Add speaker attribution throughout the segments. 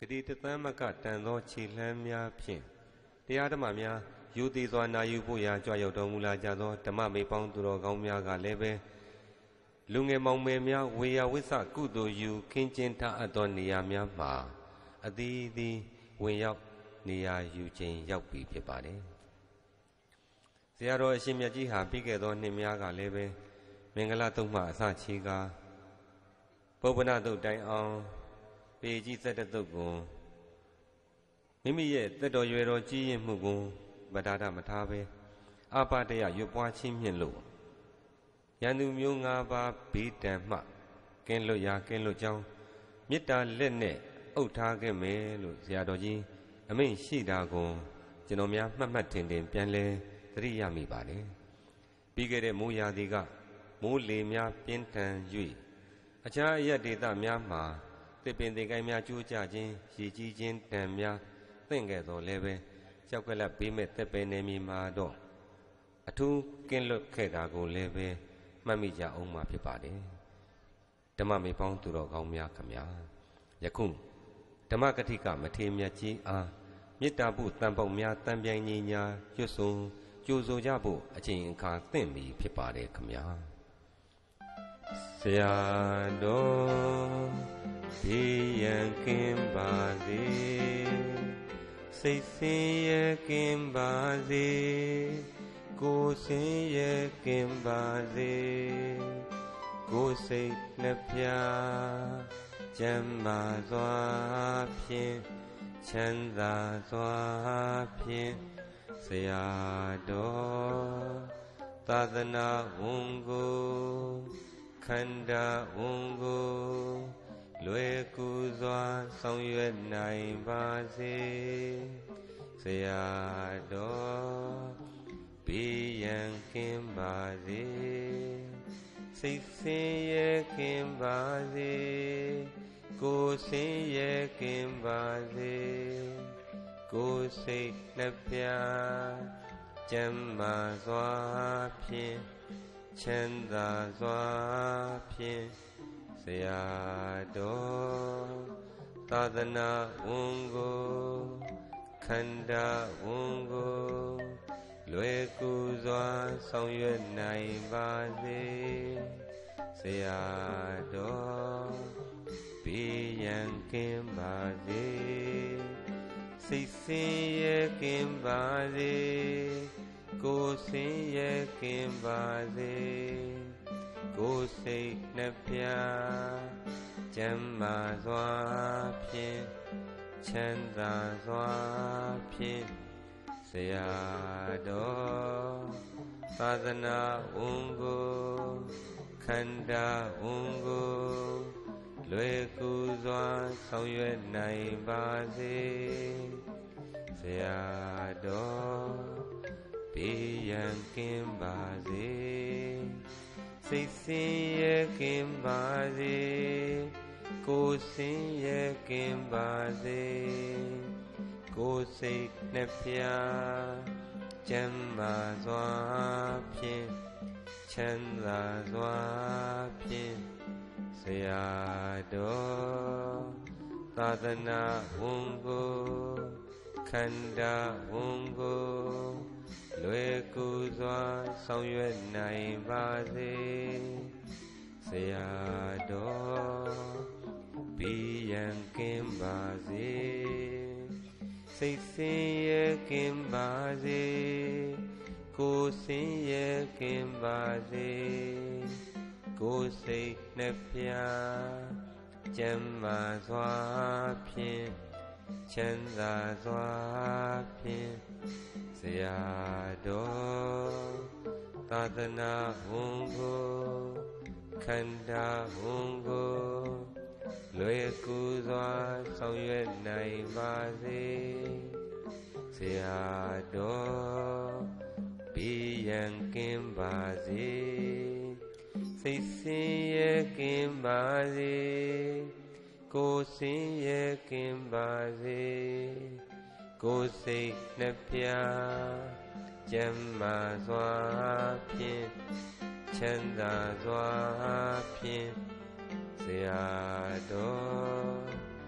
Speaker 1: တိတသမကတန်သောခြေလှမ်းများဖြင့်တရားဓမ္မများယူသည်စွာနာယူဖို့ရာကြွရောက်တော်မူလာကြသောဓမ္မမေပေါင်းသူတော်ကောင်းများကလည်းပဲလူငယ်မောင်မယ်များဝေယဝိဆကုသိုလ်ယူခင်းကျင်းထားအပ်သောနေရာများမှာအသီးသီးဝင်ရောက်နေရာယူခြင်းရောက်ပြီဖြစ်ပါတယ်။ဆရာတော်အရှင်မြတ်ကြီးဟာပြီးခဲ့သောနှစ်များကလည်းပဲမင်္ဂလာတုံးမှအစချီကပုပ္ပနတုတ်တိုင်အောင်ပေကြီး17တုတ်ကိုမိမိရဲ့သက်တော်ရွယ်တော်ကြီးရင်မှုကိုဗဒါဒမထားပဲအာပတယရွတ်ပွားချင်းမြင့်လို့ရန်သူမျိုး၅ပါးဘေးတံမှကင်းလွတ်ရာကင်းလွတ်ကြောင်းမေတ္တာလက်နဲ့အုပ်ထားခဲ့မယ်လို့ဆရာတော်ကြီးအမိန့်ရှိတာကိုကျွန်တော်များမှတ်ထင်ပြန်လဲသတိရမိပါတယ်ပြီးခဲ့တဲ့မိုးရာသီကမိုးလေများပြင်းထန်၍အခြားအရက်ဒေသများမှာသစ်ပင်သင်္ကိုင်းများကျိုးကျခြင်းရည်ကြီးခြင်းတံများသင့်ခဲ့တော်လည်းပဲကြောက်ကလပ်ဘေးမဲ့သက်ပင်နေမီမှာတော့အထူးကင်းလွတ်ခဲ့တာကိုလည်းပဲမှတ်မိကြအောင်မှာဖြစ်ပါတယ်ဓမ္မမေပေါင်းသူတော်ကောင်းများခမညာယခုဓမ္မကတိကမထေမြတ်ကြီးအားမေတ္တာပုတန်ပေါက်များတန်ပြိုင်ညီညာရွတ်ဆိုကြိုဆိုကြဖို့အချိန်အခါသင့်ပြီဖြစ်ပါတယ်ခမညာဆရာတော်ဘေးရန်ကင်းပါစေစိတ်ဆင်းရဲကင်းပါစေကိုယ်ဆင်းရဲကင်းပါစေကိုယ်စိတ်နှပြကျမ်းမာစွာဖြင့်ချမ်းသာစွာဖြင့်ဆရာတော်သာသနာဝန်ကိုခန္ဓာဝန်ကိုလွယ်ကူစွာဆောင်ရွက်နိုင်ပါစေဆရာတော်ဘေးရန်ကင်းပါစေစိတ်ဆင်းရဲကင်းပါစေကိုယ်ဆင်းရဲကင်းပါစေကိုယ်စိတ်နှပြကျမ်းမာစွာဖြင့်ချမ်းသာစွာဖြင့်ဆရာတော်သာသနာဝန်ကိုခန္ဓာဝန်ကိုလွယ်ကူစွာဆောင်ရွက်နိုင်ပါစေဆရာတော်ဘေးရန်ကင်းပါစေစိတ်ဆင်းရဲကင်းပါစေကိုယ်ဆင်းရဲကင်းပါစေကိုယ်စိတ်နှပြကျမ်းမာစွာဖြင့်ချမ်းသာစွာဖြင့်ဆရာတော်သာသနာဝန်ကိုခန္ဓာဝန်ကိုလွယ်ကူစွာဆောင်ရွက်နိုင်ပါစေဆရာတော်ဘေးရန်ကင်းပါစေစိတ်ဆင်းရဲကင်းပါစေကိုယ်ဆင်းရဲကင်းပါစေကိုယ်စိတ်နှပြကျမ်းမာစွာဖြင့်ချမ်းသာစွာဖြင့်ဆရာတော်သာသနာဝန်ကိုခန္ဓာဝန်ကိုလွယ်ကူစွာဆောင်ရွက်နိုင်ပါစေဆရာတော်ဘေးရန်ကင်းပါစေစိတ်ဆင်းရဲကင်းပါစေကိုယ်ဆင်းရဲကင်းပါစေကိုယ်စိတ်နှပြကျမ်းမာစွာဖြင့်ချမ်းသာစွာဖြင့်ဆရာတော်သာသနာဝန်ကိုခန္ဓာဝန်ကိုလွယ်ကူစွာဆောင်ရွက်နိုင်ပါစေဆရာတော်ဘေးရန်ကင်းပါစေစိတ်ဆင်းရဲကင်းပါစေကိုယ်ဆင်းရဲကင်းပါစေကိုယ်စိတ်နှပြကျမ်းမာစွာဖြင့်ချမ်းသာစွာဖြင့်ဆရာတော်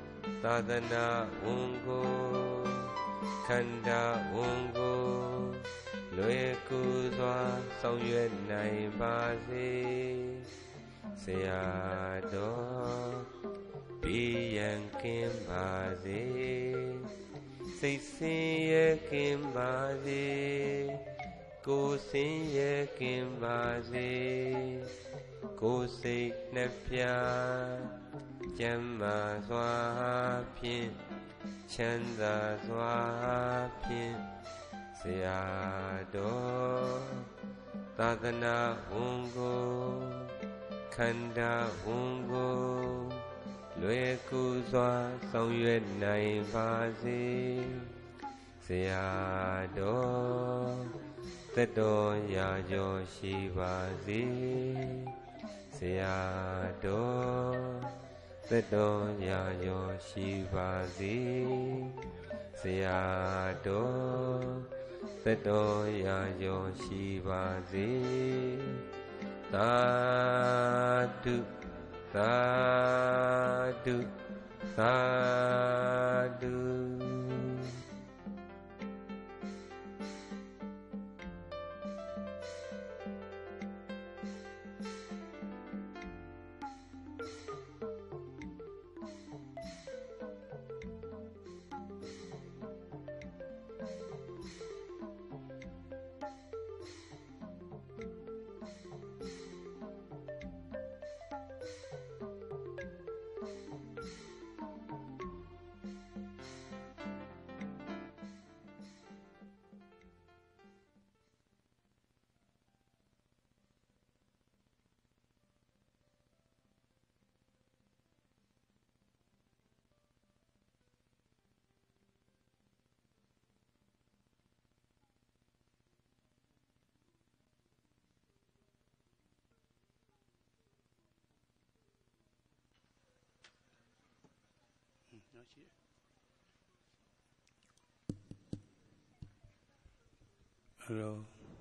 Speaker 1: သာသနာဝန်ကိုခန္ဓာဝန်ကိုလွယ်ကူစွာဆောင်ရွက်နိုင်ပါစေဆရာတော်ဘီယံကင်းပါစေစိတ်ဆင်းရဲကင်းပါစေကိုယ်ဆင်းရဲကင်းပါစေကိုယ်စိတ်နှပြကျမ်းမာစွာဖြင့်ချမ်းသာစွာဖြင့်ဆရာတော်သာသနာဝန်ကိုခန္ဓာဝန်ကိုလွယ်ကူစွာဆောင်ရွက်နိုင်ပါစေဆရာတော်သက်တော်ရာကျော်ရှိပါစေဆရာတော်သက်တော်ရာကျော်ရှိပါစေဆရာတော်သက်တော်ရာကျော်ရှိပါစေသာဓုသာဓုသာဓု
Speaker 2: Hello.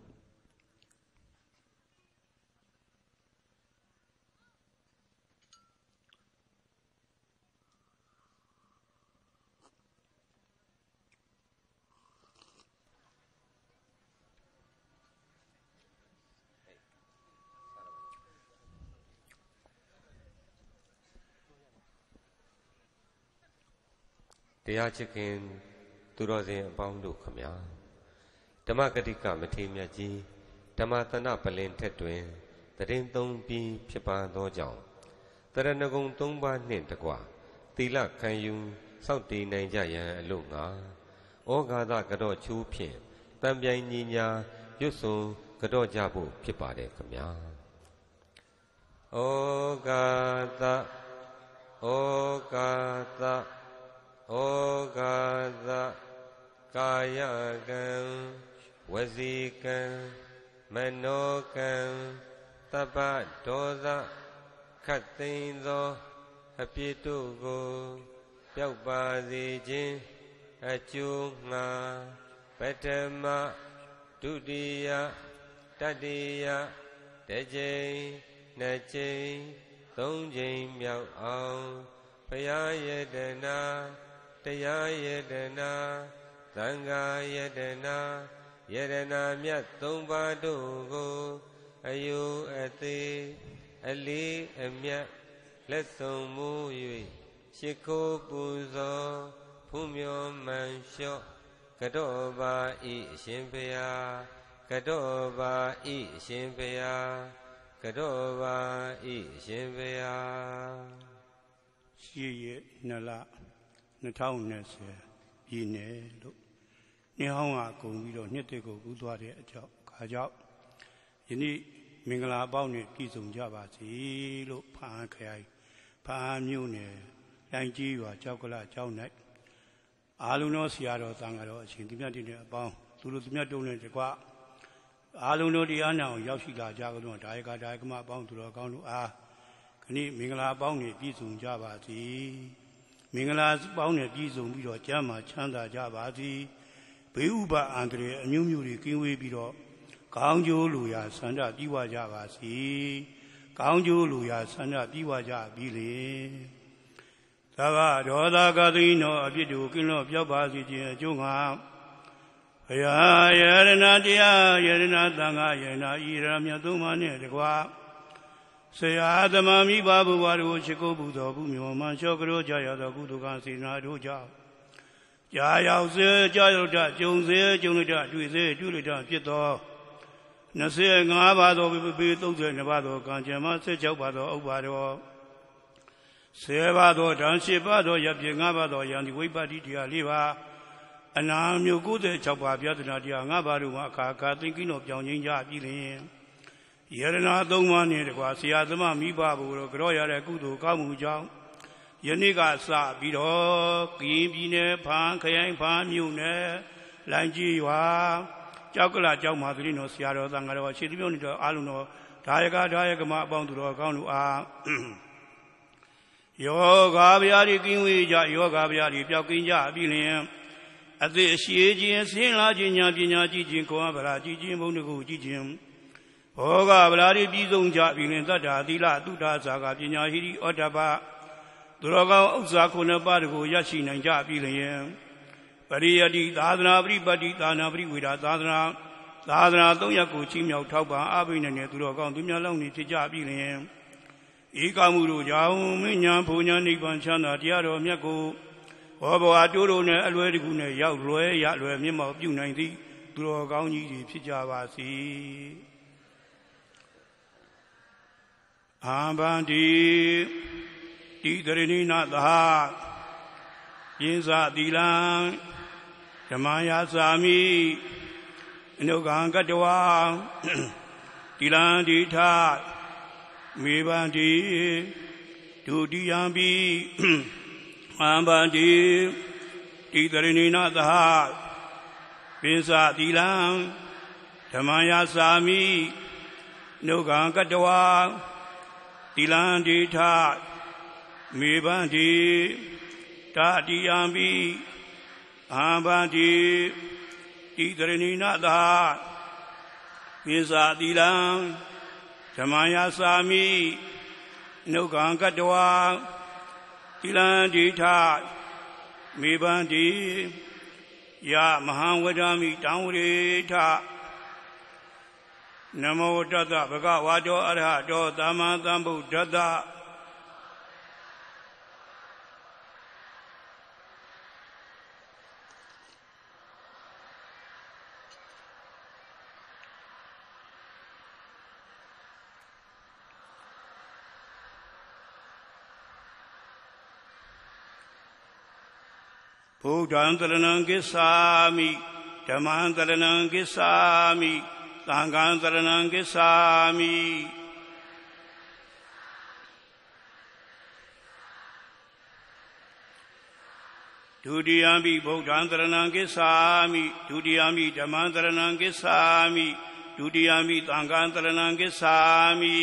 Speaker 1: တရားချစ်ခင်သူတော်စင်အပေါင်းတို့ခမညာဓမ္မဂတိကမထေရမြတ်ကြီးဓမ္မသနပလင်ထက်တွင်တရင်သုံးပြီးဖြစ်ပါသောကြောင့်တရဏဂုံ၃ပါးနှင့်တကွသီလခံယူစောင့်တည်နိုင်ကြရန်အလို့ငါဩဃာသကတော့ချိုးဖြင့်တံပြိုင်ညီညာရွတ်စွန်ကတော့ကြဖို့ဖြစ်ပါတယ်ခမညာဩဃာသဩဃာသဩဃာသကာယကံဝစီကံမနောကံသဗ္ဗဒောသခတ်သိမ်းသောအပြစ်တို့ကိုပျောက်ပါစေခြင်းအကျိုးငှာပထမဒုတိယတတိယတစ်ကြိမ်နှစ်ကြိမ်သုံးကြိမ်မြောက်အောင်ဘုရားယတနာတရားယတနာသံဃာယတနာယတနာမြတ်သုံးပါးတို့ကိုအယုအသေးအလေးအမြတ်လက်ဆောင်မူ၍ရှိခိုးပူဇော်ဖူးမြော်မှန်လျှော့ကတော့ပါဤအရှင်ဘုရားကတော့ပါဤအရှင်ဘုရားကတော့ပါဤအရှင်ဘုရား
Speaker 2: ရှိရ2လ2020ပြည်နယ်လို့နှစ်ဟောင်းကကုန်ပြီးတော့နှစ်တစ်ကိုကူးသွားတဲ့အကြောင်းခါကြောင့်ယနေ့မင်္ဂလာပေါက်နဲ့ပြည့်စုံကြပါစေလို့ဖားခရိုင်ဖားမြို့နယ်လိုင်းကြီးရွာကြောက်ကလကျောင်း၌အားလုံးသောဆရာတော်သံဃာတော်အရှင်သူမြတ်တင်တဲ့အပေါင်းသူတို့သူမြတ်တုံးနဲ့တကွအားလုံးတို့တရားနာအောင်ရောက်ရှိလာကြကြတော့ဒါယကဒါယကမအပေါင်းသူတော်ကောင်းတို့အားခဏမင်္ဂလာပေါင်းနဲ့ပြည့်စုံကြပါစေမင်္ဂလာပေါင်းနဲ့ပြည့်စုံပြီးတော့ကျမ်းမာချမ်းသာကြပါစေဘေးဥပါအန္တရာယ်အမျိုးမျိုးတွေကင်းဝေးပြီးတော့ကောင်းကျိုးလူရာဆန္ဒပြည့်ဝကြပါစေကောင်းကျိုးလူရာဆန္ဒပြည့်ဝကြပြီလေသာဂဒေါသကသိနောအပြစ်တို့ကင်းလို့ပြောက်ပါစေခြင်းအကျိုးငါဘုရားယရဏတရားယရဏသံဃာယရဏဤရမြတ်သုံးပါးနှင့်တကွာဆရာသမမိဘဘုရားတို့ရှိခိုးပူဇော်မှုမြော်မှန်လျှော့ကြောကြရသောကုသိုလ်ကစေနာတို့ကြောင့်ကြာရောက်စေကြာရောက်တကြုံစေကြုံတတွေ့စေတွေ့တဖြစ်သော25ပါးသောပေ32ပါးသောကံကြမ္မာ16ပါးသောဥပ္ပါတော်10ပါးသောဓာန်10ပါးသောယပြည့်5ပါးသောယန္တိဝိပ္ပတ္တိတရား4ပါးအနာမျိုး96ပါးပြဒနာတရား5ပါးတို့မှာအခါခါသိကိနောပြောင်းခြင်းကြပြီးလျင်ယရဏ3ပါးနှင့်တကွာဆရာသမားမိဘဘုရားကြောရတဲ့ကုသိုလ်ကောင်းမှုကြောင့်ယနေ့ကစပြီးတော့ကရင်ပြည်နယ်ဖန်ခရိုင်ဖန်မြို့နယ်လိုင်ကြီးရွာကြောက်ကလာကြောက်မှာသတိတော်ဆရာတော်သံဃာတော်ရှေတိပြုံးနေတော်အားလုံးတော်ဒါယကမအပေါင်းသူတော်ကောင်းတို့အားယောဂဗျာတိကင်းဝေးကြယောဂဗျာတိပျောက်ကင်းကြပြီးလျင်အသိအရှိခြင်းဆင်းလာခြင်းညာပညာကြည့်ခြင်းကိုယ်အပရာကြည့်ခြင်းဘုံတကူကြည့်ခြင်းဘောဂဗလာတိပြည်ဆုံးကြပြီးလျင်တတ္တာသီလသုဒ္ဓဇာကပညာဟိရိဩတ္တပသူတော်ကောင်းဥစ္စာ9ပါးကိုရရှိနိုင်ကြပြီးလျင်ပရိယတိသာသနာပရိပတ်တိသာနာပရိဝေဒသာသနာ3ရပ်ကိုချီးမြှောက်ထောက်ပံ့အားပေးနိုင်တဲ့သူတော်ကောင်းသူများလောင်းနေဖြစ်ကြပြီးလျင်ဤကောင်းမှုတို့ကြောင့်မဉ္ဇဉ်ဘုံညာနိဗ္ဗာန်ချမ်းသာတရားတော်မြတ်ကိုဘောဘဝတိုးတို့နဲ့အလွယ်တကူနဲ့ရောက်လွယ်ရလွယ်မျက်မှောက်ပြုနိုင်သည့်သူတော်ကောင်းကြီးတွေဖြစ်ကြပါစေအာဘန္တိတိတရဏိနာသဟယင်းစာသီလံဓမ္မယာစာမိအနုကံကတဝါတိလံတိထမေဘန္တိဒုတိယံပိအာဘန္တိတိတရဏိနာသဟယင်းစာသီလံဓမ္မယာစာမိအနုကံကတဝါတိလံတိထမေဘန္တိတာတိယံပိအာဘန္တိတိတရဏိနာသပိစ္ဆာတိလံဓမ္မယာစာမိနုကံကတဝါတိလံတိထမေဘန္တိယမဟံဝဒာမိတံဝရေထနမောတတဗုဒ္ဓဝါဒောအရဟတောသမ္မာသမ္ဗုဒ္ဓတ္တဘုဒ္ဓံတရဏံကိစ္ဆာမိဓမ္မံတရဏံကိစ္ဆာမိသံဃံတရဏံကိစ္ဆာမိဒုတိယံပိဗုဒ္ဓံတရဏံကိစ္ဆာမိဒုတိယံပိဓမ္မံတရဏံကိစ္ဆာမိဒုတိယံပိသံဃံတရဏံကိစ္ဆာမိ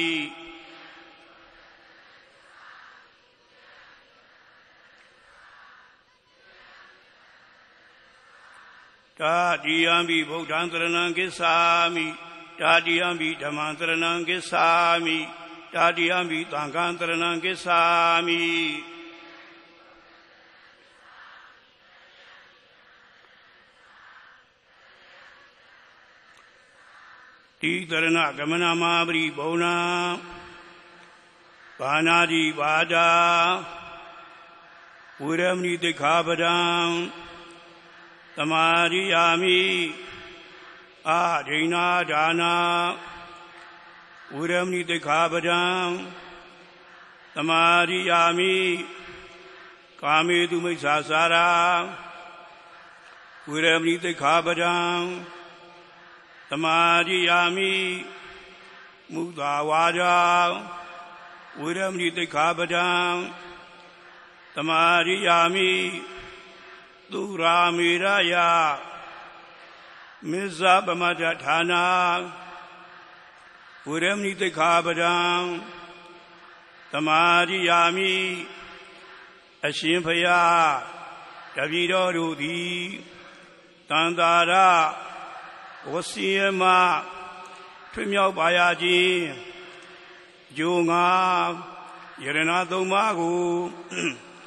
Speaker 2: တာတိယံပိဗုဒ္ဓံတရဏံကိစ္ဆာမိတာတိယံပိဓမ္မံတရဏံကိစ္ဆာမိတာတိယံပိသံဃံတရဏံကိစ္ဆာမိတိတရဏဂမနမပရိဘုံနာဘာနာတိပါဒာဝိရမဏိတိခာပဒံသမာရိယာမိအာဒိဏဒါနာဝိရမဏိတိခာပဒံသမာရိယာမိကာမေတုမိစ္ဆာစာရာဝိရမဏိတိခာပဒံသမာရိယာမိမုသာဝါဒဝိရမဏိတိခာပဒံသမာရိယာမိသူရာမေရယမေဇပမတ္ထဌာနာဝိရမဏိတိခာပဒံသမာရိယာမိအရှင်ဖယားတပည့်တော်တို့သည်တန်တာရဝစီယမထွေမြောက်ပါရခြင်းဂျိုငါယရဏသုံးပါးကို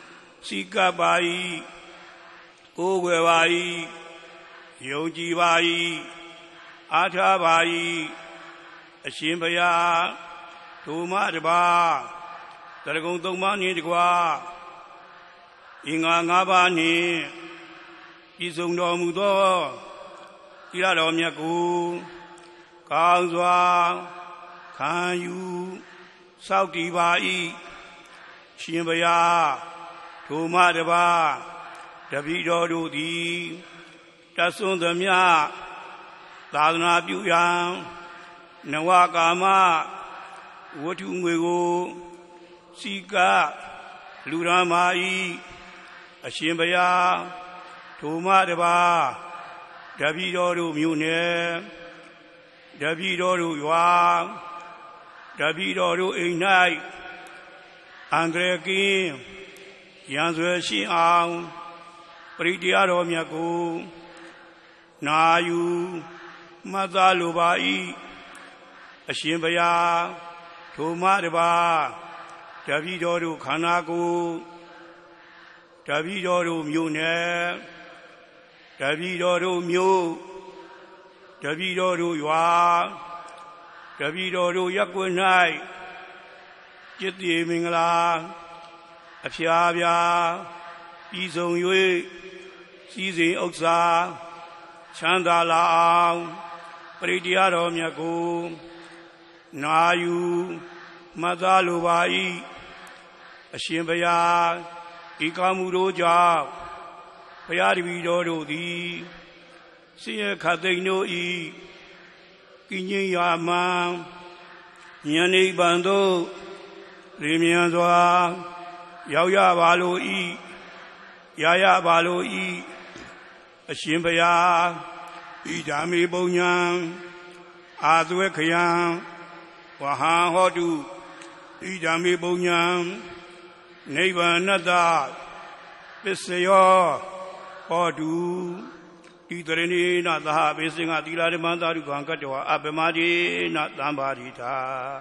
Speaker 2: စီကပ်ပါ၏ကိုယ်ွယ်ပါ၏ယုံကြည်ပါ၏အားထားပါ၏အရှင်ဘုရားထိုမှတပါးတရဂုံသုံးပါးနှင့်တကွာအင်္ဂါ၅ပါးနှင့်ပြည့်စုံတော်မူသောသီလတော်မြတ်ကိုကောင်းစွာခံယူစောင့်တည်ပါ၏ရှင်ဘုရားထိုမှတပါးတပည့်တော်တို့သည်တတ်စွန်းသမျှသာသနာပြုရန်နဝကာမဝတ္ထုငွေကိုစီကလူရမ်းပါ၏အရှင်ဘုရားထိုမှတပါးတပည့်တော်တို့မြို့နယ်တပည့်တော်တို့ရွာတပည့်တော်တို့အိမ်၌အန္တရာယ်ကင်းရန်ဆွေရှိအောင်ပရိတရားတော်မြတ်ကိုနာယူမှတ်သားလိုပါ၏အရှင်ဘုရားထိုမှတပါးတပည့်တော်တို့ခန္ဓာကိုယ်တပည့်တော်တို့မြို့နယ်တပည့်တော်တို့မြို့တပည့်တော်တို့ရွာတပည့်တော်တို့ရပ်ကွက်၌จิตတိမင်္ဂလာအဖျားပြားဤဆုံး၍စည်းစိမ်ဥစ္စာချမ်းသာလာအောင်ပရိတရားတော်မြတ်ကိုနာယူမှတ်သားလိုပါ၏အရှင်ဘုရားဤကားမှုတို့ကြောင့်ဘုရားတပည့်တော်တို့သည်ဆင်းရဲခတ်သိမ်းတို့ဤကိဉ္စရာမံဉာဏ်နိဗ္ဗာန်သို့လင်းမြန်စွာရောက်ရပါလို၏ရပါလို၏အရှင်ဘုရားဣဒာမေပုံညာအာသွေခယံဝဟံဟောတုဣဒာမေပုံညာနိဗ္ဗာနတ္တပစ္စယောဟောတုဣတရဏိနသဟဘေစင်္ဂသီလဓမ္မသာရုခံကတ္တဝအပမတိနသံပါရိတာ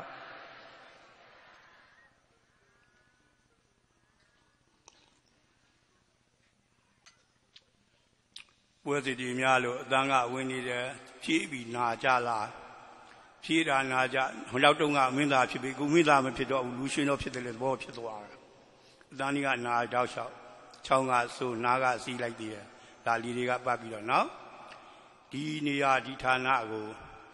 Speaker 2: ပွဲစီတီများလို့အတန်းကဝင်နေတယ်ဖြည့်ပြီးနာကြလားဖြည့်တာနာကြဟိုလောက်တုန်းကမင်းသားဖြစ်ပြီးခုမင်းသားမဖြစ်တော့ဘူးလူရှင်တော့ဖြစ်တယ်လေသဘောဖြစ်သွားတာအတန်းကြီးကနာတောက်လျှောက်ချောင်းကဆိုနာကစီးလိုက်သေးတယ်ဒါလီတွေကပတ်ပြီးတော့နော်ဒီနေရာဒီဌာနကို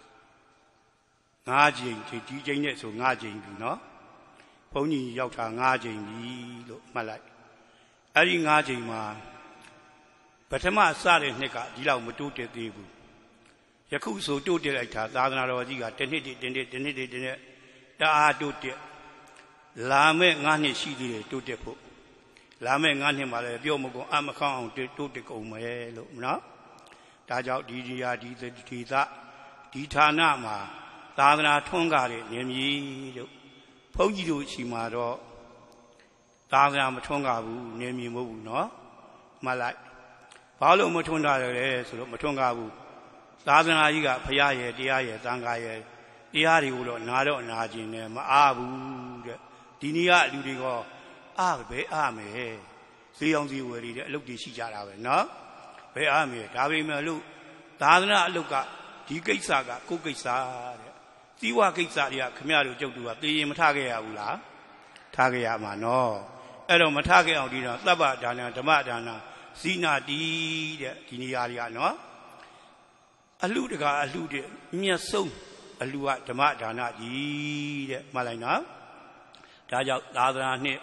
Speaker 2: 9ချိန်ဒီချိန်နဲ့ဆို9ချိန်ပြီနော်ဘုန်းကြီးရောက်တာ9ချိန်ပြီလို့မှတ်လိုက်အဲ့ဒီ9ချိန်မှာပထမစတဲ့နှစ်ကဒီလောက်မတိုးတက်သေးဘူးယခုဆိုတိုးတက်လိုက်တာသာသနာတော်ကြီးကတစ်နှစ်တည်းတအားတိုးတက်လာမဲ့9နှစ်ရှိသေးတယ်တိုးတက်ဖို့လာမဲ့9နှစ်မှာလည်းပြောမကုန်အမခေါအောင်တိုးတက်ကုန်မယ်လို့နော်ဒါကြောင့်ဒီနေရာဒီဌာနမှာသာသနာထွန်းကားတဲ့နေမည်လို့ဘုန်းကြီးတို့ရှိမှာတော့သာသနာမထွန်းကားဘူးနေမည်မဟုတ်ဘူးနော်မှတ်လိုက်ဘာလို့မထွန်းတာလဲဆိုတော့မထွန်းကားဘူးသာသနာကြီးကဘုရားရဲ့တရားရဲ့သံဃာရဲ့တရားတွေကိုတော့နာတော့နာခြင်းနဲ့မအားဘူးတဲ့ဒီနေ့ကလူတွေကအားပဲအားမယ်ဈေးအောင်ဈေးဝယ်တွေတဲ့အလုပ်တွေရှိကြတာပဲနော်ဘယ်အားမယ်ဒါပေမဲ့လို့သာသနာအလုပ်ကဒီကိစ္စကကိုယ်ကိစ္စတဲ့သီဝကိစ္စတွေကခမရတို့ကျုပ်တို့ကသိရင်မထခဲ့ရဘူးလားထားခဲ့ရမှာနော်အဲ့တော့မထခဲ့အောင်ဒီတော့သဗ္ဗဒါနဓမ္မဒါနဇိနာတိတဲ့ဒီနေရာတွေကနော်အလှတကအလှတဲ့မြတ်ဆုံးအလှကဓမ္မဒါနကြီးတဲ့မှတ်လိုက်နော်ဒါကြောင့်သာသနာနှစ်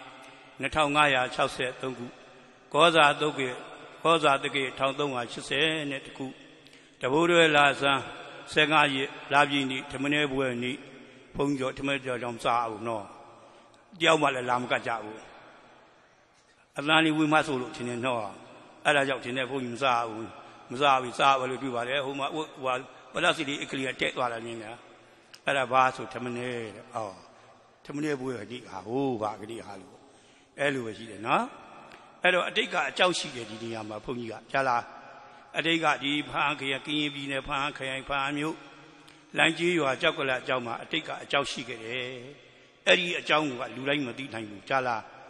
Speaker 2: 2563ခုကောဇာတုတ်ကေကောဇာတကေ1380ခုတဘိုးရွယ်လာစမ်း15ရက်လာပြီနေ့ဓမ္မနေ့ဘွယ်နေ့ဘုန်းကြီးတို့ဓမ္မကြောင့်စားအောင်နော်တယောက်မှလည်းလာမကကြဘူးအတန်လေးဝိမဆိုလို့ထင်တယ်နော်အဲ့ဒါကြောင့်ထင်တယ်ဘုန်းကြီးမစားဘူးမစားဘူးစားပါလို့ပြပါတယ်ဟိုမှာပလစီလေးအကလေးတက်သွားတယ်နင်းလားအဲ့ဒါဘာဆိုဓမ္မနေ့တဲ့အော်ဓမ္မနေ့ဘွယ်ကြီးဟာဟိုးဘာကလေးဟာလို့အဲ့လိုပဲရှိတယ်နော်အဲ့တော့အတိတ်ကအကြောက်ရှိတယ်ဒီနေရာမှာဘုန်းကြီးကကြားလားအတိတ်ကဒီဖားခရကင်းရင်ပြည်နယ်ဖားခရိုင်ဖားမြို့လိုင်းကြီးရွာကြောက်ကလအကြောင်းမှာအတိတ်ကအကြောက်ရှိခဲ့တယ်အဲ့ဒီအကြောင်းကလူတိုင်းမသိနိုင်ဘူးကြားလား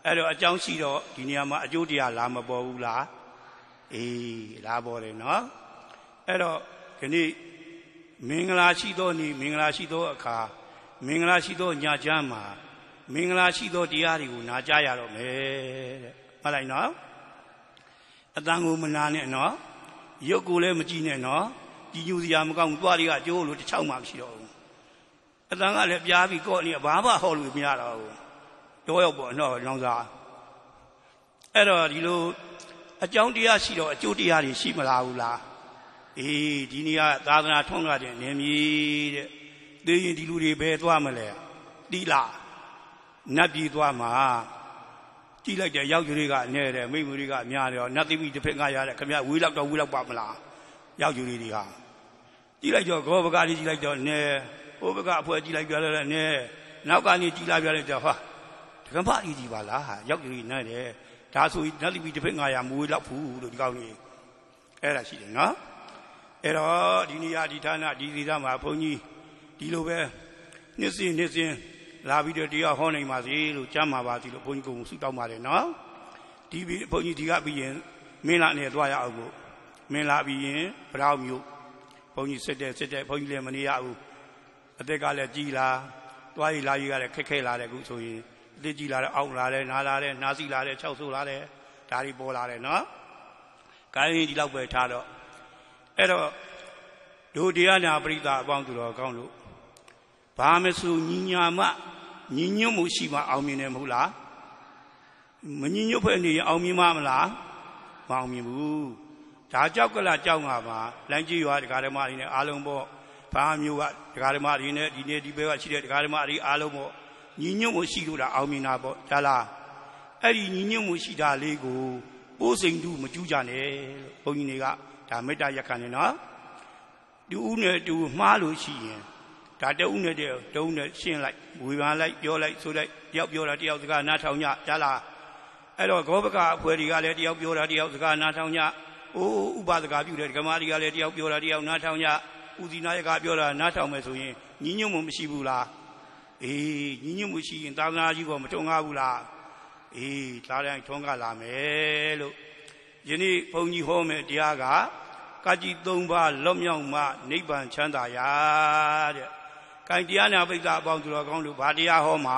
Speaker 2: အဲ့တော့အကြောင်းရှိတော့ဒီနေရာမှာအကျိုးတရားလာမပေါ်ဘူးလားအေးလာပေါ်တယ်နော်အဲ့တော့ဒီနေ့မင်္ဂလာရှိသောနေ့မင်္ဂလာရှိသောအခါမင်္ဂလာရှိသောညချမ်းမှာမင်္ဂလာရှိသောတရားတွေကိုနာကြားရတော့မယ်တဲ့မှတ်လိုက်နော်အတန်ကိုမနာနဲ့နော်ရုပ်ကိုလည်းမကြည့်နဲ့နော်ကြည်ညိုစရာမကောင်းဘူးသွားတွေကအကျိုးလို့တစ်ချောင်းမှမရှိတော့ဘူးအတန်ကလည်းပြားပြီးကော့နေဘာမှဟောလို့မရတော့ဘူးတော့ရောက်ပေါ့နော်လောင်စားအဲ့တော့ဒီလိုအကြောင်းတရားရှိတော့အကျိုးတရားတွေရှိမလားဘူးလားအေးဒီနေ့ကသာသနာထွန်းကားတဲ့နေမြေတဲ့သိရင်ဒီလူတွေဘယ်သွားမလဲတိလားနတ်ပြည်သွားမှာကြည့်လိုက်တဲ့ရောက်ယူတွေကနဲ့တဲ့မိမတွေကများတယ်နတ်သိပြီတစ်ဖက်ကရတဲ့ခမရဝေးလောက်တော့ဝေးလောက်ပါမလားရောက်ယူတွေကကြည့်လိုက်တော့ဂောဘကလေးကြည့်လိုက်တော့နဲဟိုဘကအဖွဲကြည့်လိုက်ပြလဲနဲနောက်ကနေကြည့်လာပြလဲတော့ဟာဒကမကြီးပါလားဟာရောက်ယူတွေနဲ့တဲ့ဒါဆိုနတ်သိပြီတစ်ဖက်900မဝေးလောက်ဘူးလို့ဒီကောင်းကြီးအဲ့ဒါရှိတယ်နော်အဲ့တော့ဒီနေရာဒီဌာနဒီဒေသမှာဘုန်းကြီးဒီလိုပဲနှစ်စဉ်လာပြီးတော့တရားဟောနိုင်ပါစေလို့ကြားမှာပါစီလို့ဘုန်းကြီးကိုဆုတောင်းပါတယ်နော်ဒီဘုန်းကြီးဒီကပြီးရင်မင်းလာနဲ့သွားရအောင်ကိုမင်းလာပြီးရင်ဗရောင်းမျိုးဘုန်းကြီးစစ်တဲ့ဘုန်းကြီးလည်းမနေရဘူးအသက်ကလည်းကြီးလာသွားရည်လာရည်ကလည်းခက်လာတယ်ခုဆိုရင်အသက်ကြီးလာတယ်အောက်လာတယ်နားလာတယ်နားစီလာတယ်၆ဆိုးလာတယ်ဒါတွေပေါ်လာတယ်နော်ကိုင်းဒီလောက်ပဲထားတော့အဲ့တော့ဒုတရားနာပရိသတ်အပေါင်းသူတော်ကောင်းလို့ဘာမဆိုညီညာမညီညွတ်မှုရှိမှအောင်မြင်တယ်မဟုတ်လားမညီညွတ်ဖွဲ့နေရင်အောင်မြင်မှာမလားမအောင်မြင်ဘူးဒါကြောက်ကလကြောက်မှာပါလိုင်းကြီးရွာဒကာဓမ္မတွေနဲ့အားလုံးပေါ့ဘာမျိုးကဒကာဓမ္မတွေနဲ့ဒီနေ့ဒီဘက်ကရှိတဲ့ဒကာဓမ္မတွေအားလုံးပေါ့ညီညွတ်မှုရှိလို့ဒါအောင်မြင်တာပေါ့ဒါလားအဲ့ဒီညီညွတ်မှုရှိတာလေးကိုပိုးစိန်တူမကျူးကြနဲ့လို့ဘုန်းကြီးတွေကဒါမေတ္တာရက်ခံနေနော်တူဦးနဲ့တူမှားလို့ရှိရင်ဒါတဦးနဲ့တုံးနဲ့ရှင်းလိုက်ဝေဖန်လိုက်ပြောလိုက်ဆိုလိုက်တယောက်ပြောတာတယောက်စကားနားထောင်ညကြားလားအဲ့တော့ဂောဘကအဖွဲတွေကလည်းတယောက်ပြောတာတယောက်စကားနားထောင်ညအိုးဥပဒကပြုတယ်ဓမ္မတွေကလည်းတယောက်ပြောတာတယောက်နားထောင်ညဦးစီနာယကပြောတာနားထောင်မယ်ဆိုရင်ညီညွတ်မှုမရှိဘူးလားအေးညီညွတ်မှုရှိရင်သာသနာကြီးကမထွန်းကားဘူးလားအေးဒါတိုင်းထွန်းကားလာမယ်လို့ယနေ့ဘုန်းကြီးဟောမယ်တရားကကာကြီး3ပါးလွတ်မြောက်မှနိဗ္ဗာန်ချမ်းသာရာတဲ့။ကိုင်တရားနာပိဋကအပေါင်းသူတော်ကောင်းတို့ဘာတရားဟောမှာ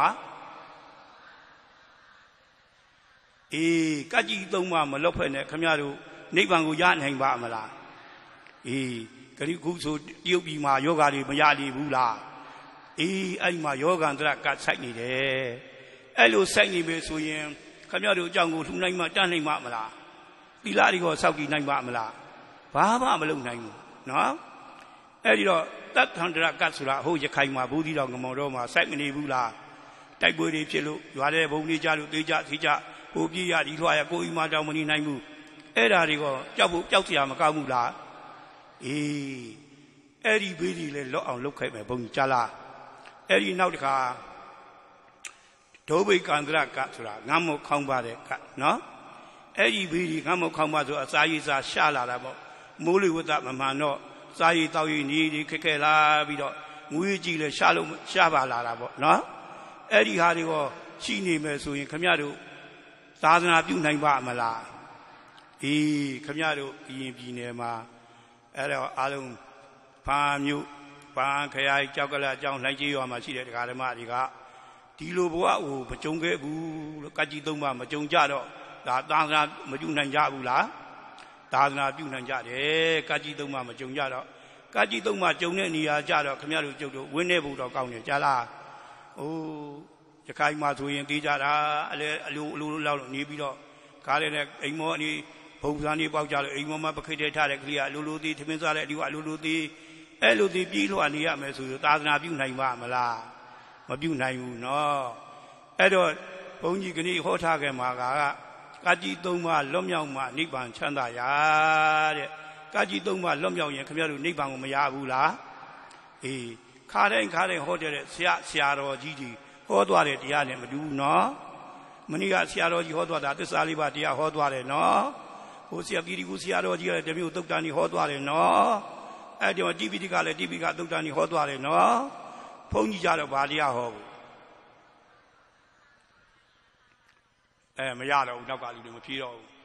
Speaker 2: အေးကာကြီး3ပါးမလွတ်ဖက်နဲ့ခမရတို့နိဗ္ဗာန်ကိုရနိုင်ပါမလား။အေးဂရိခုဆိုတရုတ်ပြည်မှာယောဂါတွေမရလိဘူးလား။အေးအဲ့မှာယောဂန္တရကဆိုင်နေတယ်။အဲ့လိုဆိုင်နေပြီဆိုရင်ခမရတို့အကြောင်းကိုလှူနိုင်မှတတ်နိုင်မှမလား။သီလတွေကိုစောင့်ကြည့်နိုင်ပါမလား။ဘာမှမလုပ်နိုင်ဘူးနော်အဲ့ဒီတော့တတ်ထန္တရကတ်ဆိုတာဟိုရခိုင်မှာဘူးသီတော်ငမော်တော်မှာစိုက်မနေဘူးလားတိုက်ပွဲတွေဖြစ်လို့ရွာတဲ့ဘုံတွေကြလို့သေးကြသေးကြဟိုပြည့်ရဒီလွှာရကိုအိမ်မှာတောင်မနေနိုင်ဘူးအဲ့ဒါတွေကကြောက်စရာမကောင်းဘူးလားအေးအဲ့ဒီဘေးတွေလည်းလွတ်အောင်လုပ်ခဲ့မယ်ဘုံကြီးကြားလားအဲ့ဒီနောက်တစ်ခါဒုဗိကန္တရကတ်ဆိုတာငမ်းမို့ခေါင်းပါတဲ့ကတ်နော်အဲ့ဒီဘေးဒီငမ်းမို့ခေါင်းပါဆိုအစာရေးစားရှာလာတာပေါ့မိုးလေဝသမမှန်တော့စာရည်တောက်ရည်နေဒီခက်ခဲလာပြီးတော့ငွေကြီးလဲရှာပါလာတာပေါ့နော်အဲ့ဒီဟာတွေကရှိနေမယ်ဆိုရင်ခမရတို့သာသနာပြုနိုင်ပါမလားအေးခမရတို့ရင်ပြည်နယ်မှာအဲ့တော့အားလုံးဖာမြို့ဖာခရိုင်ကြောက်ကလအကြောင်းလိုက်ကြီးရွာမှာရှိတဲ့ဒကာဓမ္မတွေကဒီလိုဘဝကိုမကြုံခဲ့ဘူးလို့ကကြီး3ပါးမကြုံကြတော့ဒါသာသနာမပြုနိုင်ကြဘူးလားသာသနာပြုနိုင်ကြတယ်ကကြီး3ပါးမကြုံကြတော့ကကြီး3ပါးကြုံတဲ့နေရာကြတော့ခမရတို့ကျုပ်တို့ဝင်းနေဖို့တော့ကောင်းတယ်ကြားလားအိုးရခိုင်မှာဆိုရင်သေးကြတာအလိုလောက်နေပြီးတော့ကားလည်းနဲ့အိမ်မောအနီးဘုံစံနေပေါက်ကြလို့အိမ်မောမှာပခိတ်ထဲထားတဲ့ကလေးကအလိုသေးထမင်းစားတဲ့အဒီကအလိုသေးအဲ့လိုသေးပြီးလွှာနေရမယ်ဆိုရင်သာသနာပြုနိုင်ပါမလားမပြုနိုင်ဘူးနော်အဲ့တော့ဘုန်းကြီးကနေ့ဟောထားခဲ့မှာကကာကြီး3ပါးလွတ်မြောက်မှနိဗ္ဗာန်ချမ်းသာရာတဲ့ကာကြီး3ပါးလွတ်မြောက်ရင်ခင်ဗျားတို့နိဗ္ဗာန်ကိုမရဘူးလားအေးခါတိုင်းဟောတဲ့ဆရာတော်ကြီးကြီးဟောသွားတဲ့တရားနဲ့မတူဘူးနော်မနေ့ကဆရာတော်ကြီးဟောသွားတာသစ္စာလေးပါးတရားဟောသွားတယ်နော်ဟိုဆရာကြီးဆရာတော်ကြီးကလည်းတမျိုးသုတ်တန်ကြီးဟောသွားတယ်နော်အဲ့ဒီမှာတိပိဋကလည်းတိပိဋကသုတ်တန်ကြီးဟောသွားတယ်နော်ဘုန်းကြီးကြတော့ဗာတရားဟောဘူးမရတော့ဘူးနောက်ကလူတွေမဖြေတော့ဘူး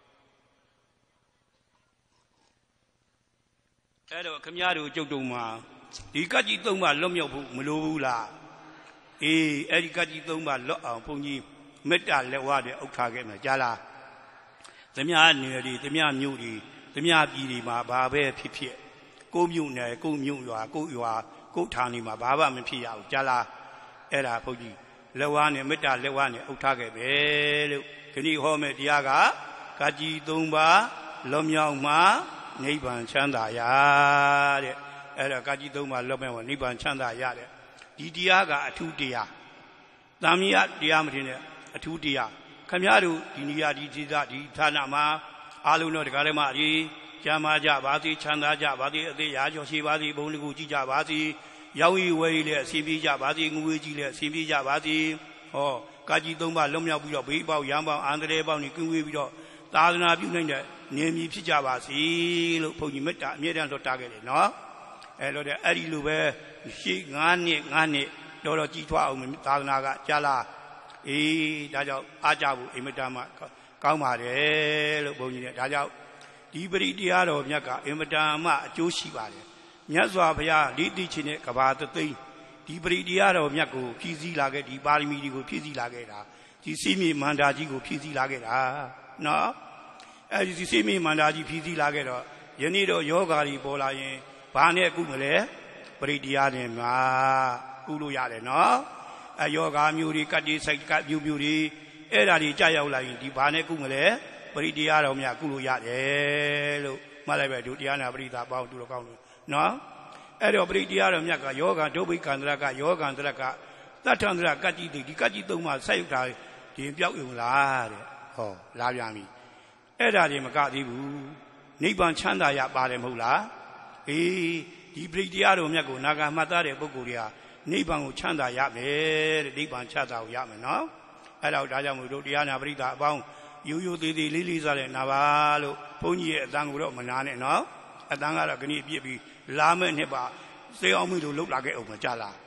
Speaker 2: အဲ့တော့ခမည်းတော်ကျုပ်တို့မှာဒီကတ်ကြီး၃ပါးလွတ်မြောက်ဖို့မလိုဘူးလားအေးအဲ့ဒီကတ်ကြီး၃ပါးလွတ်အောင်ဘုန်းကြီးမေတ္တာလက်ဝါးတွေအုပ်ထားခဲ့မယ်ကြားလားသမျှနေတွေသမျှမြို့တွေသမျှပြည်တွေမှာဘာပဲဖြစ်ဖြစ်ကိုမြို့နယ်ကိုမြို့ရွာကိုဌာနေမှာဘာမှမဖြစ်ရဘူးကြားလားအဲ့ဒါဘုန်းကြီးလက်ဝါးနဲ့မေတ္တာလက်ဝါးနဲ့အုပ်ထားခဲ့ပဲလို့ခဏဟောမယ်တရားကကတ်ကြီး၃ပါးလွတ်မြောက်မှာနိဗ္ဗာန်ချမ်းသာရတဲ့အဲ့ဒါကကြီး၃ပါးလွတ်မြောက်မှာနိဗ္ဗာန်ချမ်းသာရတဲ့ဒီတရားကအထူးတရားတာမီးတရားမထင်နဲ့အထူးတရားခမည်းတော်ဒီနေရာဒီဒေသဒီဌာနမှာအားလုံးတော့တရားဓမ္မကြီးကျမ်းမာကြပါစေချမ်းသာကြပါစေအသေးရာကျော်ရှိပါစေဘုံတကူကြည်ကြပါစေရောင်းရီဝယ်ရီလည်းအစီပြေးကြပါစေငွေကြီးလည်းအစီပြေးကြပါစေဟောကကြီး၃ပါးလွတ်မြောက်ပြီးတော့ဘေးပေါက်ရံပေါက်အန္တရာယ်ပေါက်နေကင်းဝေးပြီးတော့သာသနာပြုနိုင်တဲ့နေမည်ဖြစ်ကြပါစေလို့ဘုန်းကြီးမေတ္တာအမြဲတမ်းလွတ်တာခဲ့တယ်နော်အဲ့လိုတဲ့အဲ့ဒီလိုပဲရှေ့9နှစ်တော်ကြီးထွားအောင်သာသနာကကြားလားအေးဒါကြောင့်အားကြဖို့အိမ်မတမကောင်းပါတယ်လို့ဘုန်းကြီးနဲ့ဒါကြောင့်ဒီပရိတရားတော်မြတ်ကအင်မတန်မှအကျိုးရှိပါတယ်မြတ်စွာဘုရားလိတိချင်းနဲ့ကဘာသသိန်းဒီပရိတရားတော်မြတ်ကိုဖြည့်ဆည်းလာခဲ့ဒီပါရမီတွေကိုဖြည့်ဆည်းလာခဲ့တာဒီစီးမြေမန္တာကြီးကိုဖြည့်ဆည်းလာခဲ့တာနော်အဲဒီစီးမြေမန္တာကြီးဖြည့်ဆည်းလာခဲ့တော့ယနေ့တော့ယောဂါကြီးပေါ်လာရင်ဘာနဲ့ကုမလဲပရိတရားနဲ့မှာကုလို့ရတယ်နော်အယောဂါမျိုးတွေကတ်ကြီးစိုက်ကတ်မျိုးတွေအဲ့ဒါတွေကြာရောက်လာရင်ဒီဘာနဲ့ကုမလဲပရိတရားတော်များကုလို့ရတယ်လို့မှတ်လိုက်ပဲတို့တရားနာပရိသတ်ပေါင်းသူတော်ကောင်းလို့နော်အဲ့တော့ပရိတရားတော်မြတ်ကယောဂဒုဗိကန္တရကယောဂန္တရကတထန္တရကတ်ကြီးဒီကတ်ကြီး၃ပါးဆက်ယူတာဒီပြောက်ယုံလားတဲ့ဟောလာပြန်ပြီအဲ့ဒါတွေမကသေးဘူးနိဗ္ဗာန်ချမ်းသာရပါတယ်မဟုတ်လားအေးဒီပရိတရားတော်မြတ်ကိုနာဂမှတ်သားတဲ့ပုဂ္ဂိုလ်တွေကနိဗ္ဗာန်ကိုချမ်းသာရမယ်တဲ့နိဗ္ဗာန်ချမ်းသာကိုရမယ်နော်အဲ့တော့ဒါကြောင့်မို့တို့တရားနာပရိသတ်အပေါင်းရိုးရိုးသေးသေးလေးလေးစားတဲ့နာပါလို့ဘုန်းကြီးရဲ့အတန်ကိုတော့မနာနဲ့နော်အတန်ကတော့ခဏပြစ်ပြီးလာမဲ့နှစ်ပါစေအောင်မိလို့လှုပ်လာခဲ့အောင်မကြလား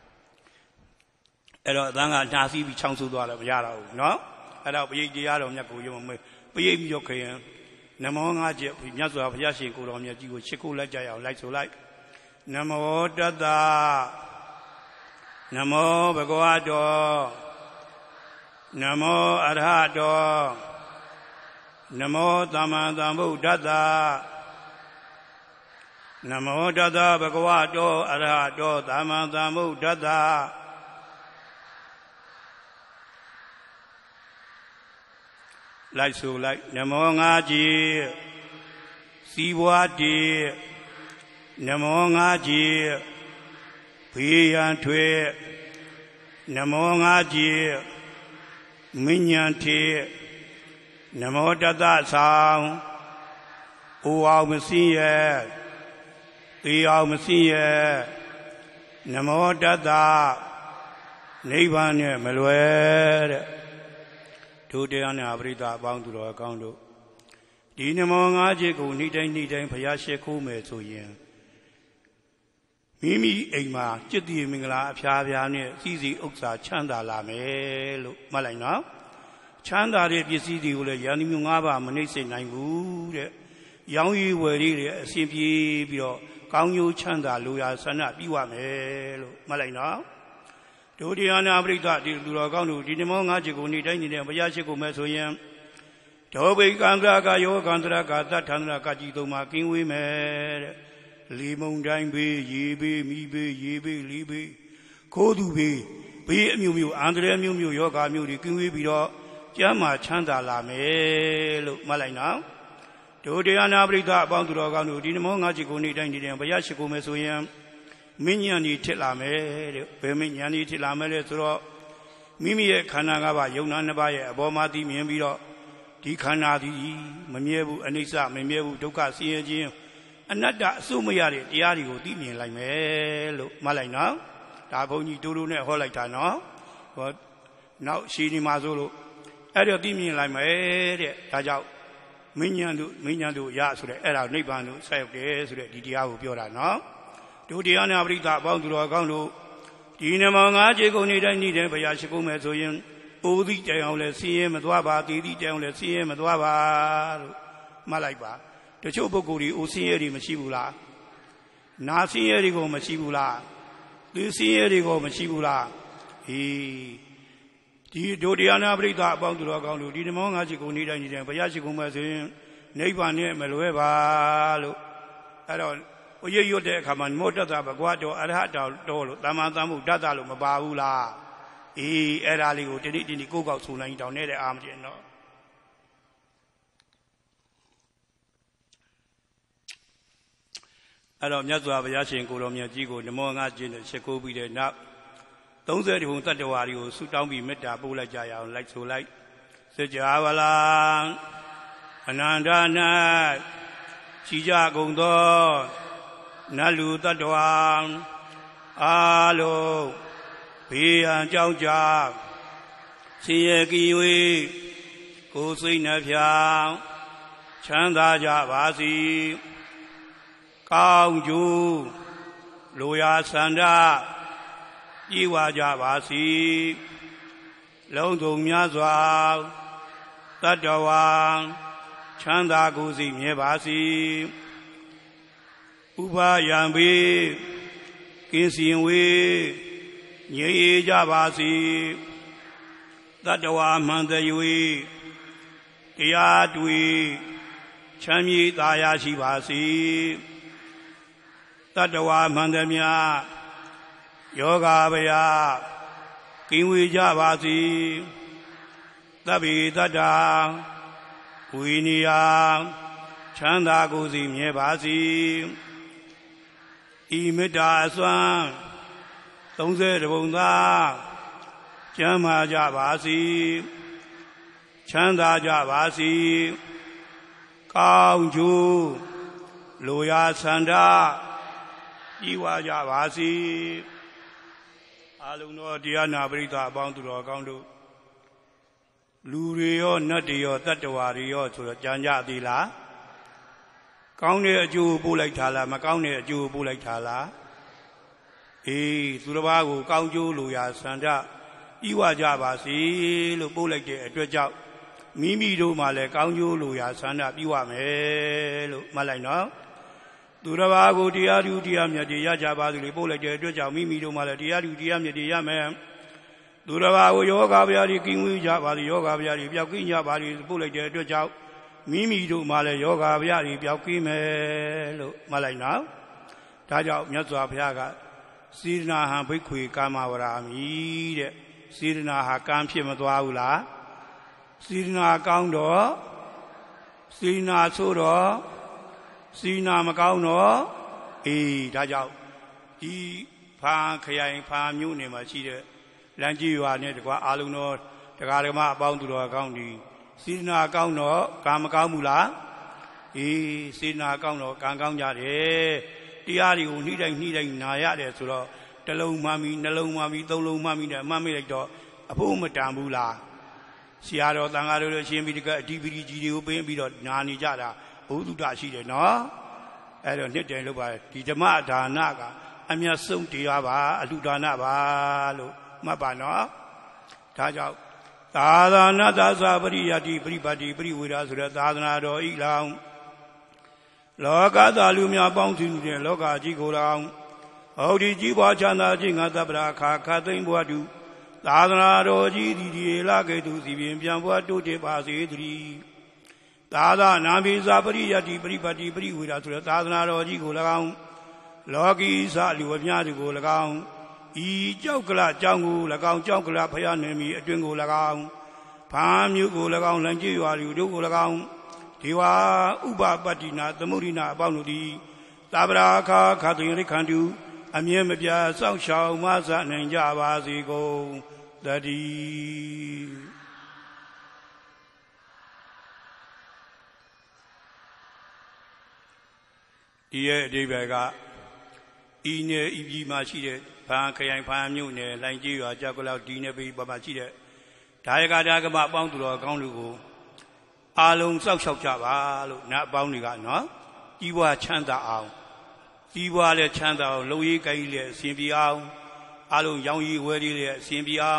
Speaker 2: အဲ့တော့အတန်ကနှာစီးပြီးချောင်းဆိုးသွားတော့မရတော့ဘူးနော်အဲ့တော့ပရိတရားတော်မြတ်ကိုယုံမေပရိပြီးတော့ခရင်နမော၅ချက်မြတ်စွာဘုရားရှင်ကိုတော်မြတ်ကြီးကိုချစ်ကိုလိုက်ကြရအောင်လိုက်ဆိုလိုက်နမောတတ္တနမောဘဂဝတောနမောအရဟတောနမောသမ္မာသမ္ဗုဒ္ဓတ္တနမောတတ္တဘဂဝတောအရဟတောသမ္မာသမ္ဗုဒ္ဓတ္တလိုက်ဆိုလိုက်နမော၅ကြီးစီးပွားတည်နမော၅ကြီးဘေးရန်ထွေနမော၅ကြီးမဉ္ဇဉ်ထေနမောတတ္တဆောင်အိုအောင်မစင်းရဲ့သေအောင်မစင်းရဲ့နမောတတ္တနိဗ္ဗာန်နဲ့မလွယ်တဲ့တို့တရားနာပရိသတ်အပေါင်းသူတော်ကောင်းတို့ဒီနမော၅ချက်ကိုနေ့တိုင်းဘုရားရှိခိုးမယ်ဆိုရင်မိမိအိမ်မှာจิตတိမင်္ဂလာအဖျားဖျားနဲ့စီစီဥစ္စာချမ်းသာလာမယ်လို့မှတ်လိုက်နော်ချမ်းသာတဲ့ပစ္စည်းတွေကိုလည်းယန္တိမျိုး၅ပါးမနှိမ့်စေနိုင်ဘူးတဲ့ရောင်းရည်ဝယ်ရည်တွေအစဉ်ပြေးပြီးတော့ကောင်းကျိုးချမ်းသာလိုရာဆန္ဒပြုရမယ်လို့မှတ်လိုက်နော်တို့တရားနာပရိသတ်ဒီလူတော်ကောင်းတို့ဒီနမော၅ချက်ကိုနေ့တိုင်းဘုရားရှိခိုးမယ်ဆိုရင်ဒောဘိကံသရကယောကံသရကသတ္ထန္တရကကြီးသုံးပါကင်းဝေးမယ်တဲ့လီမုံတိုင်းဘေးရေဘေးမိဘေးရေဘေးလီဘေးခိုးသူဘေးဘေးအမျိုးမျိုးအန္တရာယ်မျိုးမျိုးယောဂါမျိုးတွေကင်းဝေးပြီးတော့ကျမ်းမာချမ်းသာလာမယ်လို့မှတ်လိုက်နော်တို့တရားနာပရိသတ်အပေါင်းသူတော်ကောင်းတို့ဒီနမော၅ချက်ကိုနေ့တိုင်းဘုရားရှိခိုးမယ်ဆိုရင်မဉ္ဇဉ်ဤထစ်လာမယ်တဲ့ဘယ်မဉ္ဇဉ်ဤထစ်လာမယ်လဲဆိုတော့မိမိရဲ့ခန္ဓာ၅ပါးယုံနာ၅ပါးရဲ့အပေါ်မှာသိမြင်ပြီးတော့ဒီခန္ဓာသည်မမြဲဘူးအနိစ္စမမြဲဘူးဒုက္ခဆင်းရဲခြင်းအနတ္တအစိုးမရတဲ့တရားတွေကိုသိမြင်လိုက်မယ်လို့မှတ်လိုက်နော်ဒါဘုန်းကြီးတူတူနဲ့ဟောလိုက်တာနော်ဟောနောက်ရှင်းနေမှာဆိုလို့အဲ့တော့သိမြင်လိုက်မယ်တဲ့ဒါကြောင့်မဉ္ဇဉ်တို့ရဆိုတဲ့အဲ့ဒါနိဗ္ဗာန်တို့ဆက်ရောက်တယ်ဆိုတဲ့ဒီတရားကိုပြောတာနော်တို့တရားနာပရိသတ်အပေါင်းသူတော်ကောင်းတို့ဒီနမော၅ချက်ကိုနေ့တိုင်းဘုရားရှိခိုးမယ်ဆိုရင်အိုသည့်တိုင်အောင်လဲဆင်းရဲမသွားပါသေသည့်တိုင်အောင်လဲဆင်းရဲမသွားပါလို့မှတ်လိုက်ပါတချို့ပုဂ္ဂိုလ်တွေအိုဆင်းရဲတွေမရှိဘူးလားနာဆင်းရဲတွေကိုမရှိဘူးလားသေဆင်းရဲတွေကိုမရှိဘူးလားဒီဒုတရားနာပရိသတ်အပေါင်းသူတော်ကောင်းတို့ဒီဓမ္မငါးရှိကိုနေတိုင်းနေတိုင်းဘုရားရှိခိုးမှဆိုရင်နိဗ္ဗာန်နဲ့မလွဲပါလို့အဲ့တော့ဘုရားရွတ်တဲ့အခါမှာမောတ္တဘဂဝါတော်အရဟတတော်လို့သမ္မာသမ္ဗုဒ္ဓတလို့မပါဘူးလားအဲ့ဒါလေးကိုဒီနေ့ကိုယ်ကောက်ဆိုနိုင်တောင်းနေတဲ့အာမကျင်တော့အဲ့တော့မြတ်စွာဘုရားရှင်ကိုတော်မြတ်ကြီးကိုဓမ္မငါးကျင့်နဲ့ရှ िख ိုးပြီးတဲ့နောက်30ဘုံတတ္တဝါတွေကိုဆုတောင်းပြီးမေတ္တာပို့လိုက်ကြရအောင်လိုက်ဆိုလိုက်စကြဝဠာအနန္တ၌ရှိကြကုန်သောနတ်လူတတ္တဝါအာလုံးဘေးရန်ကြောင့်ကြဆင်းရဲကင်းဝေးကိုယ်စိတ်နှဖျားချမ်းသာကြပါစေကောင်းကျိုးလိုရာဆန္ဒပြေဝကြပါစေလုံးစုံများစွာတတ္တဝါချမ်းသာကိုယ်စိတ်မြဲပါစေဥပါယံဘေးကင်းစင်ဝေးငြိမ်းကြပါစေတတ္တဝါမှန်တည်း၍တရားတွေ့ချမ်းမြေ့သာရရှိပါစေတတ္တဝါမှန်သမျှယောဂဗျာကင်းဝေးကြပါစေသဗ္ဗေတတ္တာဝိနည်းချမ်းသာကိုယ်စီမြဲပါစေဤမေတ္တာအစွမ်း30ဘုံသာကျမ်းမာကြပါစေချမ်းသာကြပါစေကောင်းကျိုးလိုရာဆန္ဒဤဝါကြပါစေအလုံးသောတရားနာပရိသတ်အပေါင်းသူတော်ကောင်းတို့လူတွေရောနတ်တွေရောတတ္တဝါတွေရောဆိုတော့ကြံကြသေးလားကောင်းတဲ့အကျိုးပို့လိုက်တာလားမကောင်းတဲ့အကျိုးပို့လိုက်တာလားသူတစ်ပါးကိုကောင်းကျိုးလိုရာဆန္ဒဤဝါကြပါစေလို့ပို့လိုက်တဲ့အတွက်ကြောင့်မိမိတို့မှလည်းကောင်းကျိုးလိုရာဆန္ဒပြီးဝမယ်လို့မှတ်လိုက်နော်သူတစ်ပါးကိုတရားသူတရားမြတ်တွေရကြပါစေလို့ပို့လိုက်တဲ့အတွက်ကြောင့်မိမိတို့မှလည်းတရားသူတရားမြတ်တွေရမယ်သူတစ်ပါးကိုယောဂဗျာတွေကင်းဝေးကြပါစေယောဂဗျာတွေပျောက်ကင်းကြပါစေပို့လိုက်တဲ့အတွက်ကြောင့်မိမိတို့မှလည်းယောဂဗျာတွေပျောက်ကင်းမယ်လို့မှတ်လိုက်နော်ဒါကြောင့်မြတ်စွာဘုရားကစေတနာဟံဘိက္ခွေကာမဝရာမိတဲ့စေတနာဟာကံဖြစ်မသွားဘူးလားစေတနာကောင်းတော့စေတနာဆိုတော့စေတနာမကောင်းတော့ဒါကြောင့်ဒီဖာခရိုင်ဖာမြို့နယ်မှာရှိတဲ့လမ်းကြီးရွာနဲ့တကွာအာလုံးတော်တရားဓမ္မအပေါင်းသူတော်ကောင်းဒီစေတနာကောင်းတော့ကံမကောင်းဘူးလားစေတနာကောင်းတော့ကံကောင်းကြတယ်တရားတွေကိုနှိမ့်တိုင်းနာရတယ်ဆိုတော့တစ်လုံးမှမီနှလုံးမှမီသုံးလုံးမှမီနဲ့မှတ်မိလိုက်တော့အဖို့မတန်ဘူးလားဆရာတော်တန်ဃာတော်တို့ရှင်ပြီးတကအဓိပတိကြီးတွေကိုပင်းပြီးတော့နာနေကြတာဘုဒ္ဓတာရှိတယ်နော်အဲ့တော့နှစ်တိုင်လို့ပါဒီဓမ္မဒါနကအမြတ်ဆုံးတရားပါအလှဒါနပါလို့မှတ်ပါနော်ဒါကြောင့်သာသနာသာသပရိယတိပရိပတ်တိပရိဝေဒဆိုတဲ့သာသနာတော်ဤလောင်းလောကသားလူများပေါင်းစည်းနေတဲ့လောကကြီးကိုယ်တော်ဟောဒီကြီးပွားချမ်းသာခြင်းငါသဗ္ဗရာခါခသိမ့်ဘွားတုသာသနာတော်ကြီးဒီလာကဲ့သို့စီပြင်ပြန်ဘွားတိုးတက်ပါစေတည်းသာသနာပိစာပရိယတိပရိပတ်တိပရိဝေဒဆိုတဲ့သာသနာတော်ကြီးကို၎င်းလောကီစလူအများစုကို၎င်းဤကြောက်ကလကြောင်းကို၎င်းကြောက်ကလဖယားနေမီအတွင်ကို၎င်းဖားမျိုးကို၎င်းလမ်းကြီးရွာလူတို့ကို၎င်းဒေဝဥပပတ္တိနာသမုဒိနာအပေါင်းတို့သည်သဗ္ဗရာခါခသိရိခန္တုအမြဲမပြတ်စောင့်ရှောက်မဆနိုင်ကြပါစေကုန်တည်းဒီရဲ့အဓိပ္ပာယ်ကဤနယ်ဤပြည်မှာရှိတဲ့ဖားခရိုင်ဖားမြို့နယ်လိုင်ကြီးရွာကြောက်ကလောက်ဒီနယ်ပြည်မှာရှိတဲ့ဒါယကဒါကမအပေါင်းသူတော်ကောင်းလူကိုအာလုံးစောက်ရှောက်ကြပါလို့နတ်အပေါင်းတွေကနော်ကြီးပွားချမ်းသာအောင်ကြီးပွားလဲချမ်းသာအောင်လုံရေးကိုင်းလဲအစဉ်ပြေအောင်အာလုံးရောင်ရည်ဝဲလေးလဲအစဉ်ပြေအောင်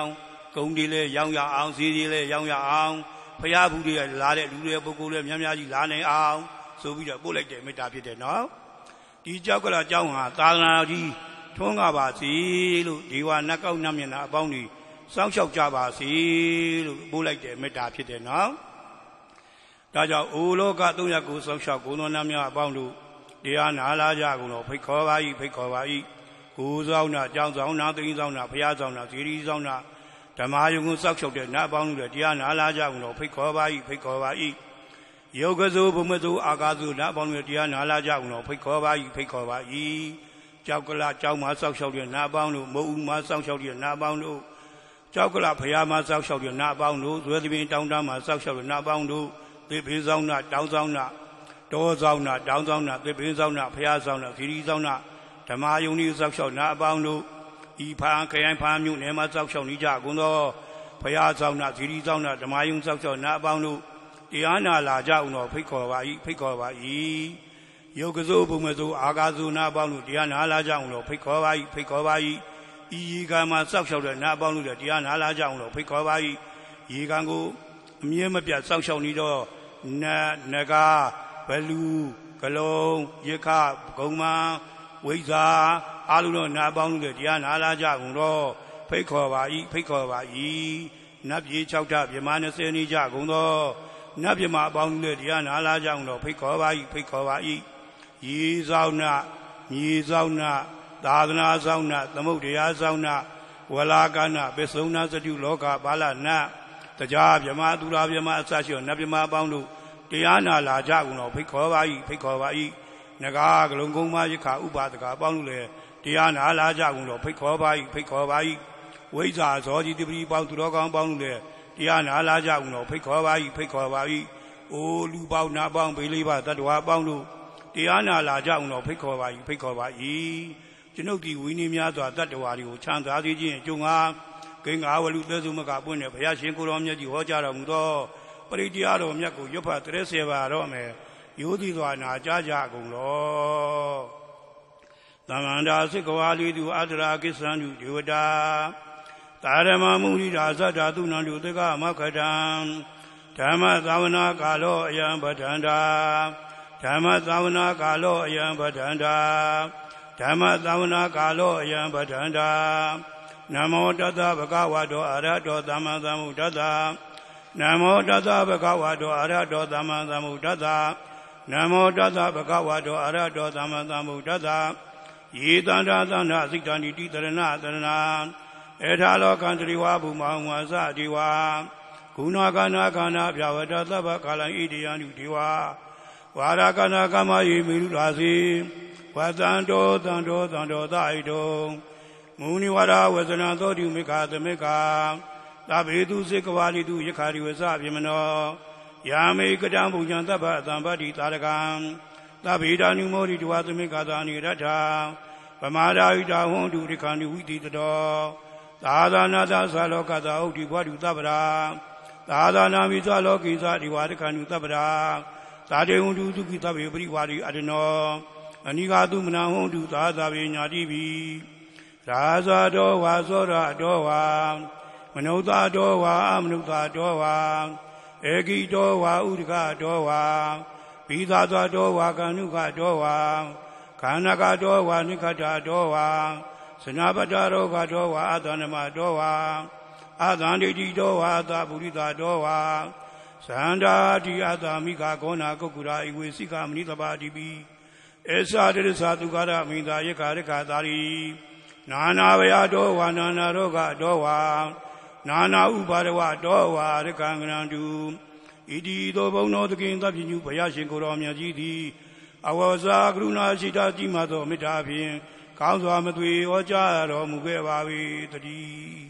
Speaker 2: ကုန်ဒီလေရောင်းရအောင်စီစီလေရောင်းရအောင်ဖရာဘူးတွေလာတဲ့လူတွေပုဂ္ဂိုလ်တွေများများကြီးလာနိုင်အောင်ဆိုပြီးတော့ပို့လိုက်တဲ့မေတ္တာဖြစ်တယ်နော်ဒီကြောက်ကလာကြောင်းဟာသာသနာကြီးထွန်းကားပါစေလို့ဒီဝါနတ်ကောက်နတ်မျက်နှာအပေါင်းကြီးစောင့်ရှောက်ကြပါစေလို့ပို့လိုက်တဲ့မေတ္တာဖြစ်တယ်နော်ဒါကြောင့်အိုလောက300ကိုစောင့်ရှောက်ကိုယ်တော်နတ်များအပေါင်းတို့တရားနာလာကြကုန်တော့ဖိတ်ခေါ်ပါ၏ဖိတ်ခေါ်ပါ၏ကိုယ်ဆောင်နာကြောင်းဆောင်နာသိင်းဆောင်နာဘုရားဆောင်နာဇီရီဆောင်နာဓမ္မယုံကိုစောင့်ရှောက်တဲ့နတ်အပေါင်းတို့တရားနာလာကြကုန်တော့ဖိတ်ခေါ်ပါ၏ဖိတ်ခေါ်ပါ၏ယောဂဇုဘုမဇုအာကာဇုနတ်အပေါင်းတို့တရားနာလာကြကုန်တော့ဖိတ်ခေါ်ပါ၏ဖိတ်ခေါ်ပါ၏ကြောက်ကလာကြောင်းမှာစောင့်ရှောက်တဲ့နတ်အပေါင်းတို့မုံဦးမှာစောင့်ရှောက်တဲ့နတ်အပေါင်းတို့ကြောက်ကလာဘုရားမှာစောင့်ရှောက်တဲ့နတ်အပေါင်းတို့ဇွဲသပင်တောင်းတမှာစောင့်ရှောက်တဲ့နတ်အပေါင်းတို့သေဖေးဆောင်နာတောင်းဆောင်နာတောဆောင်နာတောင်းဆောင်နာသေဖေးဆောင်နာဘုရားဆောင်နာဇီရီဆောင်နာဓမ္မယုံကြီးစောင့်ရှောက်နတ်အပေါင်းတို့ဤဖာခရိုင်ဖာမြို့နယ်မှာစောင့်ရှောက်နေကြကုန်သောဘုရားဆောင်နာဇီရီဆောင်နာဓမ္မယုံစောင့်ရှောက်နတ်အပေါင်းတို့တရားနာလာကြအောင်တော့ဖိတ်ခေါ်ပါ၏ဖိတ်ခေါ်ပါ၏ယောဂဇုဘုမဇုအာကာဇုနတ်အပေါင်းတို့တရားနာလာကြအောင်တော့ဖိတ်ခေါ်ပါ၏ဖိတ်ခေါ်ပါ၏ဤရေကံမှာစောင့်ရှောက်တဲ့နတ်အပေါင်းတို့တရားနာလာကြအောင်တော့ဖိတ်ခေါ်ပါ၏ရေကံကိုအမြဲမပြတ်စောင့်ရှောက်နေတော့နဂါဘလူကလုံးရခဂုံမဝိဇာအာလူတော်နတ်အပေါင်းတို့တရားနာလာကြအောင်တော့ဖိတ်ခေါ်ပါ၏ဖိတ်ခေါ်ပါ၏နတ်ပြည်6ထပြမ20နေကြကုန်သောနတ်ပြမအပေါင်းတို့တရားနာလာကြအောင်တော့ဖိတ်ခေါ်ပါ၏ဖိတ်ခေါ်ပါ၏ရေဆောင်နာမြေဆောင်နာသာသနာဆောင်နာသမုဒ္ဒရာဆောင်နာဝလာကနာပစ္စုံနာစတုလောကပါဠနတ်တရားပြမသူရာပြမအစရှိနတ်ပြမအပေါင်းတို့တရားနာလာကြကုန်တော့ဖိတ်ခေါ်ပါ၏ဖိတ်ခေါ်ပါ၏နဂါကလုံးကုန်းမရခဥပါဒကအပေါင်းတို့လည်းတရားနာလာကြကုန်တော့ဖိတ်ခေါ်ပါ၏ဖိတ်ခေါ်ပါ၏ဝိဇ္ဇာဇောတိတပတိပေါင်းသူတော်ကောင်းပေါင်းတို့လည်းတရားနာလာကြကုန်တော့ဖိတ်ခေါ်ပါ၏ဖိတ်ခေါ်ပါ၏အိုလူပေါင်းနာပေါင်းဘေးလေးပါတတ္တဝါပေါင်းတို့တရားနာလာကြအောင်တော့ဖိတ်ခေါ်ပါ၏ဖိတ်ခေါ်ပါ၏ကျွန်ုပ်ဒီဝိနည်းများစွာတတ္တဝါတွေကိုချမ်းသာစေခြင်းအကျိုးငါဂိင်္ဂါဝလူသဲစုမကပွင့်တဲ့ဘုရားရှင်ကိုယ်တော်မြတ်ကြီးဟောကြားတော်မူသောပရိတရားတော်မြတ်ကိုရွတ်ဖတ်30ပါတော့မယ်ရိုးသည်စွာနာကြားကြကုန်လောသမန္တာစိကဝါလီသူအတ္တရာကိစ္ဆန္တုဒေဝတာသာရမမုရိဒါသတ္တာသူနန္တုသကမခတံဓမ္မသာဝနာကာလောအယံပဋ္ဌန္တာဓမ္မသာဝနာကာလောအယံပဋ္ဌန္တာဓမ္မသာဝနာကာလောအယံပဋ္ဌန္တာနမောတတ္တဗကဝတောအရဟတောသမ္မာသမ္ဗုဒ္ဓတ္တနမောတတ္တဗကဝတောအရဟတောသမ္မာသမ္ဗုဒ္ဓတ္တနမောတတ္တဗကဝတောအရဟတောသမ္မာသမ္ဗုဒ္ဓတ္တယေတန္တာသန္တာစိတ္တဏိတိတရဏတရဏဧထာလောကံတရိဝဘူမောင်ဝါစတိဝါဂုဏကနာခန္ဓာပြဝတ္တသဗ္ဗကာလံဣတိယံတုဒီဝါဝါရကနာကမယေမိရုလာစီဝသံတောသံတောသံတောသာဣတောမုနိဝရဝဇနသောတိမိခာသမိခာသဗ္ဗေတုစေကဝါလိတုယခာရိဝစပြမနောယာမေကတံဘုညံသဗ္ဗအတံပတ္တိသာရကံသဗ္ဗေတာနုမောရိတဝသမိခာသာနိရထဗမာဒာဟိတာဟွန်တုရိခန္တိဝိတိတောသာသနာသသလောကသာဥဒ္ဓိဘဝတုသဗ္ဗရာသာသနာမိသလောကိသဒီဝါဒခန္တုသဗ္ဗရာသာတေဟွန်တုသုခိသဗ္ဗေပရိဝါရိအတနောအနိဃာတုမနာဟွန်တုသာသဗေညာတိပိရာဇာတောဝါသောရတောဝါမနုဿာတောဝါအမနုဿာတောဝါဧကိတောဝါဥဒကတောဝါဘိသာသောတောဝါကဏုကတောဝါခန္ဓကတောဝါနိခတတောဝါစနာပတ္တရောဂတောဝါအသန္နမတောဝါအသန္တိတိတောဝါသပုရိသတောဝါသန္တာတိအသမိကကောနာကုက္ကုရာဣဝေစိကမဏိတပါတိပိဧသဒိရသတုကာရမိသာယခရခသာရိနာနာဝယတောဝါနာနာရောဂတောဝါနာနာဥပါဒဝတောဝါရကံကရံတုဣတိသောဘုံတော်သခင်သဗ္ဗညုဘုရားရှင်ကိုယ်တော်မြတ်ကြီးသည်အဝေါစာကရုဏာရှိတာကြီးမှသောမေတ္တာဖြင့်ကောင်းစွာမသွေဟောကြားတော်မူခဲ့ပါ၏တည်း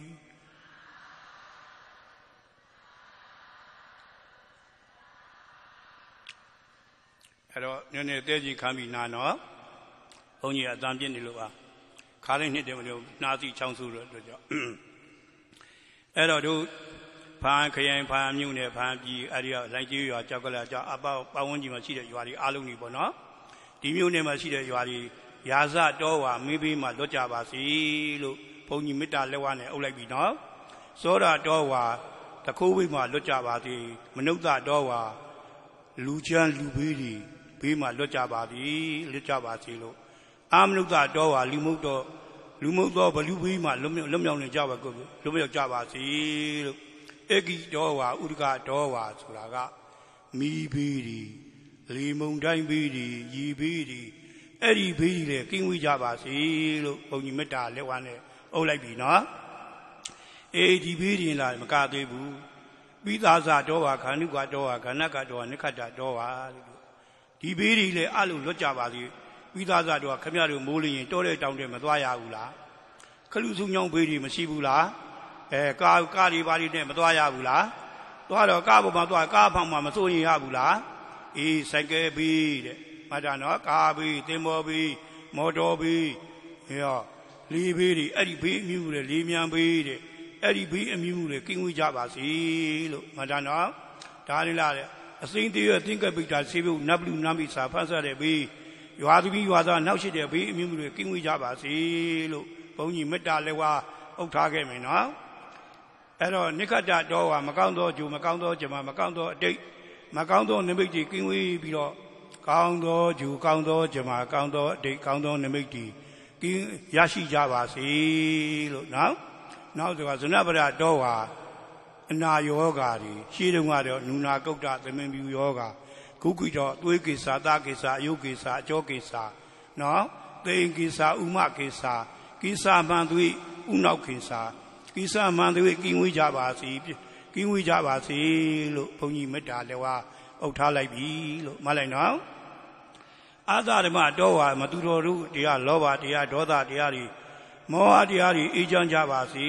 Speaker 2: အဲ့တော့နည်းနည်းတဲကြီးခံပြီးနာနော်ဘုန်းကြီးအတန်ပြစ်နေလို့ပါခါလေးနှစ်တည်းမလို့နာစီချောင်းစုလို့ကြောင့်အဲ့တော့တို့ဖန်ခရိုင်ဖန်မြို့နယ်ဖန်ပြည်အဲ့ဒီကလိုင်ကြီးရွာကြောက်ကလာကြောက်အပေါပတ်ဝန်းကျင်မှာရှိတဲ့ရွာတွေအားလုံးကြီးပေါ့နော်ဒီမြို့နယ်မှာရှိတဲ့ရွာတွေရာဇတောဝါမင်းဘေးမှာလွတ်ကြပါစေလို့ဘုန်းကြီးမေတ္တာလက်ဝါးနဲ့အုပ်လိုက်ပြီနော်သောတာတော်ဝါတခိုးဝိမှလွတ်ကြပါသည်မနုဿတော်ဝါလူချမ်းလူဘေးတွေဘေးမှလွတ်ကြပါသည်လွတ်ကြပါစေလို့အာမနုဿတော်ဝါလူမုတ်သောဘလူဘေးမှလွတ်မြောက်နေကြပါကုန်လွတ်မြောက်ကြပါစေလို့ဧကိတော်ဝါဥဒကတော်ဝါဆိုတာကမီးဘေးတွေလေမုန်တိုင်းဘေးတွေရေဘေးတွေအဲ့ဒီဘေးတွေလည်းကင်းဝေးကြပါစေလို့ဘုန်းကြီးမေတ္တာလက်ဝါးနဲ့အုပ်လိုက်ပြီနော်ဒီဘေးတွေလားမကသေးဘူးပိသာဇတော်ဝါခန္ဓုကတော်ဝါခန္ဓကတော်ဝါနိခတ္တတော်ဝါဒီဘေးတွေလည်းအလုံးလွတ်ကြပါစေပိသာဇတော်ခမရတို့မိုးလင်းရင်တောတဲ့တောင်တဲ့မသွားရဘူးလားခလူစုံညောင်းဘေးတွေမရှိဘူးလားကားတွေဘာတွေနဲ့မသွားရဘူးလားသွားတော့ကားပေါ်မှာသွားကားဖောင်မှာမစိုးရင်ရဘူးလားဆိုင်ကယ်ဘေးတဲ့မှတ်တာနော်ကားဘေးသင်္ဘောဘေးမော်တော်ဘေးလေးဘေးတွေအဲ့ဒီဘေးအမျိုးတွေလေးမြန်ဘေးတဲ့အဲ့ဒီဘေးအမျိုးတွေကင်းဝေးကြပါစေလို့မှတ်တာနော်ဒါလေးလားတဲ့အစိမ့်သေးရသင်္ကပိတာဆေးဖို့နတ်လူနတ်မိစာဖတ်ဆတဲ့ဘေးရွာသမီးရွာသားနောက်ရှိတဲ့ဘေးအမျိုးတွေကင်းဝေးကြပါစေလို့ဘုန်းကြီးမေတ္တာလက်ဝါးအုပ်ထားခဲ့မယ်နော်အဲ့တော့နိခတ္တတော်ဝါမကောင်းသောဂျူမကောင်းသောဂျမမကောင်းသောအတိတ်မကောင်းသောနိမိတ်တွေကင်းဝေးပြီးတော့ကောင်းသောဂျူကောင်းသောဂျမကောင်းသောအတိတ်ကောင်းသောနိမိတ်တွေကင်းရရှိကြပါစေလို့နော်နောက်ဆိုကဇနပရတော်ဝါအနာယောဂါတွေရှင်းတုန်းကတော့နုနာကုတ်တသမင်ပြူယောဂါခုခိတော့သွေးကိစ္စသကိစ္စအယုတ်ကိစ္စအကျောကိစ္စနော်သိင်ကိစ္စဥမကိစ္စကိစ္စမှန်သွေးဥနောက်ကိစ္စကိစ္စမှန်သွေးကင်းဝေးကြပါစေကင်းဝေးကြပါစေလို့ဘုန်းကြီးမေတ္တာလည်းဝါအုပ်ထားလိုက်ပြီလို့မှတ်လိုက်နော်အာသဓမ္မတော်ဝါမသူတော်တို့တရားလောဘတရားဒေါသတရားတွေမောဟတရားတွေအေးချမ်းကြပါစေ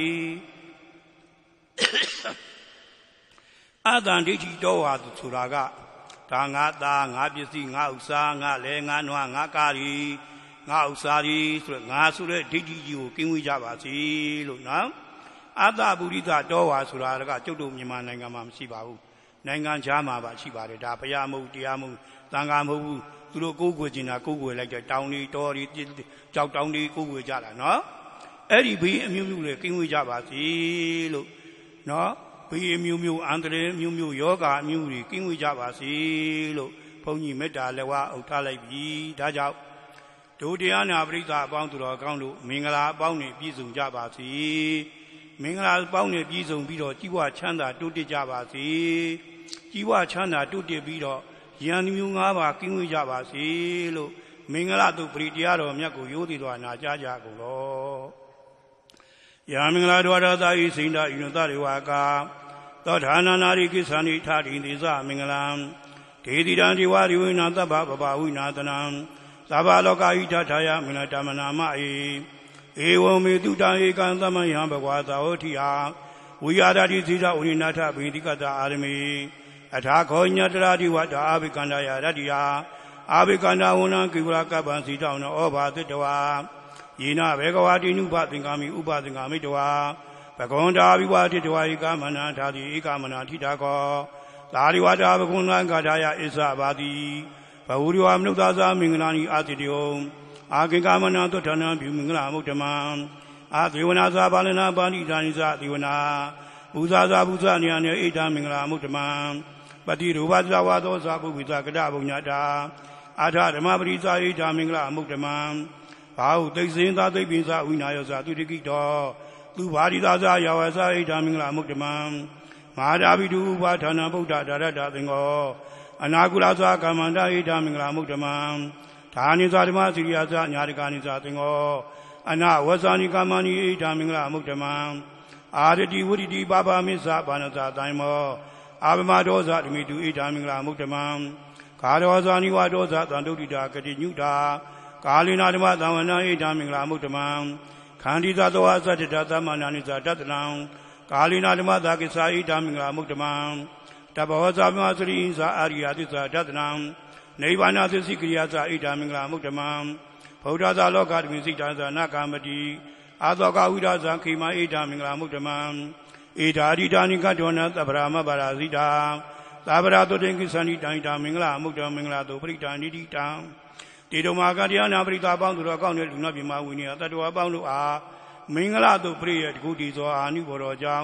Speaker 2: အာသံဒိဋ္ဌိတော်ဝါဆိုတာကဒါငါသားငါပစ္စည်းငါဥစ္စာငါလဲငါနွားငါကားရီငါဥစ္စာရီဆိုတော့ငါဆိုတဲ့ဒိဋ္ဌိကြီးကိုကင်းဝေးကြပါစေလို့နော်အာသပုရိသတော်ဝါဆိုတာကကျုပ်တို့မြန်မာနိုင်ငံမှာမရှိပါဘူးနိုင်ငံခြားမှာပါရှိပါတယ်ဒါဘုရားမဟုတ်တရားမဟုတ်သံဃာမဟုတ်ဘူးသူတို့ကိုးကွယ်ကျင်တာကိုးကွယ်လိုက်တဲ့တောင်တွေတော်တွေကြောက်တောင်တွေကိုးကွယ်ကြတာနော်အဲ့ဒီဘေးအမျိုးမျိုးတွေကင်းဝေးကြပါစေလို့နော်ဘေးအမျိုးမျိုးအန္တရာယ်မျိုးမျိုးယောဂအမျိုးတွေကင်းဝေးကြပါစေလို့ဘုန်းကြီးမေတ္တာလက်ဝါးအုပ်ထားလိုက်ပြီဒါကြောင့်ဒုတရားနာပရိသတ်အပေါင်းသူတော်ကောင်းတို့မင်္ဂလာအပေါင်းနဲ့ပြည့်စုံကြပါစေမင်္ဂလာအပေါင်းနဲ့ပြည့်စုံပြီးတော့ကြီးပွားချမ်းသာတိုးတက်ကြပါစေကြီးပွားချမ်းသာတိုးတက်ပြီးတော့ယန္တမျိုး၅ပါးကင်းဝေးကြပါစေလို့မင်္ဂလာတုပရိတရားတော်မြတ်ကိုရိုးသေးတော်နာကြားကြကုန်လောယာမင်္ဂလာတော်သာဤစိန္ဒဤနတရေဝါကာသောဌာနနာရိကိသန္တိထာတိသေသမင်္ဂလံဒေတိတံဒီဝရိဝိနာသဗ္ဗပပဝိနာတနံသဗ္ဗလောကဤထထာယမင်္ဂလတမနာမဧဝံမေတုတံဧကံသမယံဘဂဝါသာဝတိဟာဝိယာဒတိသီရဝိနာထဘိတိကတအာရမေအထာခောညတရာတိဝတ္တအာဘိကန္ဒယရတ္တိဟာအာဘိကန္ဒဝဏံကိဝရကပ္ပံစီတောင်းဩဘာတိတဝါယေနဘေကဝါတိနုပသင်္ကာမိဥပသင်္ကာမိတဝါဘဂဝန္တာဝိဝါတိတဝါဧကမနာထာတိဧကမနာထိတာခောသာရိဝတ္တာဘဂဝန္တံကာထာယဣဇဘာတိဘဝုရိဝမနုဿာသမင်္ဂလာနိအာတိတယောအာကိကမနာသုထနာပြုမင်္ဂလာမုဒ္ဓမံအာသေဝနာသာပါလနာပါဏိဒါနိသသေဝနာဘူဇာသာဘူဇာနိယနေဣဒံမင်္ဂလာမုဒ္ဓမံပတိရူပသဝါသောသာပုဝိသကတဘုံညတာအာထဓမ္မပရိသာဣဒံမင်္ဂလာမုဒ္ဓမံဘာဟုသိစင်သာသိပိသာဝိနာယောသာသူတိကိတောသူဘာရိသာသာယောဝသာဣဒံမင်္ဂလာမုဒ္ဓမံမဟာဓာပိတုဥပါဌာနဗုဒ္ဓဒါရတသင်္ဃောအနာကုလသာကမ္မန္တဣဒံမင်္ဂလာမုဒ္ဓမံဌာနိသာဓမ္မစိရိယသာညာတိကာနိသာသင်္ဃောအနာဝဇာနိကမ္မနိဣဒံမင်္ဂလာမုဒ္ဓမံအာရတိဝိတိပါပါမိစ္ဆာဘာနသာတိုင်မောအာဗမဒောဇဓမိတုဣဒံမင်္ဂလာမုဒ္ဓမံခါရောဇာနိဝဒောဇသံတုတိတာကတိညုတာကာလိနာဓမ္မသံဝနာဣဒံမင်္ဂလာမုဒ္ဓမံခန္ဒီသသောအသတ္တတသမနာနိသာတတနံကာလိနာဓမ္မသာကိသာဣဒံမင်္ဂလာမုဒ္ဓမံတဘောဇာမစရိသာအာရိယသစ္စာတတနံနိဗ္ဗာန်သစ္စိကရိယာသာဣဒံမင်္ဂလာမုဒ္ဓမံဗုဒ္ဓသာလောကဓမိစိတံသာနကာမတိအာသောကဝိဒဇံခိမဣဒံမင်္ဂလာမုဒ္ဓမံဣဒာရိတာနိကတောနသဗ္ဗရာမဘာရာဇိတာသဗ္ဗရာတုတေကိသန္တိတံဣဒံမင်္ဂလာမုဒ္ဓမင်္ဂလာတုပရိတာနိတိတံတေတုမာကတရားနာပရိသပေါင်းသူတော်ကောင်းတဲ့လူနာပြမဝိနည်းတတ္တဝါပေါင်းတို့အားမင်္ဂလာတုပရိယတကုတိသောအာနိဘောတော်ကြောင့်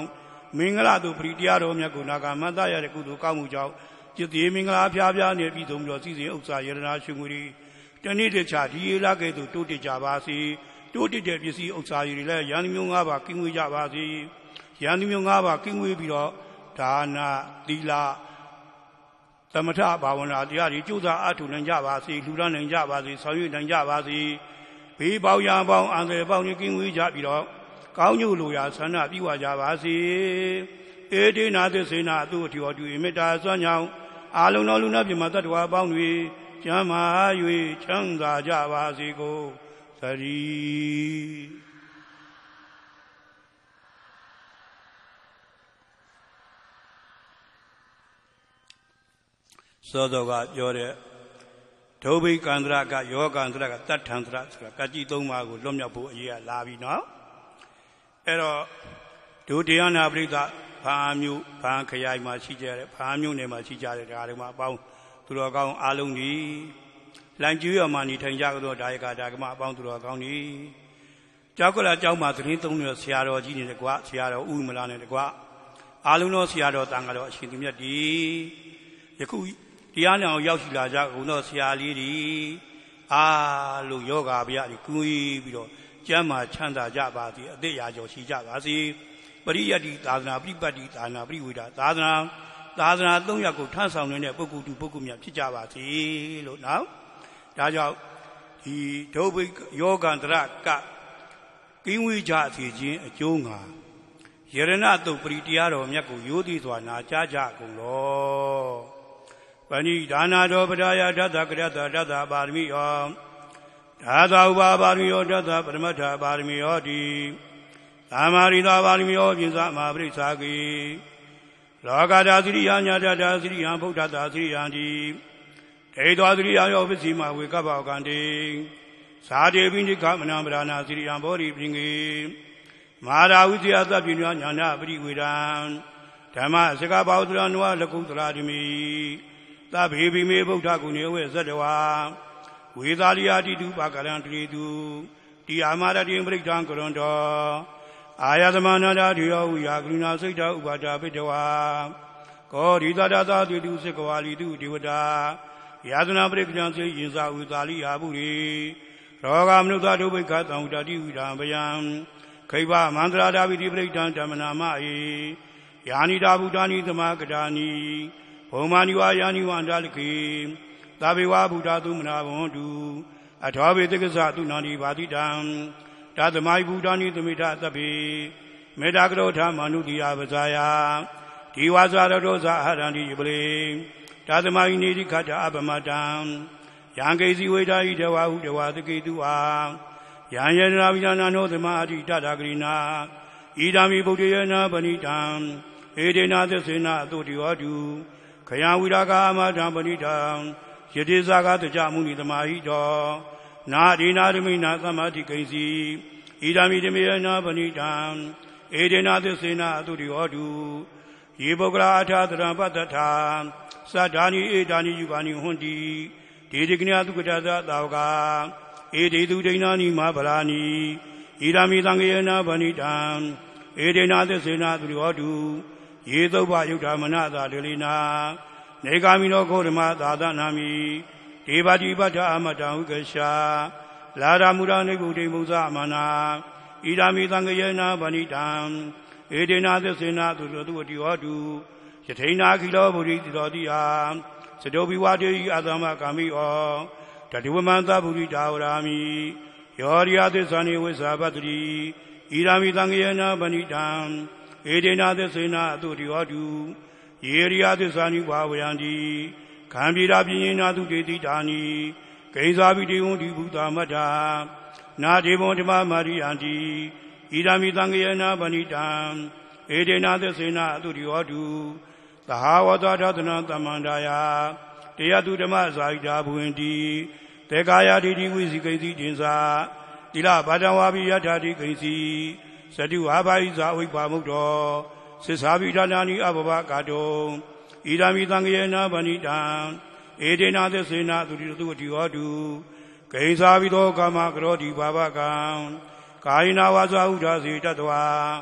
Speaker 2: မင်္ဂလာတို့ပရိတရားတော်မြတ်ကိုနာဂမန္တရတဲ့ကုသိုလ်ကောင်းမှုကြောင့်จิตမင်္ဂလာဖျားဖျားနဲ့ပြည်စုံပြီးတော့စီစဉ်ဥစ္စာယရနာရှင်ငွေတွေတနေ့တခြားဒီလာကဲ့သို့တိုးတက်ကြပါစေတိုးတက်တဲ့ပစ္စည်းဥစ္စာတွေလည်းယန္တိမျိုး၅ပါးကင်းဝေးကြပါစေယန္တိမျိုး၅ပါးကင်းဝေးပြီးတော့ဒါနာသီလသမထဘာဝနာတရားတွေကြိုးစားအားထုတ်နိုင်ကြပါစေလှူဒါန်းနိုင်ကြပါစေဆောင်ရွက်နိုင်ကြပါစေဘေးပေါင်းရာပေါင်းအန္တရာယ်ပေါင်းကင်းဝေးကြပြီးတော့ကောင်းကျိုးလိုရာဆန္ဒပြုဝကြပါစေဧတေနာသစ္စေနာအတုအထီောတူမေတ္တာစွမ်းကြောင်းအာလုံတော်လူနာပြမတ္တဝါပေါင်းတွေကျမ်းမာ၍ချမ်းသာကြပါစေကိုသတိစောစောကပြောတဲ့ဒုဗိကန္တရကယောကန္တရကတတ္ထန္တရဆိုတာကတိ၃ပါးကိုလွတ်မြောက်ဖို့အရေးကလာပြီနော်အဲ့တော့ဒုတရားနာပရိသဘာမျိုးဘာခရိုင်မှာရှိကြတယ်ဘာမျိုးနယ်မှာရှိကြတယ်ဒါတွေမှာအပေါင်းသူတော်ကောင်းအားလုံးဒီလန်ကျူးရမှာနေထိုင်ကြသောဒါယကဒါကမအပေါင်းသူတော်ကောင်းဒီကြောက်ကလာကျောင်းမှာသတင်းသုံးရဆရာတော်ကြီးနေတယ်ကွာဆရာတော်ဥမလာနေတယ်ကွာအားလုံးသောဆရာတော်တန်ခါတော်အရှင်သူမြတ်ဒီယခုတရားနာအောင်ရောက်ရှိလာကြကုန်သောဆရာလေးတွေအားလုံးယောဂဗျာဒီကူးပြီးတော့ကျမ်းမာချမ်းသာကြပါစေအသက်ရာကျော်ရှိကြပါစေပရိယတ္တိသာသနာပြိပတ်တိသာသနာပြိဝေဒသာသနာ၃ရပ်ကိုထမ်းဆောင်နေတဲ့ပုဂ္ဂိုလ်တူပုဂ္ဂိုလ်များဖြစ်ကြပါစေလို့နော်ဒါကြောင့်ဒီဒုဗိယောဂန္တရကကင်းဝေးကြစေခြင်းအကျိုးငါယရဏတုတ်ပရိတရားတော်မြတ်ကိုရိုးသေးစွာနာကြားကြကုန်လောပဏိဒါနာတော်ပဒါယဓတ္တကရတ္တဓတ္တပါရမီယောဓာသဥပါပါရမီယောဓတ္တပရမတ္ထပါရမီယောတိသာမာရိတာပါရမီယောပြင်သမပရိစ္ဆာကိလောကတာသရိယညာတတာသရိယံဗုဒ္ဓတာသရိယံတိဒေသောသရိယယောပစ္စည်းမဝေကပ္ပကံတိသာတေပိဋိကမနံပရဏသရိယံဘောဓိပင်ကေမာရာဝိဇ္ဇာသဗ္ဗညညာနာပရိဝေဒံဓမ္မစကပေါသရနဝလကုတ္တရာတိမိသဗ္ဗေပိမေဗုဒ္ဓဂုဏေဝေသတ္တဝါဝေသာလိယာတိတုပါကရံတိတုတိအာမရတိပရိဋ္ဌံကရွန်တော်အာယသမနာတာထေယောဝိယာကရုဏာစိတ်တဥပါဒပိတဝါကောရိသတသာတိတုစေကဝါလိတုဒေဝတာယာသနာပရိက္ခဏစေရင်စာဝေသာလိယာပုရိရောဂမနုဿဒုဗိခသံတတိဝိဒံဗယံခိဗမန္တရာဒဝိတိပရိဋ္ဌံဓမ္မနာမအေယာနိတာဗုဒ္ဓာနိသမဂတာနိဘုံမာနိဝါယာနိဝန္တလခေသဗ္ဗေဝဗုဒ္ဓသုမနာဘဝန္တုအထောဘေတက္ကသသုနာနိဘာတိတံဓသမိုင်ဗုဒ္ဓာနိသမိထသဗ္ဗေမေတ္တာကရောထမနုတိယပဇာယဒီဝါဇာရတောဇာဟရန္တိယပလေဓသမိုင်နေတိခတ္တအပမတံယံကေစီဝေဒာဟိတဝါဟုတဝါသကေတုအာယံယေနာဝိဇာနာနောသမာအတိတတဂရိနာဣဒာမိဗုဒ္ဓယေနာပဏိတံဧဒေနာသစ္စေနာအတုတိဟောတုခယံဝိရာဂာမထံပဏိတံယတိဇာကတကြမုနိသမာဟိတောနာဒေနာဓမိနာသမတိကိဉ္စီဣဒာမိဓမေယနာပဏိတံဧဒေနာသစ္စေနာအတုတိဟောတုယေပုဂ္ဂလာအထာတရံပတ္တထာသတ္တာနိဧတာနိယူပါနိဟွန်တိဒေတိကညသုကတသသာဝကဧဒေတုဒိဏာနိမဗလာနိဣဒာမိသံဃေနာပဏိတံဧဒေနာသစ္စေနာအတုတိဟောတုယေသုဘယုဒ္ဓမနသာဒေလိနာနေဂာမိနောဂေါဓမသာသနာမိဒေဝတိပတ္ထအမတံဥကရှာလာရမူရာနေကုတိမုဇာမနာဣဒာမိသံဃေနာပဏိတံဧဒေနာသစ္စေနာသူတုတိဟောတုယထိနာခိလောဗုဒ္ဓိတိတော်တိအာစတောဘိဝတေယအသမကာမိဩတတိဝမန္တဗုဒ္ဓိတာဝရာမိယောရိယသစ္စာနိဝိဇ္ဇာပတ္တိဣဒာမိသံဃေနာပဏိတံဧဒေနာသစ္စေနာအတုတိဟောတုယေရိယသစ္စာနိဘာဝယံတိခံပြေတာပြင်းရင်နာတုတေတိတာနိဂိဉ္စာပိတေဝံဒီဘုသာမတ္ထာနာဒေဝံဓမ္မမာရိယံတိဣဒာမိသံဃေနာပဏိတံဧဒေနာသစ္စေနာအတုတိဟောတုသဟာဝတ္တဒသနံသမ္မန္တာယတေယတုဓမ္မဇာဟိတာဘုဝင်တိတေကာယတိတိဝိဇိကိဉ္စီတင်္စာသီလဘာတံဝါပိယထာတိကိဉ္စီစတုဝါဘိဇာဝိပါမုဒ္ဒောသစ္စာပိဌာနာနိအဘဘကာတောဣဒာမိသံဃေနာပဏိတံဧဒေနာသစ္စေနာသူတိတုတိဟောတုဂိဉ္စာပိသောကာမကရောတိဘာဘကံကာယနာဝါစာဥဒ္ဒါစေတတဝါ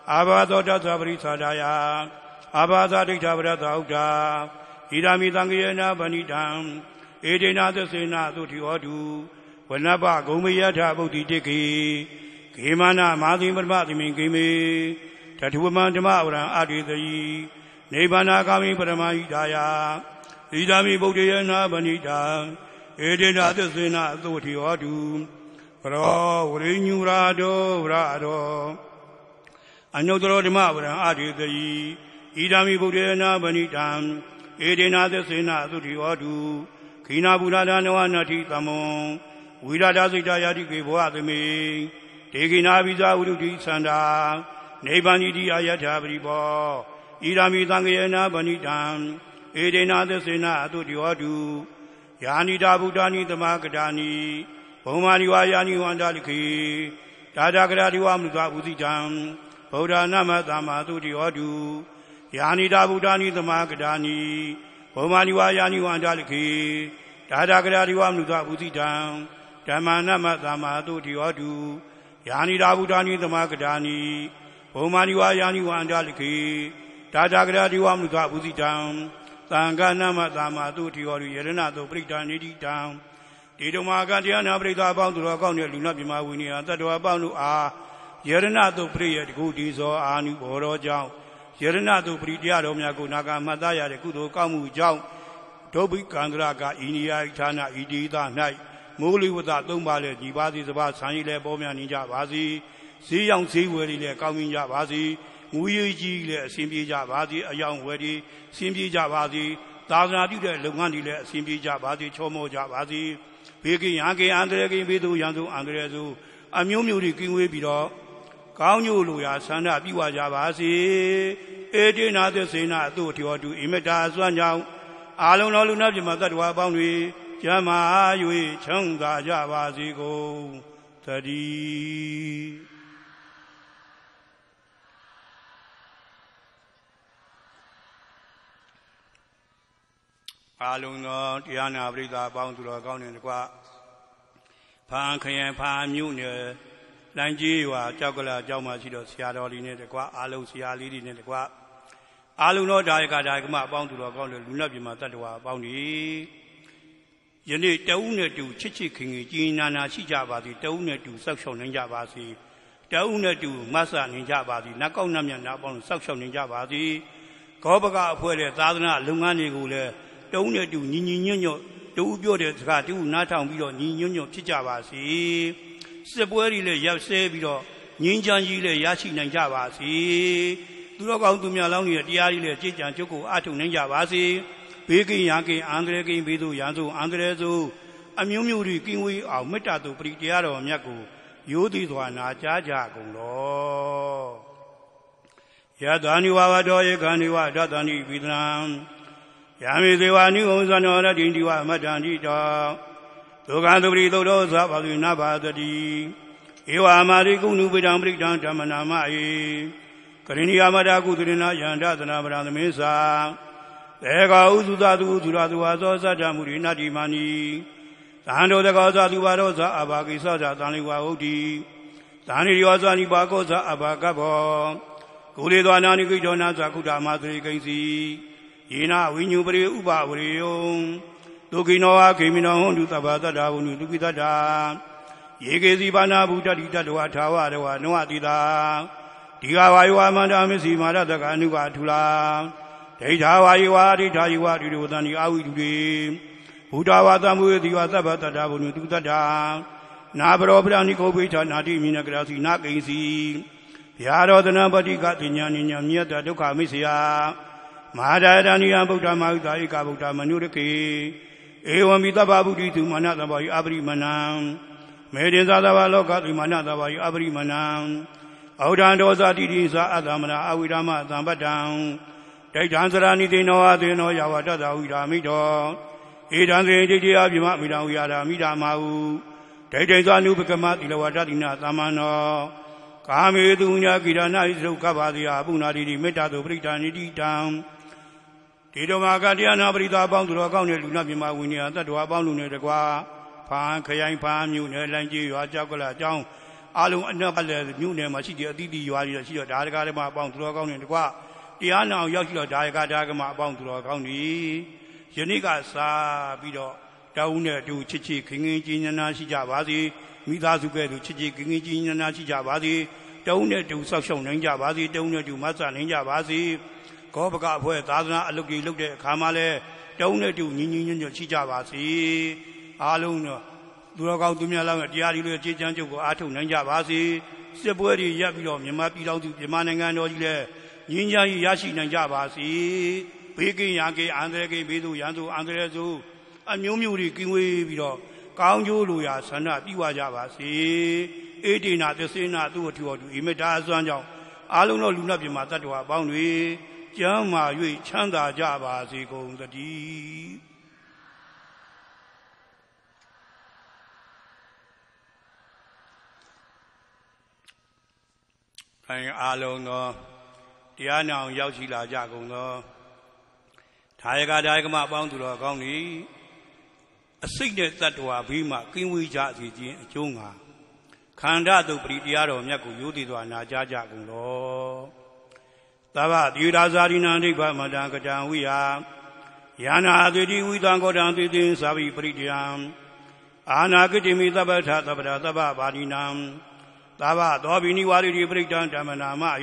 Speaker 2: အာဘာသောတသပရိသဒာယအာဘာသဒိဋ္ဌဗရသောဥဒ္ဓဣဒာမိသံဃေနဗဏိတံဧဒေနသစေနသုတိဟောတုဝနပဂုံမယထဗုဒ္ဓိတိကေဂေမနာမာသီပရမသီမိဂေမေတထုဝမံဓမ္မဝရံအာတိတိနိဗ္ဗာနာဂာမိပရမဟိတာယဣဒာမိဗုဒ္ဓေနဗဏိတံဧဒေနသစေနသုတိဟောတုပရောဝရိညူရာတောဝရတောအနုတ္တရောဓမ္မဝရံအာတိတိဣဒာမိဗုဒ္ဓေနဗဏိတံဧဒေနသစေနသုတိဟောတုခိနာဗုဒ္ဓနာနဝနာတိသမုံဝိရဒစိတယာတိကေဘောသမေဒေခိနာပိဇာဝုဒ္ဓိသန္တာနိဗ္ဗာနိတိအာယထာပရိဘောဣဒာမိသံဃေနဗဏိတံဧဒေနသစေနသုတိဟောတုယာနိတာဗုဒ္ဓာနိသမဂတာနိဘုံမာရိဝါယာနိဝန္တာလိခေဒါဒကရာတိဝမုသဝုသိတံဗုဒ္ဓနာမသမ္မာသုတိဟောတုယာနိတာဗုဒ္ဓာနိသမဂတာနိဘုံမာရိဝါယာနိဝန္တာလိခေဒါဒကရာတိဝမုသဝုသိတံဓမ္မာနမသမ္မာသုတိဟောတုယာနိတာဗုဒ္ဓာနိသမဂတာနိဘုံမာရိဝါယာနိဝန္တာလိခေဒါဒကရာတိဝမုသဝုသိတံသံဃာနမသမ္မာသုတိဟောတုယရဏတုပရိဒာနိတိတံဒီဓမ္မကတရားနာပရိသအပေါင်းသူတော်ကောင်းတဲ့လူနာပြမဝိနည်းတတ္တဝါပေါင်းတို့အားယရဏတုပရိယတကုတိဇောအာနုဘောတော်ကြောင့်ယရဏတုပရိတရားတော်များကိုနာဂမှတ်သားရတဲ့ကုသိုလ်ကောင်းမှုကြောင့်ဒုဗ္ဗိကန္တရကဤနိယိဌာနဤတိသ၌မိုးလိဝတ္တသုံးပါးလည်းညီပါစီစပါးဆံရည်လည်းပေါ်များနေကြပါစေဈေးရောင်ဈေးဝယ်တွေလည်းကောင်းမြင်ကြပါစေငွေရည်ကြီးလည်းအစဉ်ပြေကြပါစေအယောင်ဝယ်တွေအစဉ်ပြေကြပါစေသာသနာပြုတဲ့လုပ်ငန်းတွေလည်းအစဉ်ပြေကြပါစေချောမောကြပါစေဘေးကင်းရန်ကင်းအန္တရာယ်ကင်းဘေးသူရန်သူအန္တရာယ်စုအမျိုးမျိုးတွေကင်းဝေးပြီးတော့ကောင်းညို့လိုရာဆန္ဒပြုဝကြပါစေဧတေနာသစေနာအတုထေဟောတုဣမတာစွမ်းကြောင့်အာလုံးတော်လူနာပြမတ္တဝါအပေါင်းတွေကျမ်းမာ၍ချမ်းသာကြပါစေကုန်သတည်းအာလုံးတော်တရားနာပရိသတ်အပေါင်းသူတော်ကောင်းတွေတကွဖန်ခရံဖာမြို့နယ်လိုင်းကြီးရွာကြောက်ကလာကျောင်းမှာရှိတော့ဆရာတော်လေးနဲ့တကွအာလုံးဆရာလေးတွေနဲ့တကွအာလုံးတော်ဒါယကဒါယကမအပေါင်းသူတော်ကောင်းတွေလူနာပြမတ္တဝါအပေါင်းတွေယနေ့တဦးနဲ့တူချစ်ချစ်ခင်ခင်ကြည်နာနာရှိကြပါသည်တဦးနဲ့တူစောက်ရှောက်နိုင်ကြပါစေတဦးနဲ့တူမဆနိုင်ကြပါသည်နတ်ကောက်နတ်မြတ်နာအပေါင်းစောက်ရှောက်နိုင်ကြပါသည်ကောပကအဖွဲ့တဲ့သာသနာလုပ်ငန်းတွေကိုလည်းတဦးနဲ့တူညီညီညွတ်ညွတ်တဦးပြောတဲ့စကားတဦးနားထောင်ပြီးတော့ညီညွတ်ညွတ်ဖြစ်ကြပါစေစစ်ပွဲတွေလည်းရောက်ဆဲပြီးတော့ငြင်းချမ်းကြီးလည်းရရှိနိုင်ကြပါစေသူတော်ကောင်းသူများလောင်းတွေတရားကြီးလည်းကြည်ကြံကြုတ်ကိုအထုံနိုင်ကြပါစေဘေးကင်းရန်ကင်းအန္တရာယ်ကင်းဘေးသို့ရန်သို့အန္တရာယ်သို့အမျိုးမျိုးတွေကင်းဝေးအောင်မေတ္တာသို့ပရိတရားတော်မြတ်ကိုရိုးသည်စွာနာကြားကြကုန်လောယထာနိဝါဝတောယေခန္ဒီဝဒသနိပိသနံယာမိသေဝနိဝဇနောရတိတိဝမတ္တန္တိတောဒုက္ခသုပရိသုတ်တော်သာဘာဝိနာဘာတတိဧဝအမာရိကုဏုပိတံပရိတံဓမ္မနာမယေကရိဏီယမတာကုသရဏယန္တသနာပရံသမင်းစာတေကောဥစုသသူသုရသူဝါသောသတ္တမုရိနတ္တိမာနိသံတော်တကောသသူဝါရောသအဘာကိသောသသံလိဝါဟုတ်တိသံရိယောသနိပါကောသအဘာကဘောကုလေသောနာနိကိတောနာသကုတ္တမသရိကိဉ္စီယေနဝိညုပရိဥပဝရိယောဒုက္ခိနောဝခေမိနောဟွန်တုသဗ္ဗတ္တဝုဏုဒုက္ခိတ္တယေကေစီပါဏဗုဒ္ဓတိတ္တဝါထာဝရဝနောအတိတာဒီဃဝါယောမန္တမစ္စည်းမာရတကအနုကထူလာဒိဋ္ဌာဝါယေဝဒိဋ္ဌာယေဝတိရောသန္တိအာဝိတုတိဘုဒ္ဓဝါသမုေတိဝသဗ္ဗတ္တဝုဏုဒုက္ခိတ္တနာဘရောပရဏိကောပိဋ္ဌာနာတိမိနကရာစီနာကိဉ္စီဗျာရောသနပတိကတိညာနိညာမြတ်ဒုက္ခမိစ္ဆယမဟာဒါရဏိယဗုဒ္ဓမဟာသာဧကဗုဒ္ဓမနုရခေဧဝံမိတ္တဗဗုဒ္ဓိသူမာနသဗ္ဗယအပရိမဏံမေတင်သာသဗ္ဗလောကတိမာနသဗ္ဗယအပရိမဏံဩဒံဒောဇတိတိသာအတ္တမနာအဝိဓမ္မသံပတ္တံဒိဋ္ဌံစရဏိတေနောအသေနောယဝတ္တသဝိဓာမိတောဧတံသေဒိဋ္ဌိယပြမမိတံဝိယာဒာမိဓာမဟုဒိဋ္ဌိသာနုပကမတိလဝတ္တတိနာသမ္မနောကာမေတုညာကိရဏဣသုကဗ္ဗတိယပုဏ္ဏတိတိမေတ္တာတုပရိဒာနိတိတံဒီတော်မှာကတရားနာပရိသတ်အပေါင်းသူတော်ကောင်းတဲ့လူနာမြမဝိနည်းတတ္တဝါအပေါင်းလူနဲ့တကွာဖန်ခရိုင်ဖန်မြို့နယ်လိုင်းကြီးရွာကြောက်ကလအကြောင်း Alum another new name, she did you are your diagram bound to Logoni and Qua. Diana, your diagram bound to Logoni. Jenica sa bido down to Chichi, King Jina Shijavadi, Midazuke to Chichi, King Jina Shijavadi, down to Social Ninja Vadi, down to Masa Ninja Vadi, Copaca, where Tazna looked at Kamale, down to Ninin Shijavasi, Aluna. Duragao to me along a diary chicken to go out to Ninja Vasi, Seburi Yapilom, you might be down to the Mananga or Ninja Yashi Ninja Vasi, Piki Yankee, Andre Bidu, Yandu, Andrezu, and New Muri Kingwe Bido, Count Yuluya, Sana, Piwa Javasi, 18 at the same at 2 to Imita Zanjao, Aluno Luna Bimata to a boundary, Jama Yui Chanda Javasi go the deep. Alone, Diana, Yauchila Jago, Taiga Diagama bound to the county. A signet that to Abima, King Wijazi, Junga. Kanda to Pritiaro, Yaku, Yudi to Anajago. Tava, Yudazarina, Niba, Madanga, we are Yana, the D. We don't go down to the Savi Pritiam. Anakitimi, the Bata, the Badinam. Tava, Dobini, what did you break down Tamanama?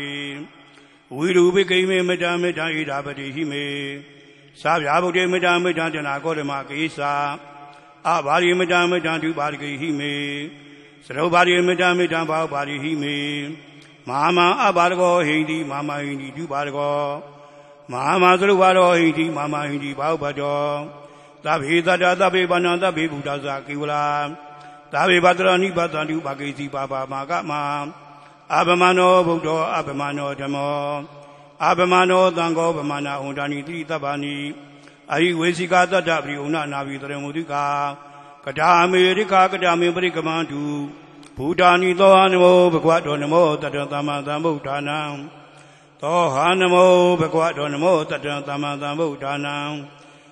Speaker 2: We do became a Madame Dabadi Hime. Sabiabo de Madame Dantana Makisa. Abadi Madame Dantu Badi Hime. Sarobadi Madame Damba Badi Hime. Mama Abargo Hindi, Mama Hindi Dubargo. Mama Zurubaro Hindi, Mama Hindi Baubado. Tabita Dabi Banana Bibudazakula. Tabi Badrani Batanu Bagiti Baba Magama Abamano Budo Abamano Demo Abamano Dango Bamana Undani Tabani Ai Wesigata Dabriuna Navi Remudika Kadami Rika Kadami Brikamandu Putani Tohanamo Baquatonamo Tatama Tambutana Tohanamo Baquatonamo Tatama Tambutana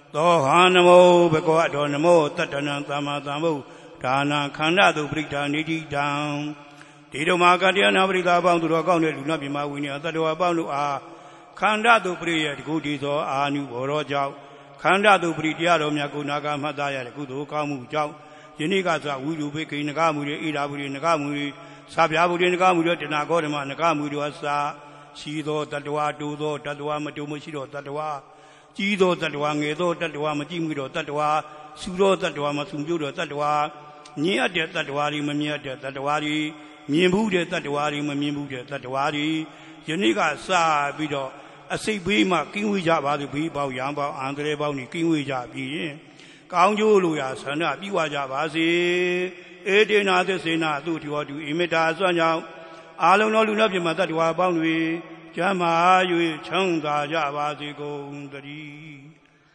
Speaker 2: Tohanamo Baquatonamo Tatana Tamatamu Dana Kanda to Brita Niti down. Tito Magadiana Brita bound to the account of Nabima Winia, that were bound to a Kanda to Pri at Gudizo, a new Oroja, Kanda to Britiado Miakunaga Madaya, Kudu Kamu Jau, Yenikaza, Wudu Biki in the Gamuri, Idaburi in the Gamuri, Sabiabu in the Gamuri, Nagorima, and the Gamuri Asa, Shido, Tatua, Dudo, Tatua, Matumushido, Tatua, Jido, Tatua, Edo, Tatua, Majimido, Tatua, Sudo, Tatua, Masumjudo, Tatua. Near the Tatwari, Mamia, the Tatwari, Mimu, the Tatwari, Mamimu, the Tatwari, Yanika Sa Bido, a say Bima, King Wijaba, the Biba Yamba, Andre Boni, King Wijabi, Count Yuluya, Sana, Biwa Javasi, Edina, the Sena, do to Imita Sanya, Alano Lunabima, that were boundary, Jama, you Changa Javasi go the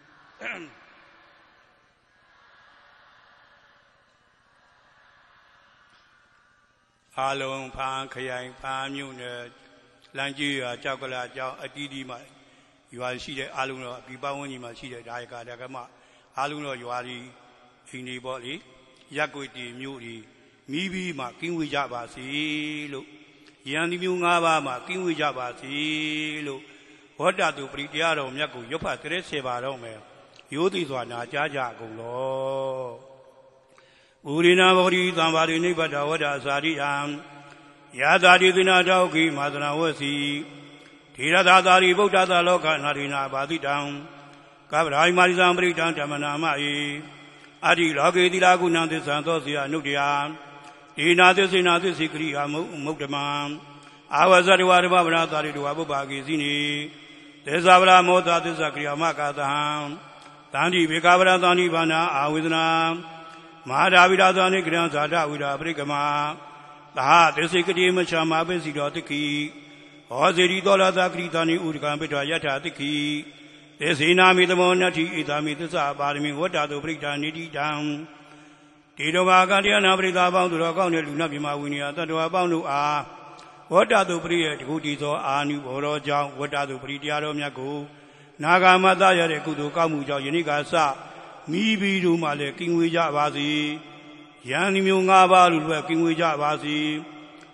Speaker 2: Alone Pan Kayang Pan Munit Langia Chocolate a Didi. You are seated Aluna, Bibawani Machida Daika Dagama, Aluna Yuari, Ini Body, Yakuiti, Mudi, Mibi, King Wijabasi, look, Yanni Mungaba, King Wijabasi, look, what are to Pritiaro, Yaku, Yopa, Treseva Rome, Yudizwana, Jaja, Golo. Urina Bori, Tambari Nibada, Wada Sadiam, Yadadi Dinadauki, Madanawasi, Tira Dadari, Bota Loka, Narina Badidam, Cabrai Marizam Britan Tamanamai, Adi Logi di Laguna de Santosia Nudia, Inatis Inatis Sikria Muktamam, I was at the Wadabana to Abubagizini, Desabra Mota de Zakria Makataham, Tandi Vicabra Tanivana, Awidna. Madavida Dani Grand Zada with a brigama, the heart, the secretary Machama Besida the key, or the Ridola Zakritani Udkambita Yata the key, the Sinami the Monati, Itami the Sabari, what are the Britannia down? Tito Magadiana Brida bound to the County Lunabima Winia, that were bound to ah, what are the Priet Gudizo, Anu Oroja, what are the Pritiaro Miaku, Nagamadaya Kudu Kamuja, Unicasa. Mibi do Male, King Wijabasi, Yanimunga Balu, King Wijabasi,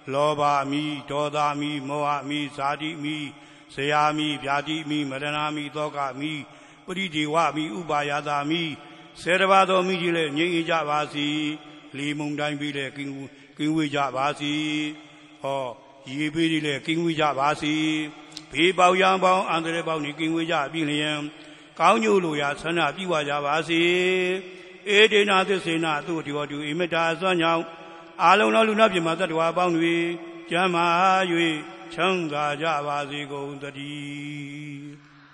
Speaker 2: လောဘမိဒေါသမိမောဟမိဇာတိမိဇယာမိဗျာတိမိမရဏမိသောကမိပရိဒေဝမိဥပါယတာမိ12ပါးသောမိကြီးလည်းငြိမ်ကြပါစေလေမုန်တိုင်းပြီးလည်းကင်းဝေးကြပါစေဟောရေပေးတွေလည်းကင်းဝေးကြပါစေဘေးပေါရန်ပေါင်းအန္တရာယ်ပေါင်းတွေကင်းဝေးကြပြီလျင်ကောင်းညို့လိုရာဆန္ဒပြုဝကြပါစေဧဒေနာသစ္စေနာသူတိဝတုဣမေတ္တာစွမ်းကြောင့်အာလုံးသောလူနာပြမသတ္တဝါပေါင်းတွေကျမ်းမာ၍ချမ်းသာကြပါစေကုန်သတည်း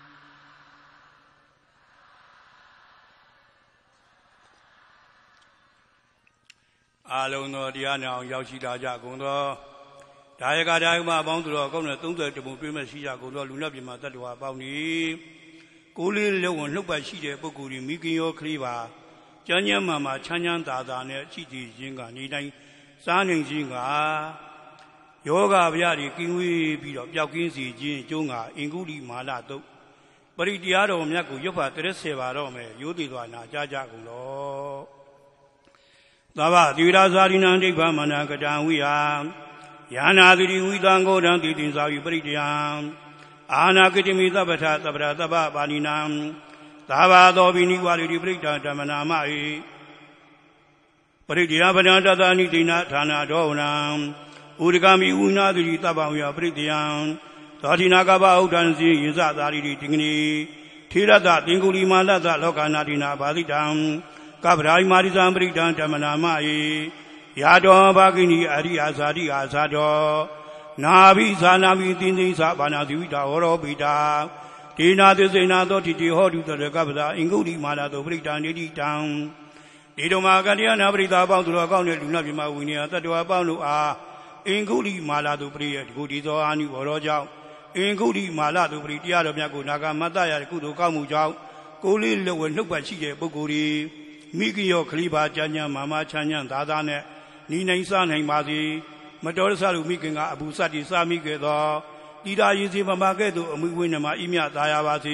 Speaker 2: အာလုံးသောတရားနာအောင်ရောက်ရှိလာကြကုန်သောဒါယကဒါယမအပေါင်းသူတော်ကောင်းတဲ့30ပုံတွေ့မဲ့ရှိကြကုန်သောလူနာပြမသတ္တဝါပေါင်းတွေကိုယ်လေးလုံးဝနှုတ်ပတ်ရှိတဲ့ပုဂ္ဂိုလ်တွေမိခင်ရောခလေးပါကျမ်းကျမ်းမာချမ်းသာသာနဲ့ကြည်ကြည်ခြင်းကနေတိုင်းစားနေခြင်းကယောဂဗျာတွေကင်းဝေးပြီးတော့ပျောက်ကင်းစေခြင်းအကျိုးကအင်္ဂုလိမာလတုတ်ပရိတရားတော်မြတ်ကိုရွတ်ဖတ်30ပါတော့မယ်ရိုးသေးစွာနာကြားကြကုန်လောသဗ္ဗသီရာဇာတိနံဒိဋ္ဌမနာကတံဝိဟာယာနာတိဝိသံကိုတံတိတင်္စာဝိပရိတယံအာနာကိတိမိသဗ္ဗထသဗ္ဗရသဗ္ဗပါဏိနံသာဘာသောဘိနိဝါရိပရိတံဓမ္မနာမဟိပရိတယဗဒံတသနိတိနာဌာနာဒောဝနံဥဒကမိဝိနာတိသဗ္ဗဝယပရိတယံသောတိနာကပဥဒ္ဒံစီယဇသာရိတိတိငနိထေရတသင်္ကုလိမာလသလောကနာတိနာဘာတိတံကပ္ပရာမာရိသံပရိတံဓမ္မနာမဟိယာတောဘာဂိနိအရိယာဇာတိအာဇာတောနာဘိဇာနာမိသင်္သိသဘာနာသီဝိတာဟောရောပိတာဒေနာသစ္စေနာသောတိတိဟောတုတရကပ္ပဒါအင်္ဂုလိမာလာသောပရိတံနေတိတံဒီတော်မှာကတရားနာပရိသအပေါင်းသူတော်ကောင်းတဲ့လူနာပြမဝိနည်းတတ္တဝါပေါင်းတို့အားအင်္ဂုလိမာလာသူပရိယဒီကိုဒီသောအာနိဘောရောကြောင့်အင်္ဂုလိမာလာသူပရိတရားတော်မြတ်ကိုနာဂမတ္တရကုသိုလ်ကောင်းမှုကြောင့်ကိုလေးလက်ဝဲနှုတ်ပတ်ရှိတဲ့ပုဂ္ဂိုလ်တွေမိဂယောခလိပါချမ်းချမ်းမာချမ်းချမ်းသာသာနဲ့ဤနိုင်စားနိုင်ပါစေမတော်တဆလူမိခင်ကအဘူစတိစာမိခဲ့သောတိတာရည်စီမမကဲ့သို့အမှုဝိနမှာဣမြသာရပါစေ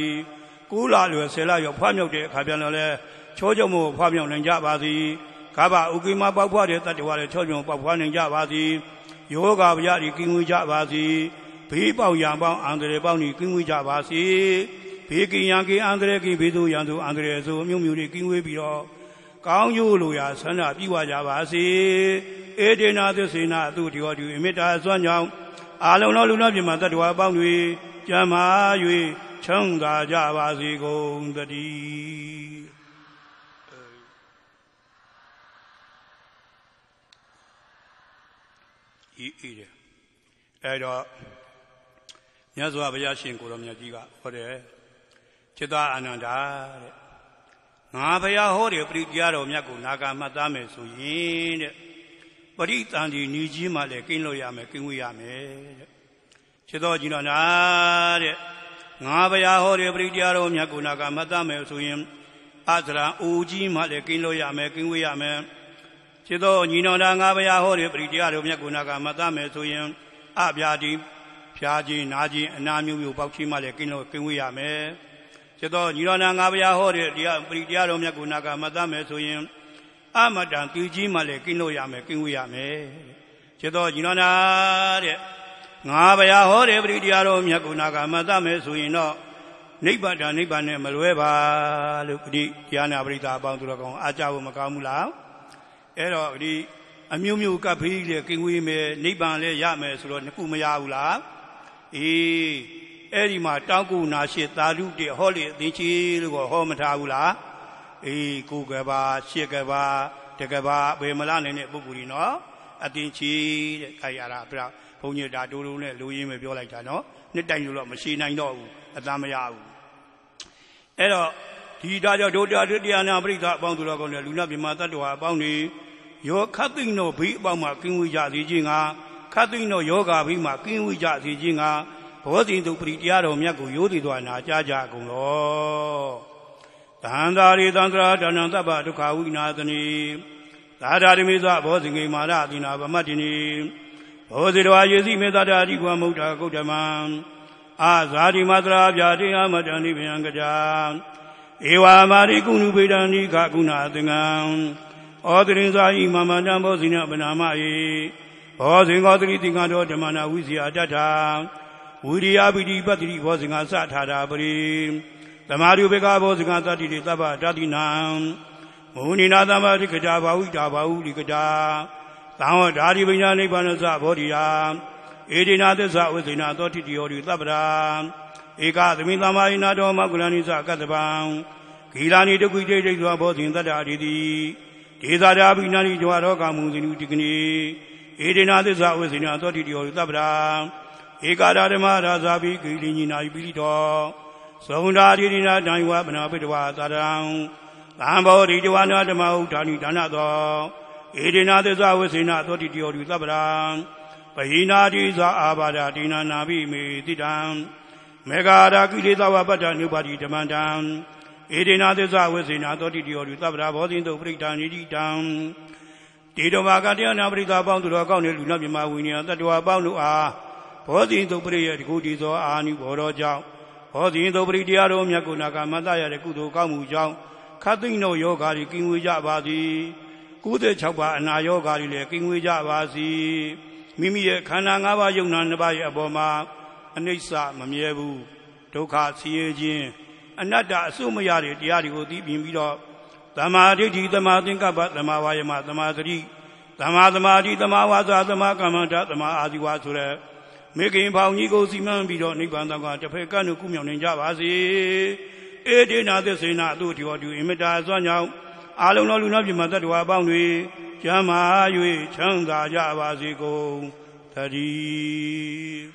Speaker 2: 9လလွယ်10လရောက်ဖွားမြောက်တဲ့အခါပြန်တော့လဲချောချုံမို့ဖွားမြောက်နိုင်ကြပါစေခါဘဥကိမပေါက်ဖွားတဲ့တတ္တဝါတွေချောချုံပေါက်ဖွားနိုင်ကြပါစေယောဂဗျာတိကင်းဝေးကြပါစေဘေးပေါရန်ပေါင်းအန္တရာယ်ပေါင်းဤကင်းဝေးကြပါစေဘေးကင်းရန်ကင်းအန္တရာယ်ကင်းဘေးသို့ရန်သို့အန္တရာယ်သို့အမျိုးမျိုးတွေကင်းဝေးပြီးတော့ကောင်းကျိုးလိုရာဆန္ဒပြုဝကြပါစေဧဒေနာသစ္စေနာသူတိဟောတုအမေတ္တာစွမ်းကြောင့်အာလုံးသောလူနာပြမတ္တဝါပေါင်းတွေကျမ်းမာ၍ချမ်းသာကြပါစေကုန်သတည်းဤတဲ့အဲ့တော့မြတ်စွာဘုရားရှင်ကိုယ်တော်မြတ်ကြီးကဟောတယ်จิตာအာနန္ဒာတဲ့ငါဘုရားဟောတယ်ပရိတရားတော်မြတ်ကိုနာဂမှတ်သားမယ်ဆိုရင်တဲ့ပရိသန္တိညီကြီးမှလည်းกินလို့ရမယ်กินဝေးရမယ်တဲ့จิตတော်ကြီးတော်နာတဲ့ငါဘုရားဟောတယ်ပရိတရားတော်မြတ်ကိုနာဂမှတ်သားမယ်ဆိုရင်အသရံအိုကြီးမှလည်းกินလို့ရမယ်กินဝေးရမယ်จิตတော်ညီတော်နာငါဘုရားဟောတယ်ပရိတရားတော်မြတ်ကိုနာဂမှတ်သားမယ်ဆိုရင်အဗျာတိဖြာခြင်းနာခြင်းအနာမျိုးမျိုးပေါက်ခြင်းမှလည်းกินဝေးရမယ်จิตတော်ညီတော်နာငါဘုရားဟောတဲ့တရားပရိတရားတော်မြတ်ကိုနာဂမှတ်သားမယ်ဆိုရင်အမတန်သူကြီးမှလည်းกินလို့ရမယ်กินဝေးရမယ်จิตတော်ညီတော်နာတဲ့ငါဘုရားဟောတဲ့ပရိတရားတော်မြတ်ကိုနာဂမှတ်သားမယ်ဆိုရင်တော့နိဗ္ဗာန်နိဗ္ဗာန်နဲ့မလွဲပါလို့ဒီတရားနာပရိသအပေါင်းသူတော်ကောင်းအားကြဖို့မကောင်းဘူးလားအဲ့တော့ဒီအမျိုးမျိုးကပ်ဖေးလေกินဝေးမယ်နိဗ္ဗာန်လည်းရမယ်ဆိုတော့နှစ်ခုမရဘူးလားအေးအဲ့ဒီမှာတောင်းကူနာရှိသာဓုတေဟောလေအသင်ချီလို့ဟောမထားဘူးလားအေးကိုကဘာရှစ်ကဘာတကဘာဘယ်မလားနိုင်တဲ့ပုဂ္ဂိုလ်ကြီးနော်အသင်ချီတဲ့ခိုင်ရတာပြဘုန်းကြီးဒါတိုးတိုးနဲ့လူရင်းပဲပြောလိုက်တာနော်နှစ်တိုင်လို့တော့မရှိနိုင်တော့ဘူးအသာမရဘူးအဲ့တော့ဒီဒါကြောင့်ဒုတိယတရားနာပရိသအပေါင်းသူတော်ကောင်းတွေလူနာပြမတ္တဝါအပေါင်းတွေယောခတ်သိမ့်တော်ဘေးအပေါင်းမှာกินဝေးကြစေခြင်းကခတ်သိမ့်တော်ယောဂဘေးမှာกินဝေးကြစေခြင်းကဘောဇင်သူပရိတရားတော်မြတ်ကိုရိုးသေးစွာနာကြားကြကုန်လောသံသာရိသံဃာဒါနံသဗ္ဗဒုက္ခဝိနာသနိသာဓာတိမိသဘောဇင်ကိမာရအတိနာဗမတ္တိနိဘောဇိတဝါယေစီမေတ္တာတိကွာမုဒ္ဒကုဋ္ဌမံအာဇာတိမတရာဗျာတိအမတံနိဗ္ဗယံကကြာဧဝါမာရိကုဏုပေတံနိခကုဏအသင်္ကံဩတရင်ဇာယိမမန္တံဘောဇိနပနာမယေဘောဇင်္ဂောတိသင်္ကတော်ဓမ္မနာဝိဇ္ဇာတတ္ထာဝိရိယပိတိပတ္တိဘောဇင်္ဂသထာတာပရိသမာဓိဘေကဘောဇင်္ဂသတ္တိသဗ္ဗတတိနံမုနိနာသမ္မာတိကတာဘာဝိတာဘာဝုလိကတာသံဝဓာတိပညာနိဗ္ဗာန်သဘောဓိယာဧဒိနာသစ္စာဝိသေနာသောတိတိယောတိသဗ္ဗရာဧကသမိသမ္မာယနာတော်မကုလနိသကတ္တပံဂီလာနိတကုတိတိသောဘောဇင်တတ္တာတိတိဒေသာရာပိနာနိဇဝရောကမုဇိနုတိကနိဧဒိနာသစ္စာဝိသေနာသောတိတိယောတိသဗ္ဗရာဧကရာဓမ္မရာဇာပိဂိလိညိနာပိလိတောသုန္ဒာတိရိနာတံဝပနာပိတဝါသာရံသံဘောဓိတဝနာဓမ္မဥဒ္ဓာနိဒါနသောဧဒိနာသစ္စာဝိသေနာသောတိတိယောတိသဗ္ဗရာပဟိနာတိဇာအာဘာဒတိနာနာပိမေတိတံမေဃာရာကိလေသာဝပတ္တနုပါတိဓမ္မံတံဧဒိနာသစ္စာဝိသေနာသောတိတိယောတိသဗ္ဗရာဘောဇင်တုပရိတံနိတိတံတေတောဘာကတရားနာပရိသပေါင်းသူတော်ကောင်းတဲ့လူနာမြမဝိညာဉ်တတ္တဝါပေါင်းတို့အားဘောဇင်တုပရိရဲ့တကုတိသောအာနိဘောတော်ကြောင့်ဘောဇင်တုပရိတရားတော်မြတ်ကိုနာကမတရတဲ့ကုသိုလ်ကောင်းမှုကြောင့်ခတ်သိမ့်တို့ယောဂါတွေကင်းဝေးကြပါသည်96ပါးအနာယောဂါတွေလည်းကင်းဝေးကြပါစေမိမိရဲ့ခန္ဓာ၅ပါးယုံနာ၅ပါးရဲ့အပေါ်မှာအနိစ္စမမြဲဘူးဒုက္ခဆင်းရဲခြင်းအနတ္တအစုမရတဲ့တရားတွေကိုသိပြင်ပြီးတော့သမာဓိဋ္ဌိသမာသင်္ကပ္ပသမာဝါယမသမာသတိသမာသမာဓိသမာဝါစာသမာကမ္မန္တသမာအာဇီဝဆိုတဲ့မေခင်ဖောင်ကြီးကိုစီမံပြီးတော့နိဗ္ဗာန်သောကတစ်ဖက်ကနုကုမြောင်နိုင်ကြပါစေဧဒေနာသစ္စေနာသူတော်တူအင်မတာစွမ်းကြောင့်အာလုံတော်လူနာပြမတ္တဝါပေါင်းတွေကျမ်းမာ၍ချမ်းသာကြပါစေကုန်သတည်း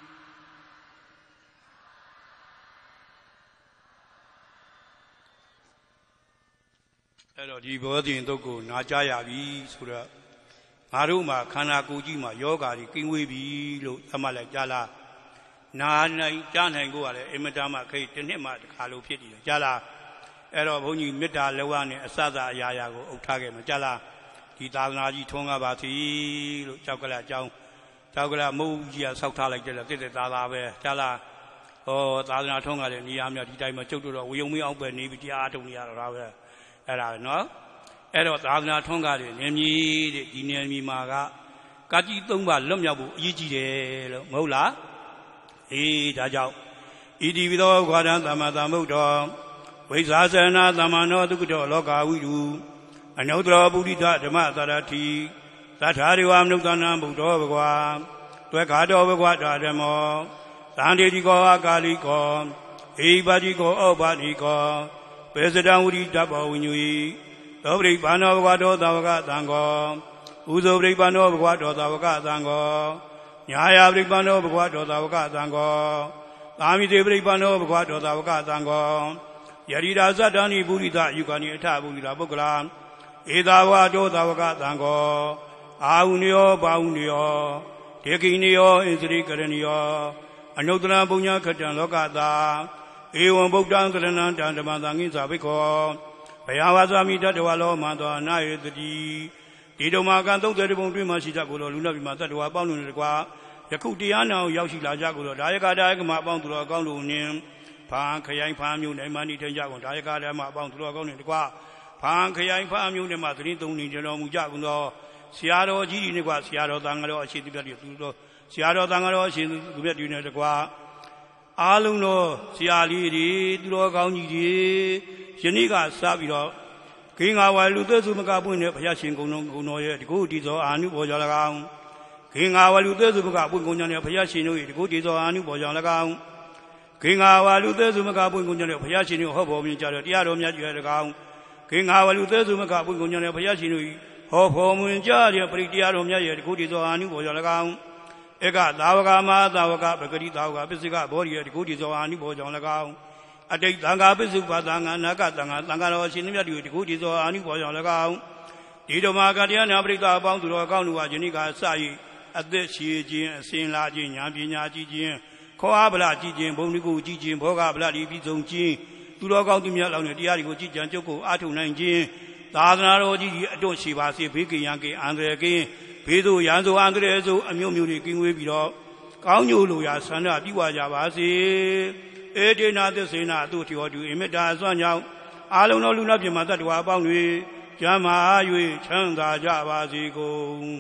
Speaker 2: အဲ့တော့ဒီဘောဇင်တုတ်ကိုနာကြားရပြီဆိုတော့ငါတို့မှာခန္ဓာကိုယ်ကြီးမှာယောဂါတွေကင်းဝေးပြီလို့သတ်မှတ်လိုက်ကြလားနာနိုင်ကြားနိုင်ကိုကလည်းအင်မတန်မှခိတ်တစ်နှစ်မှတစ်ခါလို့ဖြစ်တယ်ကြားလားအဲ့တော့ဘုန်းကြီးမေတ္တာလောကနဲ့အစစအရာရာကိုအုပ်ထားခဲ့မှာကြားလားဒီသာသနာကြီးထွန်းကားပါစီလို့ကြောက်ကလအကြောင်းကြောက်ကလမုတ်ကြီးကဆောက်ထားလိုက်တယ်တစ်သက်သားသားပဲကြားလားဟောသာသနာထွန်းကားတဲ့နေရာများဒီတိုင်းမှာကျုပ်တို့တော့ဝေယုံမင်းအောင်ပဲနေပြီးတရားထုတ်နေရတော့ဒါပဲအဲ့ဒါနော်အဲ့တော့သာသနာထွန်းကားတဲ့နေမည်တဲ့ဒီနေမည်မှာကကာကြီး၃ပါးလွတ်မြောက်ဖို့အရေးကြီးတယ်လို့မဟုတ်လားအေးဒါကြောင့်ဣတိဝိသောဂွာဒံသမ္မာသမ္ဗုဒ္ဓောဝိဇာစနာသမ္မာနောဒုက္ခတောလောကဝိတုအနုတ္တရောပုရိသဓမ္မသရတိသတ္ထာရိဝမနုဿနာဗုဒ္ဓောဘဂဝါတွဲခါတော်ဘဂဝါဓမ္မောသံတေတိကောအာကာလိကောဧပါတိကောဩပါတိကောပေစတံဝိရိတဘောဝိညုယသောပရိပါဏောဘဂဝါတောသာဝကသံဃောဥဇောပရိပါဏောဘဂဝါတောသာဝကသံဃောညာယပရိပါဏောဘဂဝါတောသာဝကသံဃောသာမိတေပရိပါဏောဘဂဝါတောသာဝကသံဃောယရိရာဇတ္တနိပုရိသယုဂာနိအထပုရိသပုဂ္ဂလာဧသာဝါတောသာဝကသံဃောအာဟုနိယောဘာဟုနိယောဒေကိနိယောဣသရိကရဏိယောအနုတ္တရပုညခတံလောကတာဧဝံဗုဒ္ဓံသရဏံတံဓမ္မသံဃိသာဘိခောဘယဝါဇာမိတတဝါလောမန္တောနာယေတတိဒီတုံမာကံ30ပုံတွင်မှရှိကြကိုလို့လူနာပြီမှာတတ္တဝါပေါင်းလို့တကွာယခုတရားနာကိုရောက်ရှိလာကြကိုလို့ဒါယကဒါယကမအပေါင်းသူတော်ကောင်းတို့နှင့်ဖာခရိုင်ဖာမျိုးနိုင်မဏိထင်ကြကုန်ဒါယကဓမ္မအပေါင်းသူတော်ကောင်းတို့တကွာဖာခရိုင်ဖာမျိုးနဲ့မှသတိသုံးနေကြတော်မူကြကုန်သောဆရာတော်ကြီးတွေနဲ့ကွာဆရာတော်သံဃာတော်အရှိသူပြတ်တွေသူတော်ဆရာတော်သံဃာတော်အရှိသူပြတ်တွေနဲ့တကွာအားလုံးသောဆရာလေးတွေသူတော်ကောင်းကြီးတွေယနေ့ကစပြီးတော့ဂင်္ဂါဝါလူသက်စုမကပွင့်တဲ့ဘုရားရှင်ဂုဏ်တော်ရဲ့တကုတိသောအာနုဘောကြောင့်၎င်းဂင်္ဂါဝါလူသက်စုမကပွင့်ဂုဏ်ကြောင့်တဲ့ဘုရားရှင်တို့၏တကုတိသောအာနုဘောကြောင့်၎င်းဂင်္ဂါဝါလူသက်စုမကပွင့်ဂုဏ်ကြောင့်တဲ့ဘုရားရှင်တို့ဟောပေါ်မြင်ကြတဲ့တရားတော်မြတ်ကြီးရဲ့၎င်းဂင်္ဂါဝါလူသက်စုမကပွင့်ဂုဏ်ကြောင့်တဲ့ဘုရားရှင်တို့၏ဟောပေါ်မြင်ကြတဲ့ပရိတရားတော်မြတ်ရဲ့တကုတိသောအာနုဘောကြောင့်၎င်းဧကသာဝကမဟာသာဝကပဂတိသာဝကပစ္စကဘောဓိရဲ့တကုတိသောအာနုဘောကြောင့်၎င်းအတိတ်သံဃာပစ္စုပ္ပသံဃာနာကသံဃာသံဃာတော်ရှင်မြတ်တို့တကုတိသောအာနုဘောကြောင့်၎င်းဒီဓမ္မကတရားနာပရိသအပေါင်းသူတော်ကောင်းတို့ဟာယနေ့ကစ၍အသက်ရှိခြင်းအစဉ်လာခြင်းဉာဏ်ပညာကြီးခြင်းခေါ်အားဗလာကြီးခြင်းဘုံဒီကိုကြီးခြင်းဘောဂဗလာဒီပြီးဆုံးခြင်းသူတော်ကောင်းသူမြတ်လောင်းတဲ့တရားတွေကိုကြည်ကြံကြုတ်ကိုအားထုတ်နိုင်ခြင်းသာသနာတော်ကြီးအတွန့်ရှိပါစေဘေးကင်းရန်ကင်းအန္တရာယ်ကင်းဘေးသို့ရန်ဆိုအန္တရာယ်ဆိုအမျိုးမျိုးတွေကင်းဝေးပြီးတော့ကောင်းညို့လိုရာဆန္ဒပြုဝါကြပါစေဧတေနာသစ္စေနာသူတိဟောတုအမေတ္တာအစွမ်းကြောင့်အာလုံတော်လူနာပြမတ္တဝါအပေါင်းတွေကျမ်းမာ၍ချမ်းသာကြပါစေကုန်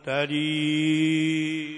Speaker 2: တည်း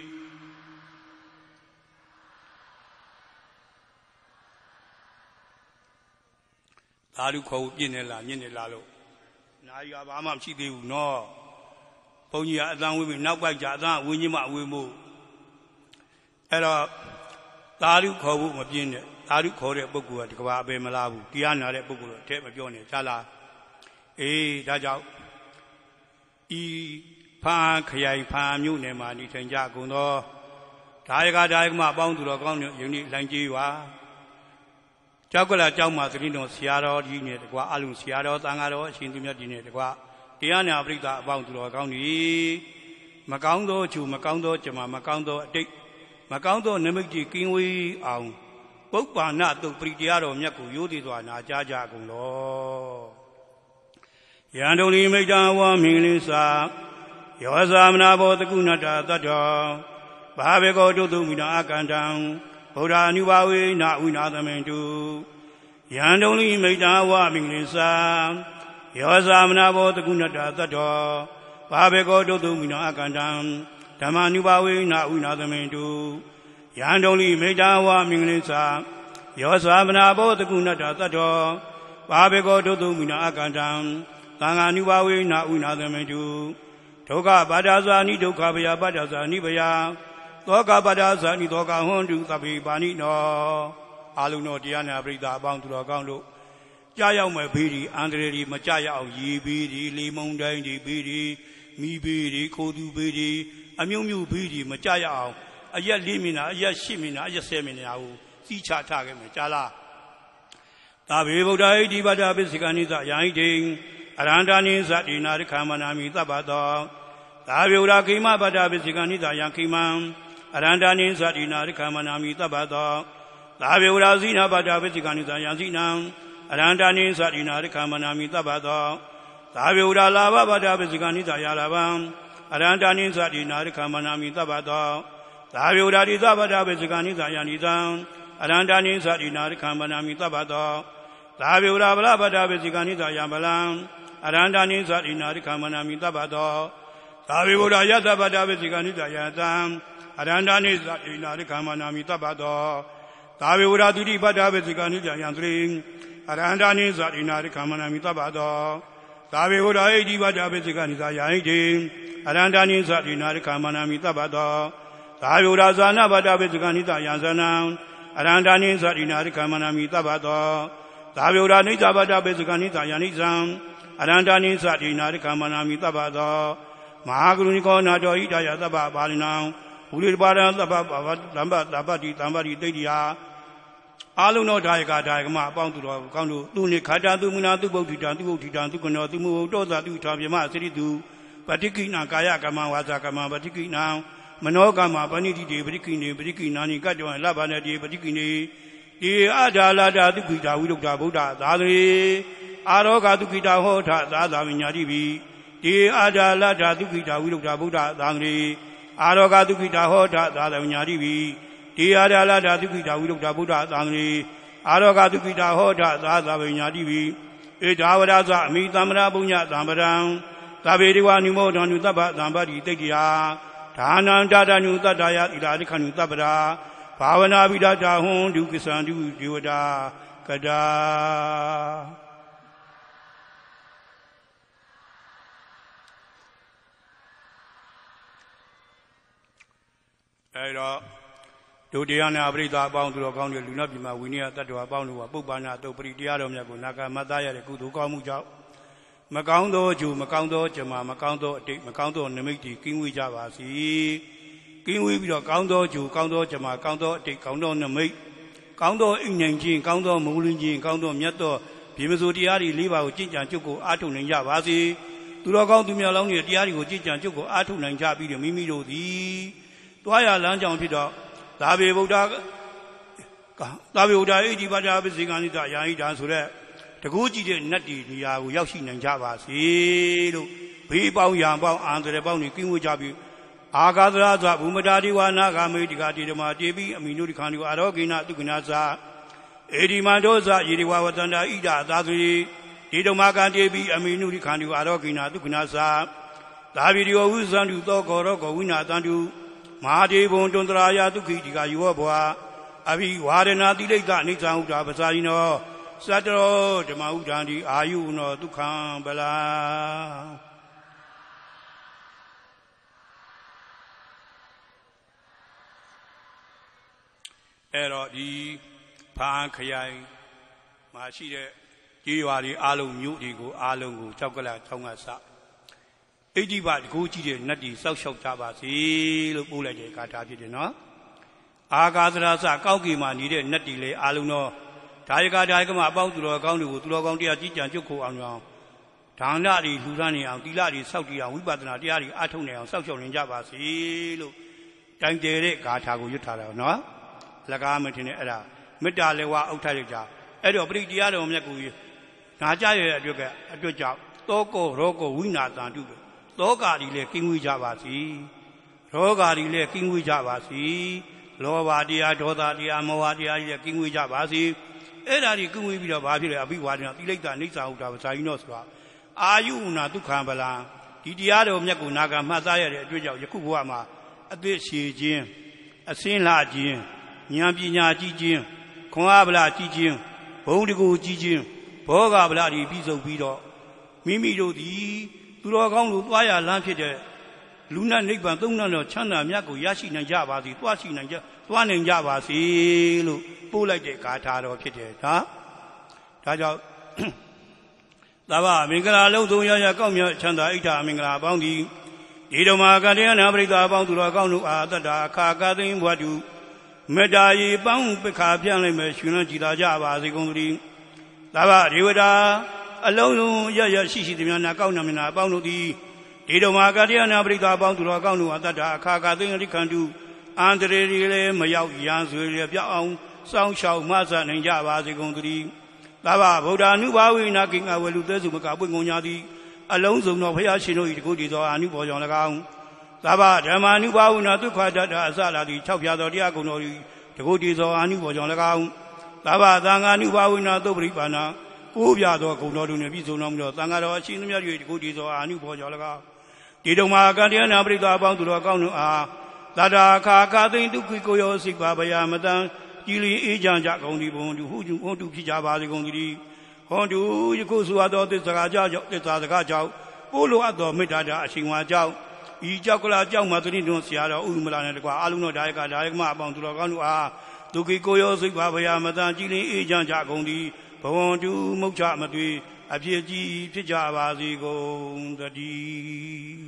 Speaker 2: သာဓုခေါ်ပြည့်နေလားညစ်နေလားလို့နာယီကဘာမှမရှိသေးဘူးနော်ဘုန်းကြီးကအတန်းဝေးပြီးနောက်ပိုက်ကြအတန်းဝင်းကြီးမှဝေးမို့အဲ့တော့သာဓုခေါ်ဖို့မပြင်းနဲ့သာဓုခေါ်တဲ့ပုဂ္ဂိုလ်ကဒီကဘာအပေမလားဘူးတရားနာတဲ့ပုဂ္ဂိုလ်တော့တဲ့မပြောနဲ့ကြားလားအေးဒါကြောင့်ဤဖန်ခရိုင်ဖန်မြို့နယ်မှာနေထိုင်ကြကုန်သောဒါယကဒါယကမအပေါင်းသူတော်ကောင်းတို့ယုံကြည်လိုင်းကြီးပါကြောက်ကလာကြောက်မှာသတိတော်ဆရာတော်ကြီးနဲ့တကွာအလုံးဆရာတော်သံဃာတော်အရှင်သူမြတ်ကြီးနဲ့တကွာတရားနာပရိသတ်အပေါင်းသူတော်ကောင်းကြီးမကောင်းသောခြူမကောင်းသောကြမှာမကောင်းသောအတိတ်မကောင်းသောနမိတ်ကြီးကင်းဝေးအောင်ပုပ္ပါဏတုတ်ပရိတရားတော်မြတ်ကိုရိုးသေးစွာနာကြားကြကုန်လောယံတုန်လီမိတ်တဝါမင်္ဂလိသာယောဇာမနာဘောတကုဏတသတ္တောဘာဘေကောတုတုမိနာအကန္တံဗုဒ္ဓ ानु ဘာဝေနာဝိနာသမေတုယံတုန်လိမိတ်တဝါမင်္ဂလိသာယောဇာမနာဘောတကုဏတသတ္တောဘာဘေကောတုတုမိနာအကန္တံဓမ္မ ानु ဘာဝေနာဝိနာသမေတုယံတုန်လိမိတ်တဝါမင်္ဂလိသာယောဇာမနာဘောတကုဏတသတ္တောဘာဘေကောတုတုမိနာအကန္တံသံဃာ ानु ဘာဝေနာဝိနာသမေတုဒုက္ခပါဒဇာနိဒုက္ခဗယပါဒဇာနိဗယသောကပါဒဇာနိသောကဟွန်တုသဗ္ဗေပါဏိနောအာလုံတော်တရားနာပရိသတ်အပေါင်းသူတော်ကောင်းတို့ကြားရောက်မဲ့ဘေးဒီအန္တရာယ်ဒီမကြရအောင်ရေဘေးဒီလေမုန်တိုင်းဒီဘေးဒီမိဘေးဒီခိုးသူဘေးဒီအမြုံမြုဘေးဒီမကြရအောင်အရက်၄မိနစ်အရက်၈မိနစ်အရက်10မိနစ်ကိုစီးချထားခဲ့မယ်ကြားလားသာဘေဗုဒ္ဓဟိတိပါဒပိစိကနိသယာဟိတိအရန္တနိသတိနာရခမနာမိသဗ္ဗတောသာဘေဝရခိမပါဒပိစိကနိသယံခိမံအရန္တနိသတိနာရခမနာမိသဗ္ဗတောသာဘေဝရဇိနာပါဒပိစိကနိသယံဇိနံအရန္တနိသတိနာရခမနာမိသဗ္ဗတောသာဘေဝရလာဘပါဒပိစိကနိသယလာဘံအရန္တနိသတိနာရခမနာမိသဗ္ဗတောသာဘေဝရတိသပါဒပိစိကနိသယံနိသံအရန္တနိသတိနာရခမနာမိသဗ္ဗတောသာဘေဝရဗလပါဒပိစိကနိသယံဗလံအရန္တနိသတိနာရခမနာမိသဗ္ဗတောသာဝေဘုရားယသဗ္ဗတဝိသိကနိတယသံအရန္တနိသတိနာရခမနာမိသဗ္ဗတောသာဝေဘုရားဒုတိပတ္တဝိသိကနိတယံသရိအရန္တနိသတိနာရခမနာမိသဗ္ဗတောသာဝေဘုရားဣတိပတ္တဝိသိကနိသယဟိတိအရန္တနိသတိနာရခမနာမိသဗ္ဗတောသာဝေဘုရားဇာနာပတ္တဝိသိကနိတယံဇနံအရန္တနိသတိနာရခမနာမိသဗ္ဗတောသာဝေဘုရားနိစ္စပတ္တဝိသိကနိတယံနိဇံအရန္တနိသတိနာရခမနာမိသဗ္ဗတောမဟာကရုဏိကောနာတော်ဣဒယသဗ္ဗပါဠိနံဘုရိပါဒံသဗ္ဗသံဃတပ္ပတိတံပတိတိတ်တိယအာလုံတော်ဒါယကဒါယကမအပေါင်းသူတော်ကောင်းတို့သူနှင့်ခါတာသူမနာသူဗုဒ္ဓိတံသူဗုဒ္ဓိတံသူကနောသူမုတောသာသူထာပြမစရိတုပဋိကိဏကာယကမ္မဝါစာကမ္မပဋိကိဏမနောကမ္မပဏိတိတေပဋိကိဏေပဋိကိဏာနိကတ္တောလဗ္ဗနတိပဋိကိဏေဒီအာဒါလာတာသူခိတာဝိရုဒ္ဓဗုဒ္ဓသာသရေအာရောဂတုခိတာဟောထသာသာဝိညာတိပိဒီအာဒါလတာဒုက္ခိတာဝိရုဒ္ဓဗုဒ္ဓသံဃေအာရောဂဒုက္ခိတာဟောထသာသဝညာတိပိဒီအာဒါလတာဒုက္ခိတာဝိရုဒ္ဓဗုဒ္ဓသံဃေအာရောဂဒုက္ခိတာဟောထသာသဝညာတိပိဧဒါဝရဇအမိသမ္မရာပုညသံပရံသဗ္ဗေဒီဝနိမောဓာနုသဗ္ဗသံပတိတိတ်တိယဒါနံတာတနုတတ္တယဣဒာရိခဏုသဗ္ဗရာဘာဝနာပိဒတာဟွန်ဒုက္ခသံဒုဒေဝတာကတာအဲတော့ဒုတိယနာပရိသအပေါင်းသူတော်ကောင်းတွေလူနာပြည်မှာဝိနည်းတတ္တဝါအပေါင်းတို့ကပုပ္ပန္နတုတ်ပရိတရားတော်မြတ်ကိုနာဂမတ်သားရတဲ့ကုသိုလ်ကောင်းမှုကြောင့်မကောင်းသောဂျူမကောင်းသောကြမှာမကောင်းသောအတိတ်မကောင်းသောနမိတ်တွေကင်းဝေးကြပါစေကင်းဝေးပြီးတော့ကောင်းသောဂျူကောင်းသောကြမှာကောင်းသောအတိတ်ကောင်းသောနမိတ်ကောင်းသောအိမ်နိုင်ခြင်းကောင်းသောမုန်းလင်းခြင်းကောင်းသောမြတ်သောပြေမစိုးတရားတွေ၄ပါးကိုကြင်ကြံကြုတ်ကိုအားထုတ်နိုင်ကြပါစေသူတော်ကောင်းသူများလောင်းတွေတရားတွေကိုကြင်ကြံကြုတ်ကိုအားထုတ်နိုင်ကြပြီးတော့မိမိတို့သည်တွားရလမ်းကြောင်းဖြစ်တော့သာဘေဗုဒ္ဓဣတိပါဒပိစိကနိတယာဟိတာဆိုတဲ့တကူကြည့်တဲ့နတ်တီနေရာကိုရောက်ရှိနိုင်ကြပါစေလို့ဘေးပေါင်းရံပေါင်းအန္တရာယ်ပေါင်းနေကင်းဝေးကြပြီးအာဂသရသဘူမတာတိဝါနာဂမေတိကတိဓမ္မာတေပိအမိနုတိခန္ဒီဝအာရောဂိနတုကနာသဧဒီမန္တောဇယေဒီဝဝတန္တာဣဒသာသုရေဒီဓမ္မာကံတေပိအမိနုတိခန္ဒီဝအာရောဂိနတုကနာသ Davidio Usandu Toko Wina Tandu Mahadi Bondondra Tukika Yuabua Avi Wadena Dileka Nitauta Basarino Satro Demaudandi Ayuno Tukam Bala Ero di Pankayai Mashide Diwali Alum Yudigo Alungu Chocolate Tongasa 80 baht ကိုကြည့်တဲ့နတ်တီစောက်ရှောက်ကြပါစေလို့ပို့လိုက်တဲ့ကာထာဖြစ်တယ်နော်အာကာသရာစကောက်ကေမှာနေတဲ့နတ်တီလေအားလုံးတော့ဒါယကမအပေါင်းသူတော်ကောင်းတွေကိုသူတော်ကောင်းတရားကြီးကြံကြုတ်ခိုအောင်ဒါနတွေလှူဒန်းနေအောင်တိလတွေစောက်တည်အောင်ဝိပဿနာတရားတွေအထုတ်နေအောင်စောက်ရှောက်နေကြပါစေလို့တိုင်တယ်တဲ့ဂါထာကိုရွတ်ထားတာနော်လကားမထင်နဲ့အဲ့ဒါမေတ္တာလေဝါအုတ်ထားလိုက်ကြအဲ့တော့ပရိတရားတော်မြတ်ကိုနာကြရတဲ့အတွက်ကြောင့်တောကောရောကောဝိနာတန်တုလောကကြီးလည်းကင်းဝေးကြပါစေရောဂါကြီးလည်းကင်းဝေးကြပါစေလောဘတရားဒေါသတရားမောဟတရားကြီးလည်းကင်းဝေးကြပါစေအဲ့ဒါကြီးကင်းဝေးပြီးတော့ဘာဖြစ်လဲအဘိဝါဒနာတိလိတ္တအိဋ္ဌာဥဒ္ဒါပဇာယိနောဆိုတာအာယုနာဒုက္ခဗလာဒီတရားတော်မြတ်ကိုနာဂမှတ်သားရတဲ့အတွေ့အကြုံယခုဘဝမှာအသက်ရှည်ခြင်းအစင်းလှခြင်းဉာဏ်ပညာကြီးခြင်းခွန်အားဗလာကြီးခြင်းဘုံတကူကြီးခြင်းဘောဂဗလာတွေပြီးဆုံးပြီးတော့မိမိတို့သည်သူတော်ကောင်းတို့သွားရလမ်းဖြစ်တဲ့လူနာနိဗ္ဗာန်သုံးနာတော်ချမ်းသာမြတ်ကိုရရှိနိုင်ကြပါစေသွားနိုင်ကြပါစေလို့ပို့လိုက်တဲ့ဂါထာတော်ဖြစ်တယ်ဒါကြောင့်သာဝမင်္ဂလာလုံးစုံရကောက်မြတ်ချမ်းသာအိဋ္ဌာမင်္ဂလာအပေါင်းဒီတော်မှာကတရားနာပရိသတ်အပေါင်းသူတော်ကောင်းတို့အာတ္တအခါကာသိန်းဘဝတုမေတ္တာရေပေါင်းပခါပြန့်လိုက်မယ်ရှင်လန်းကြည်သာကြပါစေကုန်သတည်းသာဝဒေဝတာအလုံးစုံရရှိသည်များနာကောက်နာမနာအပေါင်းတို့သည်ဒီတော်မှာကတရားနာပရိသတ်အပေါင်းသူတော်ကောင်းတို့အတ္တအခါကာသိန်းအရိခန္တုအန္တရေတွေလည်းမရောက်ရန်ဆွေတွေပြောက်အောင်စောင်းရှောက်မှစနိုင်ကြပါစေကုန်သတည်းသာဝဗုဒ္ဓ ानु ဘာဝိနာကိင္ကဝေလူသက်စုမကပွင့်ကုန်ကြသည်အလုံးစုံသောဘုရားရှင်တို့၏တကုတည်သောအာနုဘော်ကြောင့်၎င်းသာဝဓမ္မာနုဘာဝိနာဒုက္ခတတ္တအစလာသည်၆ပြားသောတရားကုံတော်၏တကုတည်သောအာနုဘော်ကြောင့်၎င်းသာဝသံဃာနုဘာဝိနာသုပ္ပရိပါဏကိုးပြသောကုံတော်တို့နှင့်ပြည့်စုံတော်မူသောသံဃာတော်အရှင်သမီးတို့၏တကုတည်သောအာနုဘော်ကြောင့်၎င်းဒီတုံမှာကတရားနာပရိသတ်အပေါင်းသူတော်ကောင်းတို့အားသတ္တာခါခါသိမ့်ဒုက္ခိကိုယောစိတ်ပါဗျာမတန်ကြည်လင်အေးချမ်းကြကုန်သည်ဘုံသူဟွန်တုဖြစ်ကြပါစေကုန်သည်ဟွန်တုယခုဆိုသောသစ္စာကြောင့်သစ္စာစကားကြောင့်ပို့လိုအပ်သောမေတ္တာဓာအရှင်ဝါကြောင့်ဤကြောက်ကလာကြောက်မှသတိတွန်းဆရာတော်ဥမလာနဲ့တကွာအလုံးတော်ဒါယကမအပေါင်းသူတော်ကောင်းတို့အားဒုက္ခိကိုယောစိတ်ပါဗျာမတန်ကြည်လင်အေးချမ်းကြကုန်သည်ဘဝတုမုတ်ချမသွေအဖြစ်ကြီးဖြစ်ကြပါစေကုန်သတည်း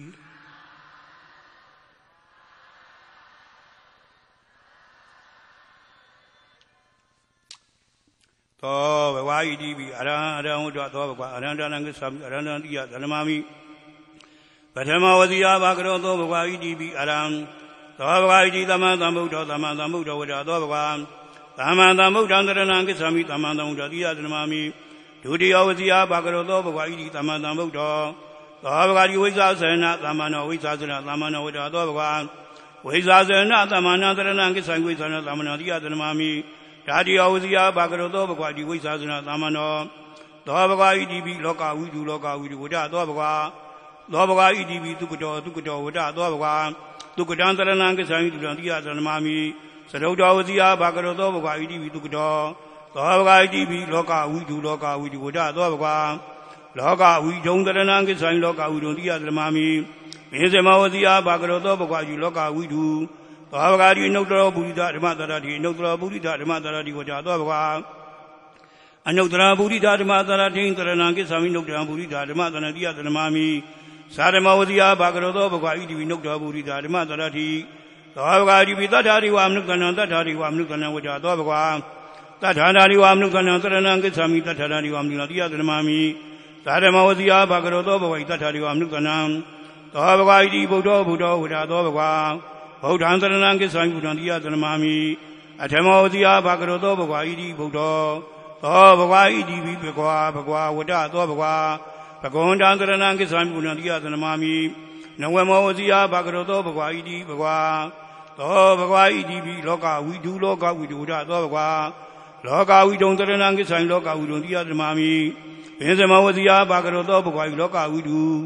Speaker 2: သောဘဝဣတိပိအရဟံဝတ္တသောဘဂဝါအရဟံတနံကိသမိအရဟံတိယသနမမိပထမဝစီယဘာကရောသောဘဂဝါဣတိပိအရဟံသောဘဂဝါဣတိသမ္မာသမ္ဗုဒ္ဓဝတ္တဝတ္တသောဘဂဝါသမ္မာသမ္ဗုဒ္ဓံတရဏံကိသမိသမ္မာသမ္ဗုဒ္ဓတိယသနမမိဒုတိယဝစီယဘာကရောသောဘဂဝါဣတိသမ္မာသမ္ဗုဒ္ဓသောဘဂဝါဒီဝိဇာစေနသမ္မာနောဝိဇာစေနသမ္မာနောဝတ္တသောဘဂဝါဝိဇာစေနသမ္မာနောတရဏံကိသံဝိဇာနောသမ္မာနောတိယသနမမိဓာတိယဝစီယဘာကရောသောဘဂဝါဒီဝိဇာစေနသမ္မာနောသောဘဂဝါဣတိပိလောကဝိတုဝတ္တသောဘဂဝါသောဘဂဝါဣတိပိသုကတောဝတ္တသောဘဂဝါသုကတံတရဏံကိသံတုတံတိယသနမမိသရုတ်တော်ဝစီယဘာကရောသောဘဂဝါဣတိပိသုကတောသောဘဂဝါဣတိပိလောကဝိတုဝတ္တသောဘဂဝါလောကဝိတုံတရဏံကိသံလောကဝိတုံတိယသနမမိမေဇမဝစီယဘာကရောသောဘဂဝါယူလောကဝိတုသောဘဂဝါဒီနုတ္တရောပုရိသဓမ္မတရတိနုတ္တရောပုရိသဓမ္မတရတိဝတ္တသောဘဂဝါအနုတ္တရပုရိသဓမ္မတရတိတရဏံကိသံနုတ္တရပုရိသဓမ္မတရတိယသနမမိသာဓမ္မဝစီယဘာကရောသောဘဂဝါဣတိပိနုတ္တရောပုရိသဓမ္မတရတိသောဘဂဝါဒီပိတ္ထာရိဝမနုကဏံတ္ထာရိဝမနုကဏံဝတ္တသောဘဂဝါတ္ထာရိဝမနုကဏံတရဏံကိသံတ္ထာရိဝမနုကဏံတိယသနမမိသာဓမ္မဝစီယဘာကရောသောဘဂဝါတ္ထာရိဝမနုကဏံသောဘဂဝါဣတိဗုဒ္ဓဝတ္တသောဘဂဝါဗုဒ္ဓံသရဏံကိသံဗုဒ္ဓံတိယသနမမိအထမောတိယဘာကရောသောဘဂဝါဣတိဗုဒ္ဓသောဘဂဝါဣတိပိဘဂဝါဝတ္တသောဘဂဝါဘဂဝန္တံသရဏံကိသံဗုဒ္ဓံတိယသနမမိနဝမောတိယဘာကရောသောဘဂဝါဣတိဘဂဝါသောဘဂဝါဣတိပိလောကဝိတုဝတ္တသောဘဂဝါလောကဝိတုံသရဏံကိသံလောကဝိတုံတိယသနမမိပင်စမောတိယဘာကရောသောဘဂဝါလောကဝိတုသ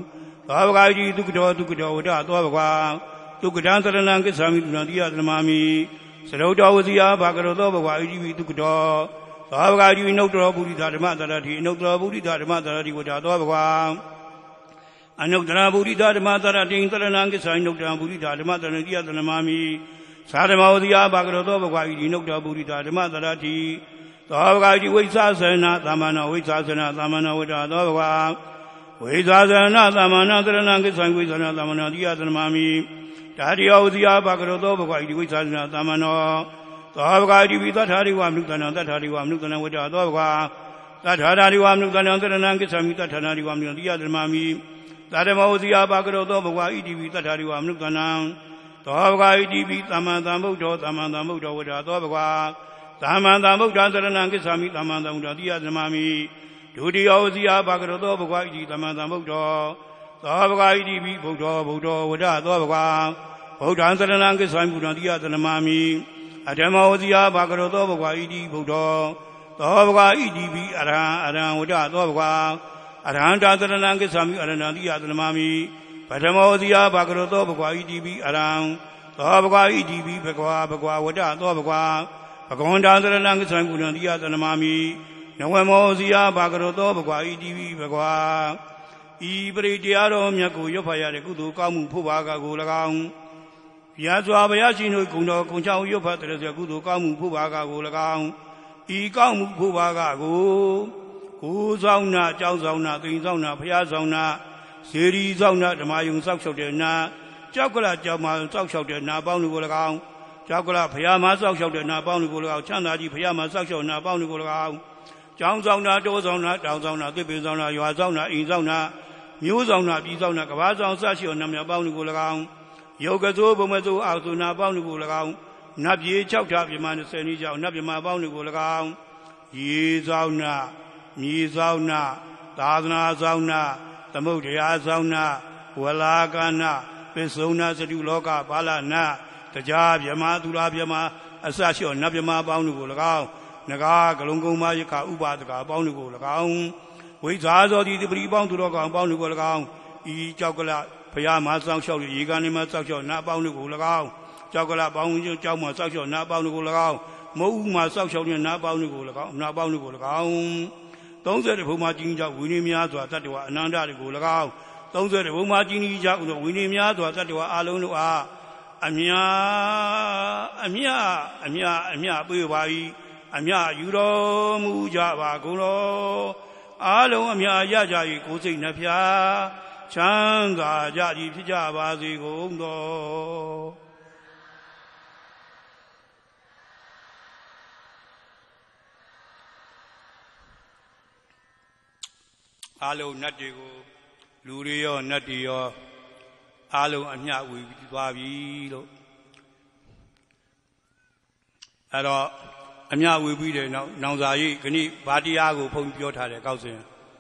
Speaker 2: သောဘဂတိဒုက္ခတောဒုက္ခတောဝဒသောဘဂဒုက္ခတံသရဏံကိစ္ဆာမိဒုဏတိယသနမာမိစရုတောဝစီယဘာကရောသောဘဂဣတိဝိဒုက္ခတောသောဘဂတိနုတ္တရောပုရိသဓမ္မတရတိနုတ္တရောပုရိသဓမ္မတရတိဝဒသောဘဂအနုတ္တရပုရိသဓမ္မတရတိသရဏံကိစ္ဆာမိနုတ္တရပုရိသဓမ္မတရတိယသနမာမိသာဓမ္မဝစီယဘာကရောသောဘဂဣတိနုတ္တရောပုရိသဓမ္မတရတိသောဘဂတိဝိသသနာသမဏဝိသသနာသမဏဝဒသောဘဂဝိသသနာသမဏသရဏံကိစ္ဆာမိဝိသနာသမဏတိယသနမာမိဓာတိယဝစီယဘာကရောသောဘဂဣတိဝိသသနာသမဏသောဘဂတိဝိသထာရိဝမနုဿနံသထာရိဝမနုဿနံဝဒသောဘဂသထာရာရိဝမနုဿနံသရဏံကိစ္ဆာမိသထာနာရိဝမနုတိယသနမာမိသာဓမ္မဝစီယဘာကရောသောဘဂဣတိဝိသထာရိဝမနုဿနံသောဘဂဣတိဝိသမ္မာသမ္ဗုဒ္ဓောသမ္မာသမ္ဗုဒ္ဓောဝဒသောဘဂသမ္မာသမ္ဗုဒ္ဓံသရဏံကိစ္ဆာမိသမ္မာသမ္ဗုဒ္ဓတိယသနမာမိဒုတိယဝစီယဘာကရောသောဘဂဣတိသမ္မာသမ္ဗုဒ္ဓောသောဘဂဣတိဝိဗုဒ္ဓောဗုဒ္ဓောဝဒသောဘဂဗုဒ္ဓံသရဏံကိစ္ဆာမိဗုဒ္ဓတိယသနမာမိအဓမ္မဝစီယဘာကရောသောဘဂဣတိဗုဒ္ဓောသောဘဂဣတိဝိအရဟံဝဒသောဘဂအရဟံတသရဏံကိစ္ဆာမိအရဟံတိယသနမာမိပထမဝစီယဘာကရောသောဘဂဣတိဝိအရဟံသောဘဂဣတိဝိဘဂဝဝဒသောဘဂဘဂဝန္တသရဏံကိစ္ဆာမိဗုဒ္ဓတိယသနမာမိနဝမောစီယဘာကရောသောဘဂဣတိဝိဘဂဝဤပရိတရားတော်မြတ်ကိုရွတ်ဖတ်ရတဲ့ကုသိုလ်ကောင်းမှုဖို့ပါကကို၎င်းဘုရားစွာဘုရားရှင်တို့ဂုဏ်တော်ဂုဏ်ချောင်းရွတ်ဖတ်တဲ့ကုသိုလ်ကောင်းမှုဖို့ပါကကို၎င်းဤကောင်းမှုဖို့ပါကကိုဆောင်နာကြောက်ဆောင်နာသိမ်ဆောင်နာဘုရားဆောင်နာဇေရီဆောင်နာဓမ္မယုံစောက်ရှောက်တဲ့နာကြောက်ကလကြောက်မှစောက်ရှောက်တဲ့နာပေါင်းတို့ကို၎င်းကြောက်ကလဘုရားမှာစောက်ရှောက်တဲ့နာပေါင်းတို့ကို၎င်းချမ်းသာကြီးဘုရားမှာစောက်ရှောက်နာပေါင်းတို့ကို၎င်းကျောင်းဆောင်နာတိုးဆောင်နာတောင်ဆောင်နာသစ်ပင်ဆောင်နာရွာဆောင်နာအိမ်ဆောင်နာမျိုးဆောင်နာပြည်ဆောင်နာကဘာဆောင်စရှိအောင်နာမည်ပေါင်းတို့ကို၎င်းယောဂဇိုးဘုံမဇိုးအာသုနာပေါင်းတို့ကို၎င်းနတ်ပြေ6ထပြမ20နီးကြောင့်နတ်ပြမပေါင်းတို့ကို၎င်းရေဆောင်နာမြေဆောင်နာသာသနာဆောင်နာသမုဒ္ဒရာဆောင်နာဝလာကနာပိစုံနာစတုလောကပါဠနာတရားပြမသူရာပြမအစရှိအောင်နတ်ပြမပေါင်းတို့ကို၎င်းနဂါကလုံကုံမယခဥပါဒကပေါင်းတို့ကို၎င်းဝိဇာဇောတိတပရိပေါင်းသူတော်ကောင်ပေါင်းတို့ကို၎င်းဤကြောက်ကလဘုရားမှာစောင့်ရှောက်ရေကန်နေမှာစောင့်ရှောက်နာပေါင်းတို့ကို၎င်းကြောက်ကလပေါင်းကျွန်းကြောက်မှာစောင့်ရှောက်နာပေါင်းတို့ကို၎င်းမုတ်ဥမှာစောင့်ရှောက်တဲ့နာပေါင်းတို့ကို၎င်းနာပေါင်းတို့ကို၎င်း30ဘုံမှာကြီးကြောက်ဝိနည်းများစွာတတ္တဝအနန္တတွေကို၎င်း30ဘုံမှာကြီးကြောက်ဝိနည်းများစွာတတ္တဝအလုံးတို့အားအမြပေးပါ၏အမြယူတော်မူကြပါကုန်တော်အားလုံးအမြရကြ၏ကိုယ်စိတ်နှဖျားချမ်းသာကြသည်ဖြစ်ကြပါစေကုန်တော်အားလုံးနတ်တွေကိုလူတွေရောနတ်တွေရောအားလုံးအမြဝေသွားပြီလို့အဲ့တော့အမြဝေပြီးတဲ့နောက်နောင်စာရိပ်ခဏိဗာတရားကိုဖုံပြောထားတယ်ကောက်စင်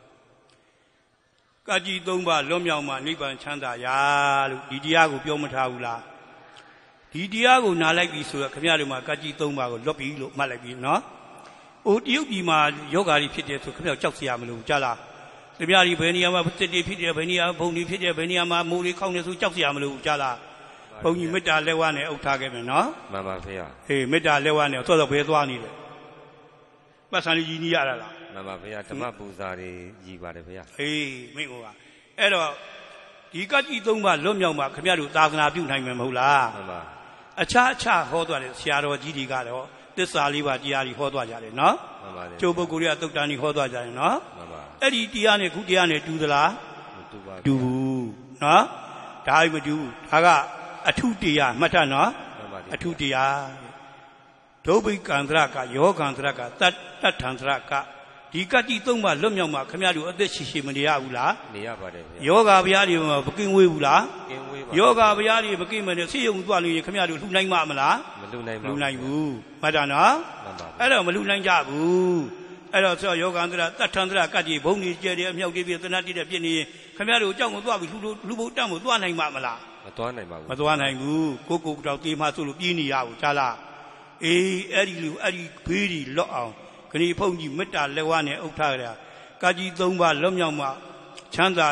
Speaker 2: ကကြီး3ပါးလွတ်မြောက်မှနိဗ္ဗာန်ချမ်းသာရာလို့ဒီတရားကိုပြောမထားဘူးလားဒီတရားကိုနားလိုက်ပြီဆိုတော့ခင်ဗျားတို့မှာကကြီး3ပါးကိုလွတ်ပြီလို့မှတ်လိုက်ပြီနော်။အိုတရုတ်ပြည်မှာယောဂါကြီးဖြစ်တယ်ဆိုခင်ဗျားကြောက်စရာမလိုဘူးကြားလား။ခင်ဗျားဒီဘယ်နေရာမှာစစ်တေဖြစ်တယ်ဘယ်နေရာဘုံတွေဖြစ်တယ်ဘယ်နေရာမှာမိုးတွေခေါင်းနေဆိုကြောက်စရာမလိုဘူးကြားလား။ဘုံကြီးမေတ္တာလက်ဝါးနဲ့အုပ်ထားခဲ့မယ်နော်။မှန်ပါဗျာ။ဟေးမေတ္တာလက်ဝါးနဲ့ဆော့ဆော့ဘယ်သွားနေလဲ။ပတ်စံလေးကြီးနေရတာလား။မှန်ပါဗျာဓမ္မပူဇာတွေကြီးပါတယ်ဗျာ။ဟေးမင်းကအဲ့တော့ဒီကကြီး3ပါးလွတ်မြောက်မှခင်ဗျားတို့သာသနာပြုနိုင်မှာမဟုတ်လားမှန်ပါအခြားဟောသွားတယ်ဆရာတော်ကြီးတွေကတော့သစ္စာ4ပါးတရားတွေဟောသွားကြတယ်နော်မှန်ပါတယ်ကျိုးပုဂ္ဂိုလ်တွေကသုတ်တန်တွေဟောသွားကြတယ်နော်မှန်ပါအဲ့ဒီတရားနဲ့ခုတရားနဲ့တူသလားမတူပါဘူးတူဘူးနော်ဒါမှမတူဘူးဒါကအထုတရားမှတ်ထားနော်မှန်ပါအထုတရားဒုဗ္ဗိကံသရကယောဂံသရကတတ္ထံသရကဒီကတိ3ပါးလွတ်မြောက်မှခင်ဗျားတို့အသက်ရှိမနေရဘူးလားနေရပါတယ်ဗျာယောဂဗျာတွေမကင်းဝေးဘူးလားကင်းဝေးပါယောဂဗျာတွေမကင်းမနဲ့ဆေးရုံသွားလို့ခင်ဗျားတို့လှူနိုင်မှာမလားမလှူနိုင်ပါဘူးလှူနိုင်ဘူးမှတ်တာနော်မှန်ပါအဲ့တော့မလှူနိုင်ကြဘူးအဲ့တော့ဆောယောဂန္တရတတ္ထန္တရကတိဘုံကြီးကျဲတယ်အမြောက်ကြီးပြသနာတိတဲ့ပြည့်နေခင်ဗျားတို့အကြောင်းကိုသွားပြီးလှူဖို့တတ်ဖို့သွားနိုင်မှာမလားမသွားနိုင်ပါဘူးမသွားနိုင်ဘူးကိုတော့တေးမှဆိုလို့ပြေးနေရဘူးကြားလားအေးအဲ့ဒီလူအဲ့ဒီဘေးကြီးလွတ်အောင်ခဏီဖုန်ကြီးမေတ္တာလက်ဝါးနဲ့အုပ်ထားကြတာကာကြီး3ပါးလွတ်မြောက်မှချမ်းသာ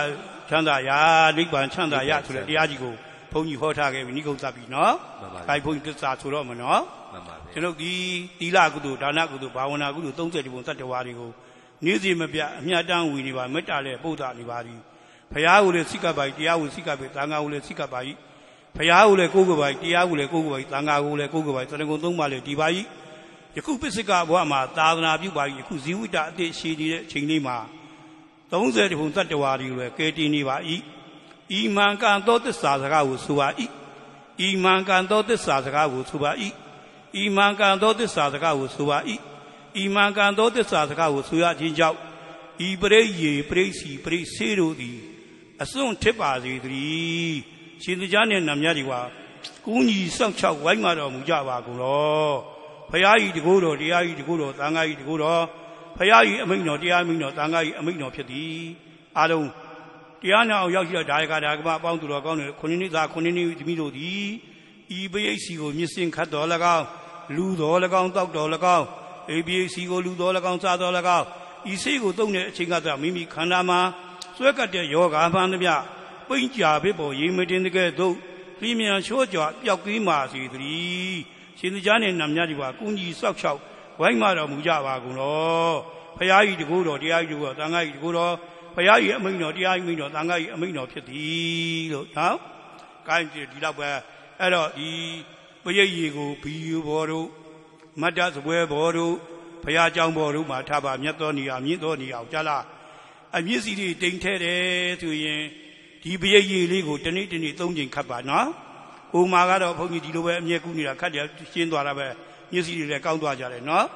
Speaker 2: ချမ်းသာရာနိဗ္ဗာန်ချမ်းသာရဆိုတဲ့တရားကြီးကိုဘုန်းကြီးဟောထားခဲ့ပြီနိဂုံးသတ်ပြီနော်။ဒါဘုန်းကြီးသစ္စာဆိုတော့မနော်။ကျွန်တော်ဒီသီလကုသိုလ်ဒါနကုသိုလ်ဘာဝနာကုသိုလ်30ပုံတတ္တဝါတွေကိုနေ့စီမပြအမြတ်တမ်းဝီနေပါမေတ္တာလည်းပို့တာနေပါသည်။ဘုရားကိုလည်းစိတ်ကပ်ပါတရားကိုစိတ်ကပ်ပဲသံဃာကိုလည်းစိတ်ကပ်ပါ၏။ဘုရားကိုလည်းကိုးကွယ်ပါတရားကိုလည်းကိုးကွယ်ပါသံဃာကိုလည်းကိုးကွယ်ပါသရဏဂုံ3ပါးလည်းဒီပါ၏။ယခုပစ္စကဘဝမှာသာသနာပြုပါ၏ယခုဇီဝိတအတိရှိနေတဲ့အချိန်လေးမှာ30ပုံတတ္တဝါတွေကိုလည်းကယ်တင်နေပါ၏။ဤမှန်ကန်သောသစ္စာစကားကိုဆိုပါ၏။ဤမှန်ကန်သောသစ္စာစကားကိုဆိုပါ၏။ဤမှန်ကန်သောသစ္စာစကားကိုဆိုပါ၏။ဤမှန်ကန်သောသစ္စာစကားကိုဆိုရခြင်းကြောင့်ဤပရိယေပရိစီပရိစေတို့သည်အစွန့်ထစ်ပါစေတည်းရှင်သူကြားနှင့်နတ်များဒီဟာကူးညီစောင့်ချောက်ဝိုင်းမတော်မူကြပါကုန်လောဘုရားဤတကူတော်တရားဤတကူတော်သံဃာဤတကူတော်ဘုရားဤအမိန့်တော်တရားအမိန့်တော်သံဃာဤအမိန့်တော်ဖြစ်သည်အားလုံးတရားနာအောင်ရောက်ရှိတဲ့ဒါယကဒါကမအပေါင်းသူတော်ကောင်းတွေခုနှစ်နှစ်သားခုနှစ်နှစ်သမီးတို့သည်ဤပရိစီကိုမြစ်စင်ခတ်တော်၎င်းလူတော်၎င်းတောက်တော်၎င်းအေပရိစီကိုလူတော်၎င်းစားတော်၎င်းဤစိတ်ကိုသုံးတဲ့အချိန်ကသာမိမိခန္ဓာမှာဆွဲကပ်တဲ့ယောဂါမှန်သမျှပိန့်ကြာဖြစ်ပေါ်ရေမတင်တဲ့ကဲ့သို့လျင်မြန်ချောကြွပျောက်ကင်းပါစေတည်းရှင်သူကြားနဲ့နတ်များဒီပါကုညီဆောက်ချောက်ဝိုင်းမတော်မူကြပါကုန်လောဘုရားဤတကူတော်တရားဤတကူတော်သံဃာဤတကူတော်ဘုရားဤအမိန့်တော်တရားဤအမိန့်တော်သံဃာဤအမိန့်တော်ဖြစ်သည်လို့နော်ကိုင်းဒီတော့ပဲအဲ့တော့ဒီပရိယေကိုဘီယူဘော်တို့မတ္တစပွဲဘော်တို့ဘုရားကျောင်းဘော်တို့မှာထားပါမြတ်သောနေရာမြင့်သောနေရာကိုကြားလားအမြင့်စီတွေတိမ်ထဲတယ်ဆိုရင်ဒီပရိယေလေးကိုတနေ့3ချိန်ခတ်ပါနော်ဟိုမှာကတော့ဘုန်းကြီးဒီလိုပဲအမြဲကူးနေတာခတ်တယ်ရှင်းသွားတာပဲမြင့်စီတွေလည်းကောင်းသွားကြတယ်နော်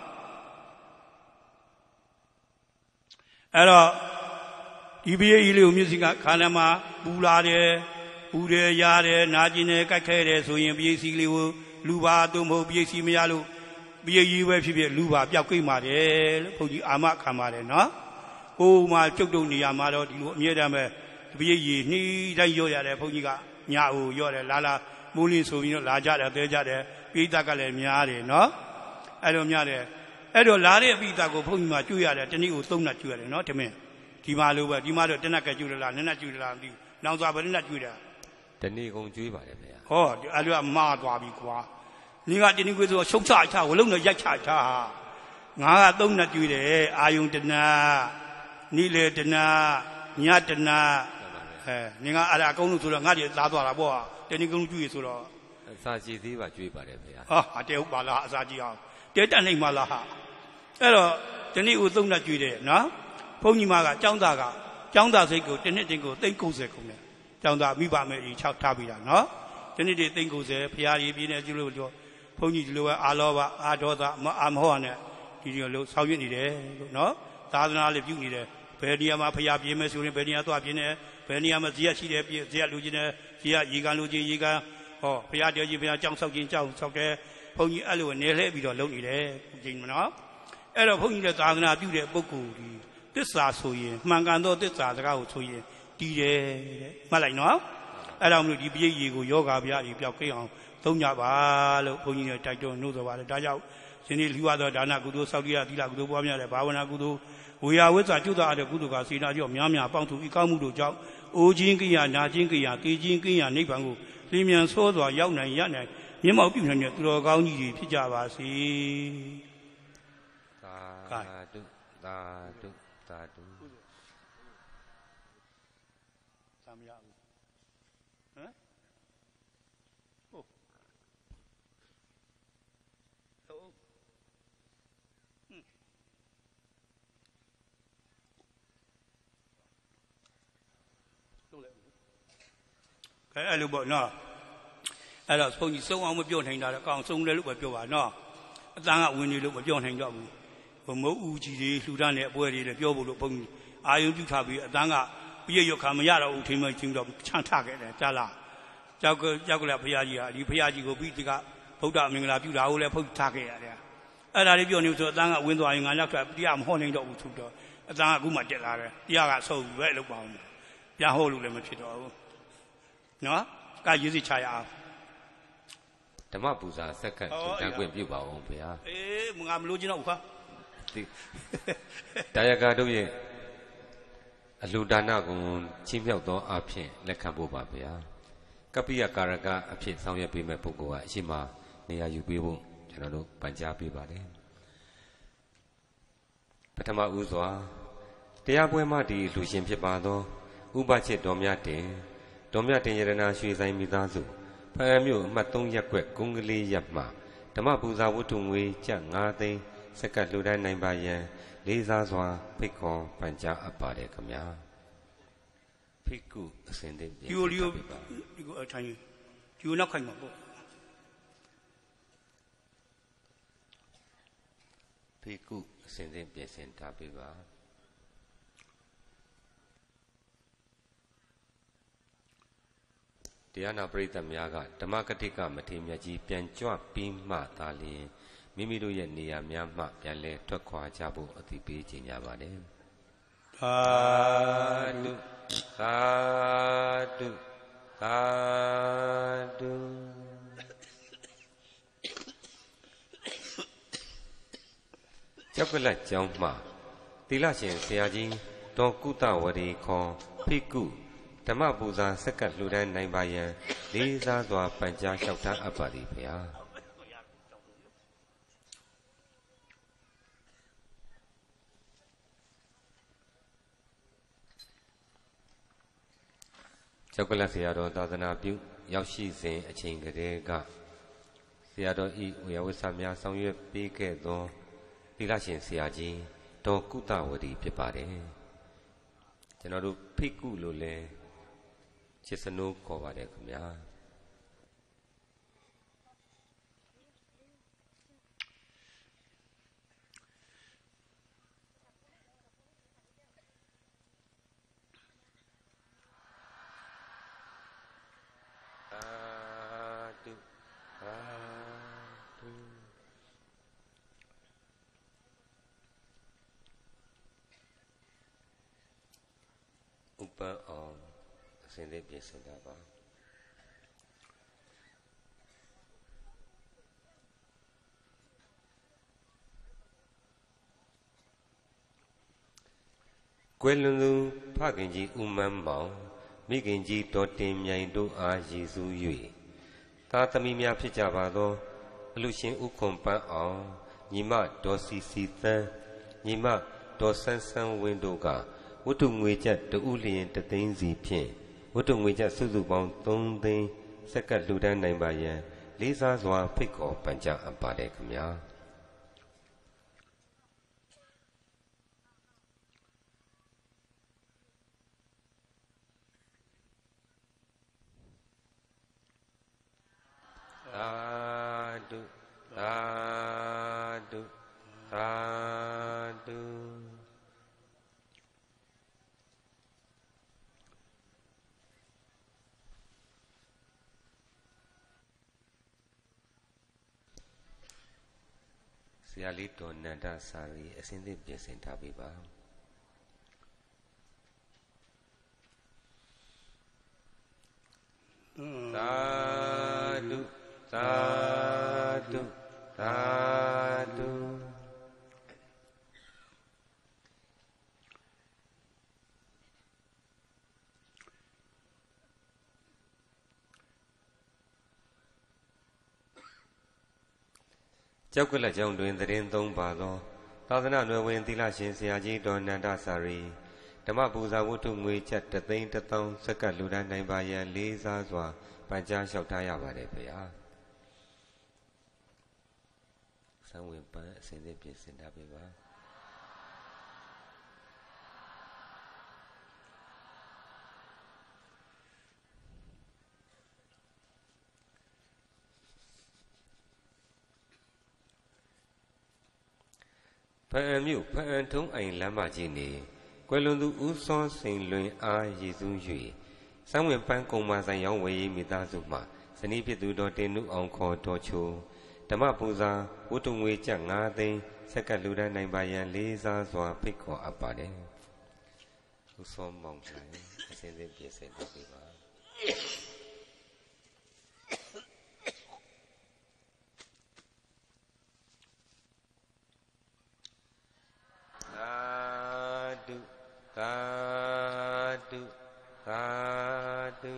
Speaker 2: အဲ့တော့ဒီပရိယေလေးကိုမြင့်စီကခန္ဓာမှာပူလာတယ်ပူတယ်ရတယ်နာကျင်တယ်ကြိုက်ခဲတယ်ဆိုရင်ပရိစီလေးကိုလူပါသို့မဟုတ်ပရိစီမရလို့ပရိယေပဲဖြစ်ဖြစ်လူပါပျောက်ကိမ့်ပါတယ်လို့ဘုန်းကြီးအာမခံပါတယ်နော်ကိုယ်မှာကျုပ်တို့နေရာမှာတော့ဒီလိုအမြဲတမ်းပဲပရိယေနှီးတိုင်းရော့ရတယ်ဘုန်းကြီးကညအိုရော့တယ်လာမိုးလင်းဆိုပြီးတော့လာကြတယ်တဲကြတယ်ပိဋကကလည်းများတယ်နော်အဲ့လိုများတယ်အဲ့တော့လာတဲ့ပိဋကကိုဘုန်းကြီးမှာကျွေးရတယ်တနည်းကို3နတ်ကျွေးရတယ်နော်တမင်ဒီမှာလိုပဲဒီမှာတော့တနက်ကကျွေးလားနက်နက်ကျွေးလားမသိဘူးနောင်စွာဘယ်နက်ကျွေးတာ
Speaker 1: တနည်းကုန်ကျွေးပါတယ်ဗျာ
Speaker 2: ဟောအဲ့လိုကမှားသွားပြီကွာနေကတနည်းကိုဆိုရှုပ်ချချဝလုံးနဲ့ရိုက်ချချငါက3နတ်ကျွေးတယ်အာယုန်တနာနိလေတနာညတနာနေကအဲ့ဒါအကုန်လုံးဆိုတော့ငါတွေသားသွားတာပေါ့တနည်းကုန်ကျွေးဆိုတော့
Speaker 1: အစာကြည်သေးပါကျွေးပါတယ်ဗျာ
Speaker 2: ဟာတဲဟုတ်ပါလားအစာကြည်အောင်တဲတက်နိုင်ပါလားဟာအဲ့တော့တနည်းကို3နတ်ကျွေးတယ်နော်ဘုန်းကြီးမကကျောင်းသားစိတ်ကိုတစ်နှစ်တင်ကို390ခုနဲ့ကျောင်းသားမိဘမဲ့ကြီး6ထားပြီးတာနော်ဒီနေ့တွေ390ဖရာကြီးပြင်းနေကျလို့ပြောဘုန်းကြီးဒီလိုပဲအာလောဘအာဒေါသအာမဟောနဲ့ဒီလိုလို့ဆောက်ရွက်နေတယ်လို့နော်သာသနာလေးပြုနေတယ်ဘယ်နေရာမှာဖရာပြင်းမယ်ဆိုရင်ဘယ်နေရာသွားပြင်းတယ်ဘယ်နေရာမှာဇေယျရှိတယ်ဇေယျလူချင်းတယ်ဇေယျရေကန်လူချင်းရေကန်ဟောဖရာတရားကြီးဖရာကြောင်းဆောက်ခြင်းကြောင်းဆောက်တယ်ဘုန်းကြီးအဲ့လိုနေလှည့်ပြီးတော့လုပ်နေတယ်ခုချိန်မှာနော်အဲ့တော့ဘုန်းကြီးလည်းသာသနာပြုတဲ့ပုဂ္ဂိုလ်ဒီသစ္စာဆိုရင်မှန်ကန်သောသစ္စာစကားကိုဆိုရင်တည်တယ်တဲ့မှတ်လိုက်နော်အဲ့ဒါမလို့ဒီပရိယေကိုယောဂါဗျာကြီးပျောက်ကိအောင်သုံးကြပါလို့ဘုန်းကြီးတွေတိုက်တွန်းနှိုးဆော်ပါတယ်ဒါကြောင့်ရှင်ဒီလူဝသောဒါနကုသိုလ်စောက်တရားသီလကုသိုလ်ပွားများတဲ့ဘာဝနာကုသိုလ်ဝေယဝိဇ္ဇာကျွတ်တာတဲ့ကုသိုလ်ကစေနာကြောင့်များများပေါင်းသူဤကောင်းမှုတို့ကြောင့်အိုခြင်းကိယနာခြင်းကိယတေခြင်းကိယနိဗ္ဗာန်ကိုလင်းမြန်ဆိုးစွာရောက်နိုင်ရနိုင်မျက်မှောက်ပြုနိုင်တဲ့သူတော်ကောင်းကြီးတွေဖြစ်ကြပါစေ
Speaker 1: သာဓုသာဓုသာဓု
Speaker 2: သမယဟမ်ဟုတ်အဲ့လိုပေါ့နော်အဲ့တော့ဘုန်းကြီးစုံအောင်မပြောနိုင်တာတော့အကောင်စုံတယ်လို့ပဲပြောပါနော်အတန်ကဝင်နေလို့မပြောနိုင်တော့ဘူးမုတ်ဦးကြီးတွေလှူဒါန်းတဲ့အပွဲတွေလည်းပြောဖို့လို့ဘုန်းကြီးအာယုံပြုထားပြီးအတန်ကပြည့်ရွက်ခါမရတော့ဘူးထင်မှချင်းတော့ချမ်းထခဲ့တယ်ကြားလားကြောက်ကလည်းဘုရားကြီးဟာဒီဘုရားကြီးကိုပြီးဒီကဗုဒ္ဓမင်္ဂလာပြုတာကိုလည်းဖုတ်ထားခဲ့ရတယ်အဲ့ဒါလေးပြောနေဆိုအတန်ကဝင်သွားရင်ငါနောက်ထပ်တရားမဟောနိုင်တော့ဘူးသူတော့အတန်ကအခုမှတက်လာတယ်တရားကဆုံးပြီပဲလို့ပါအောင်ပြန်ဟောလို့လည်းမဖြစ်တော့ဘူးနော်ကရွေးစီချရအောင်
Speaker 1: ဓမ္မပူဇာစက္ကန့်တန်ခွင့်ပြုပါအောင်ဗျာ
Speaker 2: ငါမလို့ချင်းတော့ခါ
Speaker 1: ဒါယကာတို့ရဲ့အလှူဒါနကိုချီးမြှောက်သောအဖြစ်လက်ခံဖို့ပါဗျာကပ္ပိယကာရကအဖြစ်ဆောင်ရွက်ပေးမဲ့ပုဂ္ဂိုလ်ကအရှိမနေရာယူပေးဖို့ကျွန်တော်တို့ပန်ကြားပေးပါတယ်ပထမဦးစွာတရားပွဲမှဒီလူရှင်ဖြစ်ပါသောဥပချစ်တော်မြတ်တင်ရတနာရွှေဆိုင်မိသားစုဖအံမြို့အမှတ်3ရပ်ကွက်ကုန်းကလေးရပ်မှဓမ္မပူဇာဝတ္ထုငွေကျပ်9သိန်းစက္ကန့်လှူဒန်းနိုင်ပါရန်လေးစားစွာဖိတ်ခေါ်ပန်ကြားအပ်ပါတယ်ခင်ဗျာဖိတ်ကုအစဉ်သင့်ပြင်
Speaker 2: ဒီကိုအထိုင်ဒီကိုနောက်ခိုင်မှာပေါ့
Speaker 1: ဖိတ်ကုအစဉ်သင့်ပြင်ဆင်ထားပေးပါတရားနာပရိသတ်များကဓမ္မကတိကမထေရမြတ်ကြီးပြန်ကြွပြီးမှသာလျှင်မိမိတို့ရဲ့နေရာများမှပြန်လဲထွက်ခွာကြဖို့အသိပေးခြင်းကြပါတယ်
Speaker 2: သာဓု
Speaker 1: သာဓုသာဓုကျောက်ကလတ်ကျောင်းမှသီလရှင်ဆရာကြီးဒေါ်ကုသဝရီခေါ်ဖိကုဓမ္မပူဇာစက္ကန့်လှူဒန်းနိုင်ပါရန်လေးစားစွာပန်ကြားလျှောက်ထားအပ်ပါသည်ဗျာကျောက်ကလတ်ဆရာတော်သာသနာပြုရောက်ရှိစဉ်အချိန်ကလေးကဆရာတော်ဤဝေယဝစ္စများဆောင်ရွက်ပေးခဲ့သောသီလရှင်ဆရာကြီးဒေါ်ကုသဝရီဖြစ်ပါတယ်ကျွန်တော်တို့ဖိကုလို့လဲချစ်စနိုးခေါ်ပါတယ်ခင်ဗျာဥပ္ပအောင်အစဉ်လေးပြင်ဆင်တာပါကွယ်လွန်သူဖခင်ကြီးဦးမန်းမောင်မိခင်ကြီးဒေါ်တင်မြိုင်တို့အားရည်စူး၍သားသမီးများဖြစ်ကြပါသောအလူရှင်ဥခွန်ပန်းအောင်ညီမဒေါ်စီစီသန်းညီမဒေါ်ဆန်းဆန်းဝင်းတို့ကဝတ္ထုငွေကျပ်တဦးလျင်တသိန်းစီဖြင့်ဝတ္ထုငွေကျပ်စုစုပေါင်း3သိန်းစက္ကန့်လှူဒန်းနိုင်ပါရန်လေးစားစွာဖိတ်ခေါ်ပန်ကြားအပ်ပါတယ်ခင်ဗျာသာဓုသာဓုသာဓုဆရာလေးတော်နန္ဒစာရီအစဉ်သင့်ပြင်ဆင်ထားပေးပါသာဓုသာဓုသာဓုကျောက်ကလတ်ကျောင်းတွင်သတင်းသုံးပါသောသာသနာ့နွယ်ဝင်သီလရှင်ဆရာကြီးတော်နန္ဒစာရီဓမ္မပူဇာဝတ္ထုငွေကျပ်3သိန်း1000စက္ကန့်လှူဒန်းနိုင်ပါရန်လေးစားစွာပန်ကြားလျှောက်ထားရပါတယ်ဗျာဆံဝင်ပန်းအစဉ်သင့်ပြင်ဆင်ထားပေးပါဖအံမြို့ဖအံထုံးအိမ်လမ်းမကြီးနေကွယ်လွန်သူဦးစောစိန်လွင်အားရည်စူး၍စံဝင်ပန်းကုံမာဆိုင်ရောင်းဝယ်ရေးမိသားစုမှဇနီးဖြစ်သူတော်တင်နုအောင်ခေါ်တော်ချိုဓမ္မပူဇာဝတ္ထုငွေကျပ်9သိန်းစက္ကန့်လှူဒန်းနိုင်ပါရန်လေးစားစွာဖိတ်ခေါ်အပ်ပါတယ်ဦးစောမောင်ဆိုင်အစဉ်သင့်ပြင်ဆင်ပေးပါသာဓုသာธุสาธุ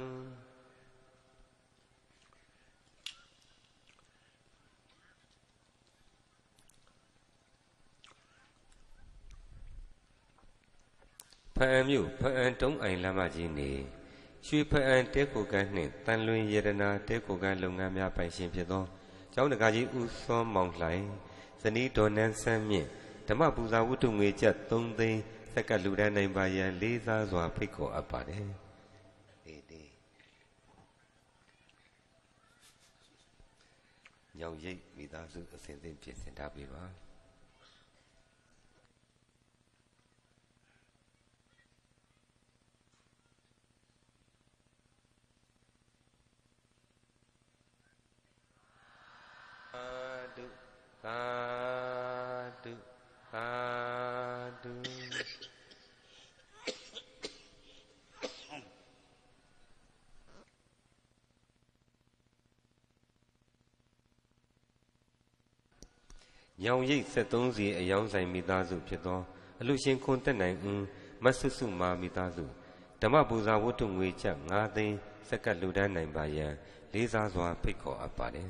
Speaker 1: ဖအံမြို့ဖအံတုံးအိုင်လမ်းမကြီးနေရွှေဖအံတဲကိုကန်းနှင့်တန်လွင်ရတနာတဲကိုကန်းလုပ်ငန်းများပိုင်ရှင်ဖြစ်သောကျောင်းတကာကြီးဦးစောမောင်လှိုင်ဇနီးဒေါ်နန်းဆန်းမြင့်ဓမ္မပူဇာဝတ္ထုငွေကျပ်3 သိန်းဆက်ကလူတန်းနိုင်ပါရန်လေးစားစွာဖိတ်ခေါ်အပ်ပါတယ်ညောင်ရိပ်မိသားစုအစဉ်သင့်ပြင်ဆင်ထားပေးပါသာဓုသာဓုညောင်ရိပ်73စီအယောင်းဆိုင်မိသားစုဖြစ်သောအလှရှင်ခွန်တက်နိုင်ဦးမဆုစုမာမိသားစုဓမ္မပူဇာဝတ္ထုငွေကျပ်5 သိန်းစက္ကန့်လူတန်းနိုင်ပါရန်လေးစားစွာဖိတ်ခေါ်အပ်ပါတယ်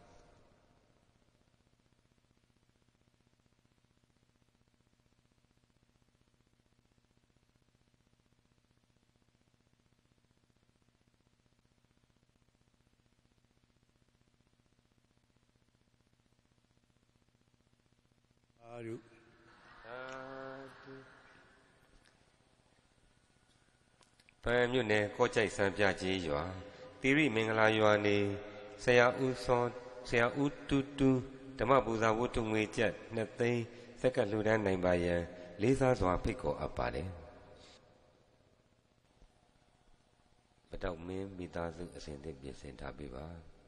Speaker 1: ဗန်မြို့နယ်ကောကြိုက်စံပြကြီးရွာတိရိမင်္ဂလာရွာနေဆရာဦးစောဆရာဦးတူတူဓမ္မပူဇာဝတ္ထုငွေကျပ်2 သိန်းစက္ကန့်လူတန်းနိုင်ပါရန်လေးစားစွာဖိတ်ခေါ်အပ်ပါတယ်ပတောက်မင်းမိသားစုအစဉ်သင့်ပြင်ဆင်ထားပေးပါ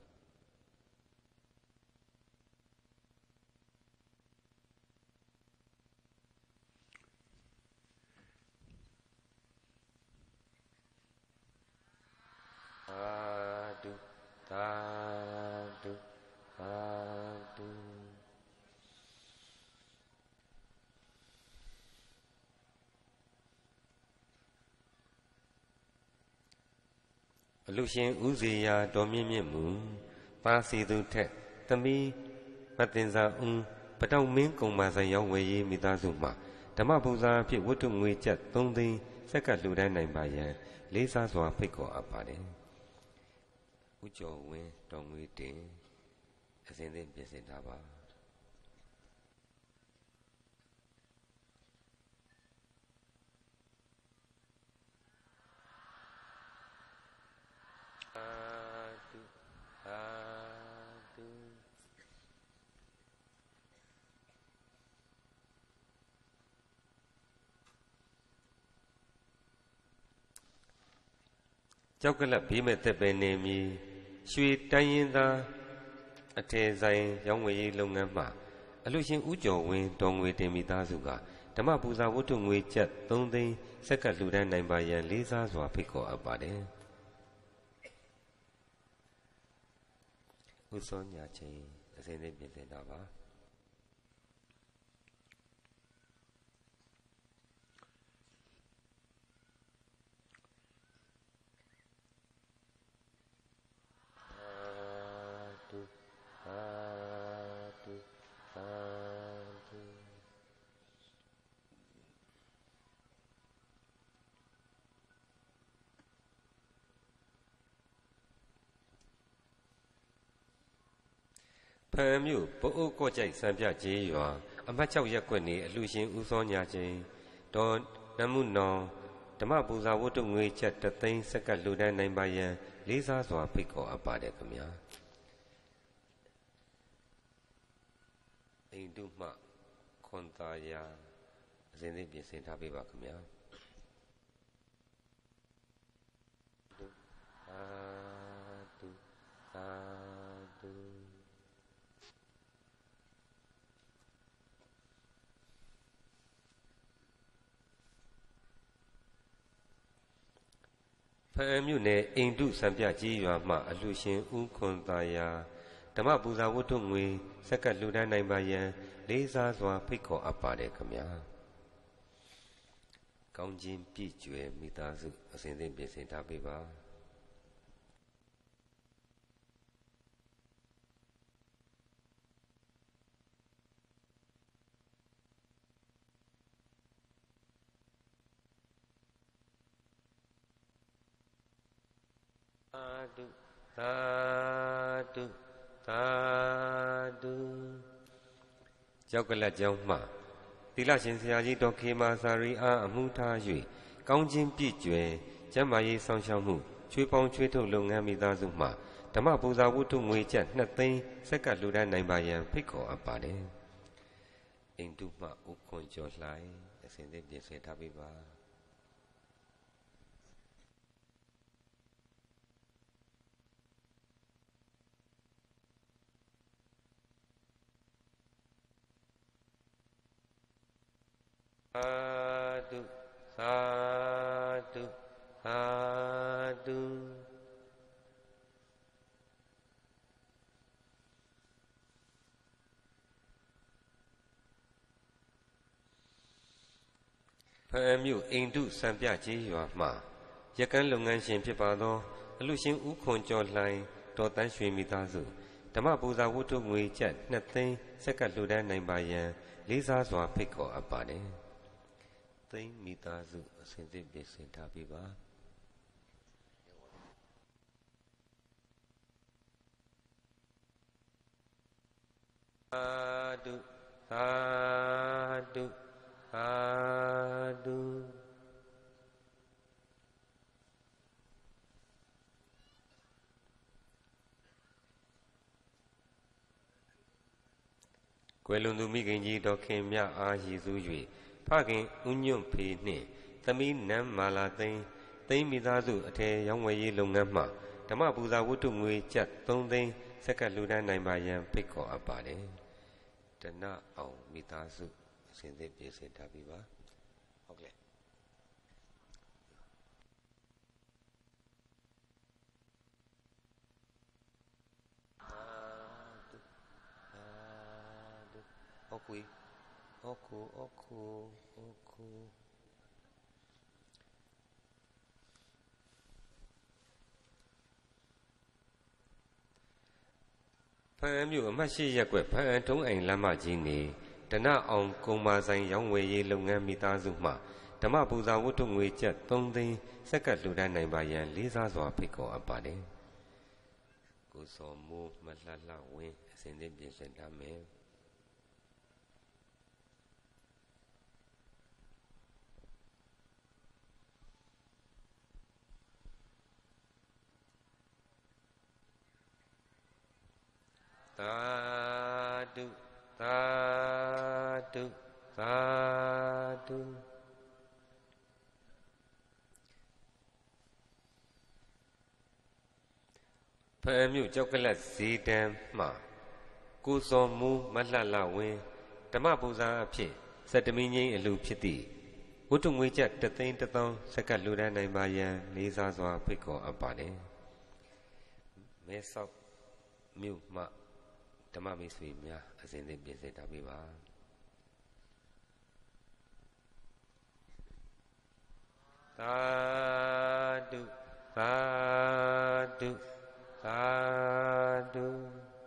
Speaker 1: သာဓုသာဓုအလှရှင်ဦးစီယာတော်မြင့်မြင့်မူပါစီသူထက်သမီးမတင်စာဦးပတောက်မင်းကုံမာဆိုင်ရောက်ဝယ်ရေးမိသားစုမှဓမ္မပူဇာအဖြစ်ဝတ္ထုငွေကျပ်3 သိန်းဆက်ကလှူဒန်းနိုင်ပါရန်လေးစားစွာဖိတ်ခေါ်အပ်ပါတယ်ဦးကျော်ဝင်းတော်ငွေတင်အစဉ်သင့်ပြင်ဆင်ထားပါကျောက်ကလပ်ဘေးမဲ့သက်ပဲနေမည်ရွှေတိုင်းရင်သားအထည်ဆိုင်ရောင်းဝယ်ရေးလုပ်ငန်းမှာအလှရှင်ဦးကျော်ဝင်းတော်ငွေတင်မိသားစုကဓမ္မပူဇာဝတ္ထုငွေကျပ်3 သိန်းဆက်ကလှူဒန်းနိုင်ပါရန်လေးစားစွာဖိတ်ခေါ်အပ်ပါတယ်ဥသောညာချင်းအစဉ်သင့်ပြင်ဆင်တာပါဖန်မြို့ပအိုးကော့ကြိုက်စံပြကြီးရွာအမှတ်6ရပ်ကွက်နေအလှရှင်ဦးစောညာချင်းဒေါ်နမှုနောင်ဓမ္မပူဇာဝတ္ထုငွေကျပ်3 သိန်းဆက်ကလှူဒန်းနိုင်ပါရန်လေးစားစွာဖိတ်ခေါ်အပ်ပါတယ်ခင်ဗျာအိမ်တို့မှခွန်သာယာအစဉ်သင့်ပြင်ဆင်ထားပေးပါခင်ဗျာသာဓုသာဓုဖန်မြို့နယ်အိမ်တုစံပြကြီးရွာမှအလှရှင်ဦးခွန်သာယာဓမ္မပူဇာဝတ္ထုငွေဆက်ကလှူဒန်းနိုင်ပါရန်လေးစားစွာဖိတ်ခေါ်အပ်ပါတယ်ခင်ဗျာကောင်းခြင်းပြည့်ကျွယ်မိသားစုအစဉ်သင့်ပြင်ဆင်ထားပေးပါသာဓုသာဓုကြောက်ကလတ်ကျောင်းမှသီလရှင်ဆရာကြီးဒေါက်ခေမာစာရီအားအမှုထား၍ကောင်းခြင်းပြည့်ကျွယ်ကျမ်းမာရေးဆောင်ရှောက်မှုချွေးပေါင်းချွေးထုတ်လုပ်ငန်းမိသားစုမှဓမ္မပူဇာဝတ္ထုငွေကျပ်2 သိန်းဆက်ကလှူဒါန်းနိုင်ပါရန်ဖိတ်ခေါ်အပ်ပါတယ်အိမ်တုမှဥခွန်ကျော်လှိုင်အစဉ်သင့်ပြင်ဆင်ထားပေးပါသာဓုသာဓုသာဓုဖအံမြို့အိန္ဒုစံပြကြီးရွာမှရကန်းလုပ်ငန်းရှင်ဖြစ်ပါသောအလူရှင်ဦးခွန်ကျော်လှိုင်တော်တန်းရွှေမိသားစုဓမ္မပူဇာဝတ္ထုငွေကျပ်2 သိန်းဆက်ကလှူဒါန်းနိုင်ပါရန်လေးစားစွာဖိတ်ခေါ်အပ်ပါတယ်သိန်းမိသားစုအစဉ်သင့်ပြင်ဆင်ထားပေးပါသာဓုသာဓုသာဓုကွယ်လွန်သူမိခင်ကြီးတော်ခင်မြအားရည်စူး၍ဖခင်ဦးညွန့်ဖေနှင့်သမီးနန်းမာလာသိန်းမိသားစုအထည်ရောင်းဝယ်ရေးလုပ်ငန်းမှဓမ္မပူဇာဝတ္ထုငွေကျပ်3 သိန်းဆက်ကလှူဒါန်းနိုင်ပါရန်ဖိတ်ခေါ်အပ်ပါတယ်တဏအောင်မိသားစုအစဉ်သင့်ပြင်ဆင်ထားပြီးပါဟုတ်ကဲ့အခုဖအံမြို့အမှတ်8ရပ်ကွက်ဖအံထုံးအိမ်လမ်းမကြီးနေတဏအောင်ကုံမာဆိုင်ရောင်းဝယ်ရေးလုပ်ငန်းမိသားစုမှဓမ္မပူဇာဝတ္ထုငွေကျပ်3 သိန်းဆက်ကလှူဒါန်းနိုင်ပါရန်လေးစားစွာဖိတ်ခေါ်အပ်ပါတယ်ကိုစောမိုးမလှလှဝင်းအစဉ်သင့်ပြင်ဆင်ထားမယ်သာဓုသာဓုသာဓုဖအံမြို့ကြောက်ကလတ်ဇေတံမှကိုစောမူးမလှလှဝင်းဓမ္မပူဇာအဖြစ်စတမီငိမ့်အလှဖြစ်သည့်ဝတ္ထုငွေကျပ်1 သိန်း1 သောင်းဆက်ကလှူဒါန်းနိုင်ပါရန်လေးစားစွာဖိတ်ခေါ်အပ်ပါတယ်မဲဆောက်မြို့မှဓမ္မမိတ်ဆွေများအစဉ်သင့်ပြင်ဆင်ထားပေးပါသာဓုသာဓုသာဓု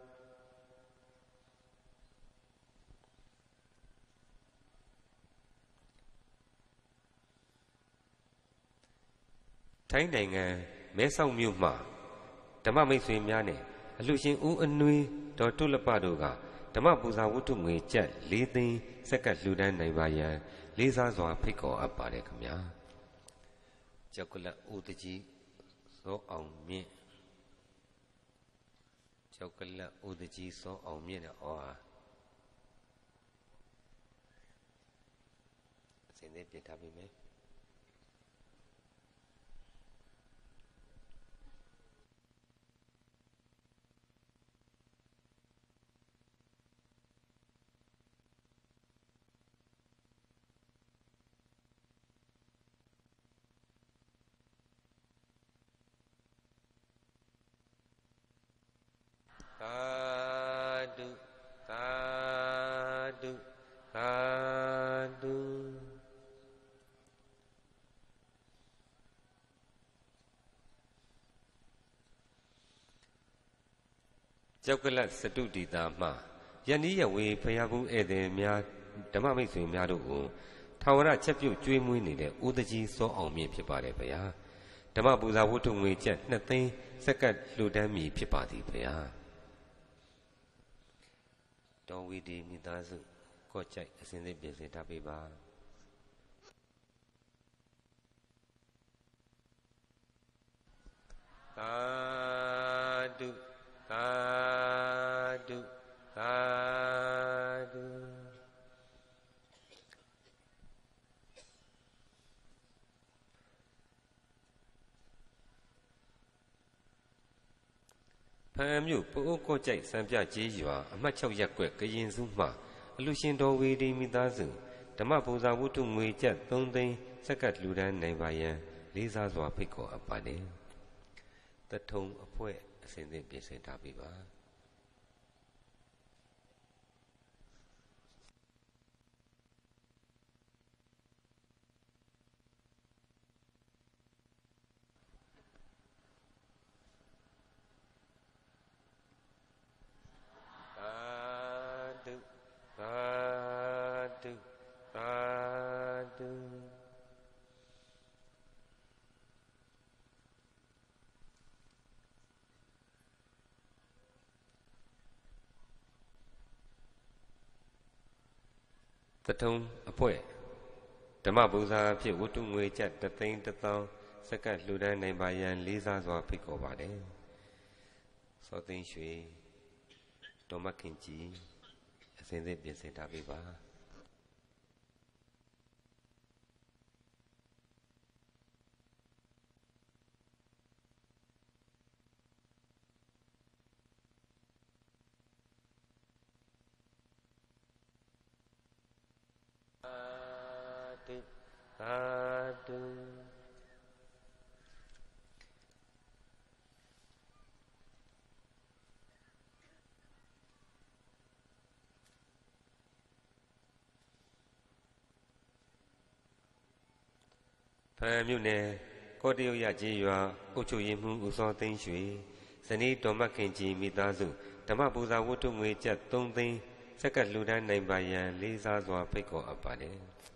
Speaker 1: ထိုင်းနိုင်ငံမဲဆောက်မြို့မှဓမ္မမိတ်ဆွေများနဲ့အလှရှင်ဦးအနွေးဒေါ်တုလပတို့ကဓမ္မပူဇာဝတ္ထုငွေကျပ်4 သိန်းဆက်ကလှူဒါန်းနိုင်ပါရန်လေးစားစွာဖိတ်ခေါ်အပ်ပါတယ်ခင်ဗျာကြောက်ကလတ်ဦးတကြီးစောအောင်မြင့်ကြောက်ကလတ်ဦးတကြီးစောအောင်မြင့်နဲ့အော်ဟာအစဉ်သင့်ပြင်ထားပေးမယ်သာဓုသာဓုသာဓုကြောက်ကလတ်စတုဒီတာမှယန္တိယဝေဖရာဘူးဧည့်သည်များဓမ္မမိတ်ဆွေများတို့ကိုထာဝရချက်ပြုတ်ကျွေးမွေးနေတဲ့ဦးတကြီးစောအောင်မြင့်ဖြစ်ပါတယ်ဗျာဓမ္မပူဇာဝတ္ထုငွေကျပ်2 သိန်းစက္ကန့်လှူဒန်းမည်ဖြစ်ပါသည်ဗျာတော်ဝီဒီမိသားစုကော့ကြိုက်အစဉ်သင့်ပြင်ဆင်ထားပေးပါသာဓုသာဓုသာဓုဖန်မြို့ပိုးကော့ကြိုက်စံပြကျေးရွာအမှတ်6ရပ်ကွက်ကရင်စုမှအလူရှင်တော်ဝေဒီမိသားစုဓမ္မပူဇာဝတ္ထုငွေကျပ်3 သိန်းစက္ကန့်လှူဒန်းနိုင်ပါရန်လေးစားစွာဖိတ်ခေါ်အပ်ပါတယ်တထုံအဖွဲ့အစဉ်သင့်ပြင်ဆင်ထားပြီပါတထုံအဖွဲ့ဓမ္မပူဇာအဖြစ်ဝတ္ထုငွေကျပ်1 သိန်း1 သောင်းစက္ကန့်လှူဒန်းနိုင်ပါရန်လေးစားစွာဖိတ်ခေါ်ပါတယ်စောသိန်းရွှေတော်မခင်ကြီးအစဉ်သင့်ပြင်ဆင်ထားပေးပါသာဓုဖန်မြို့နယ်ကောတရုတ်ရကျေးရွာအုပ်ချုပ်ရေးမှူးဦးစောသိန်းရွှေဇနီးတော်မခင်ကြီးမိသားစုဓမ္မပူဇာဝတ္ထုငွေကျပ်3 သိန်းစက္ကန့်လှူဒန်းနိုင်ပါရန်လေးစားစွာဖိတ်ခေါ်အပ်ပါတယ်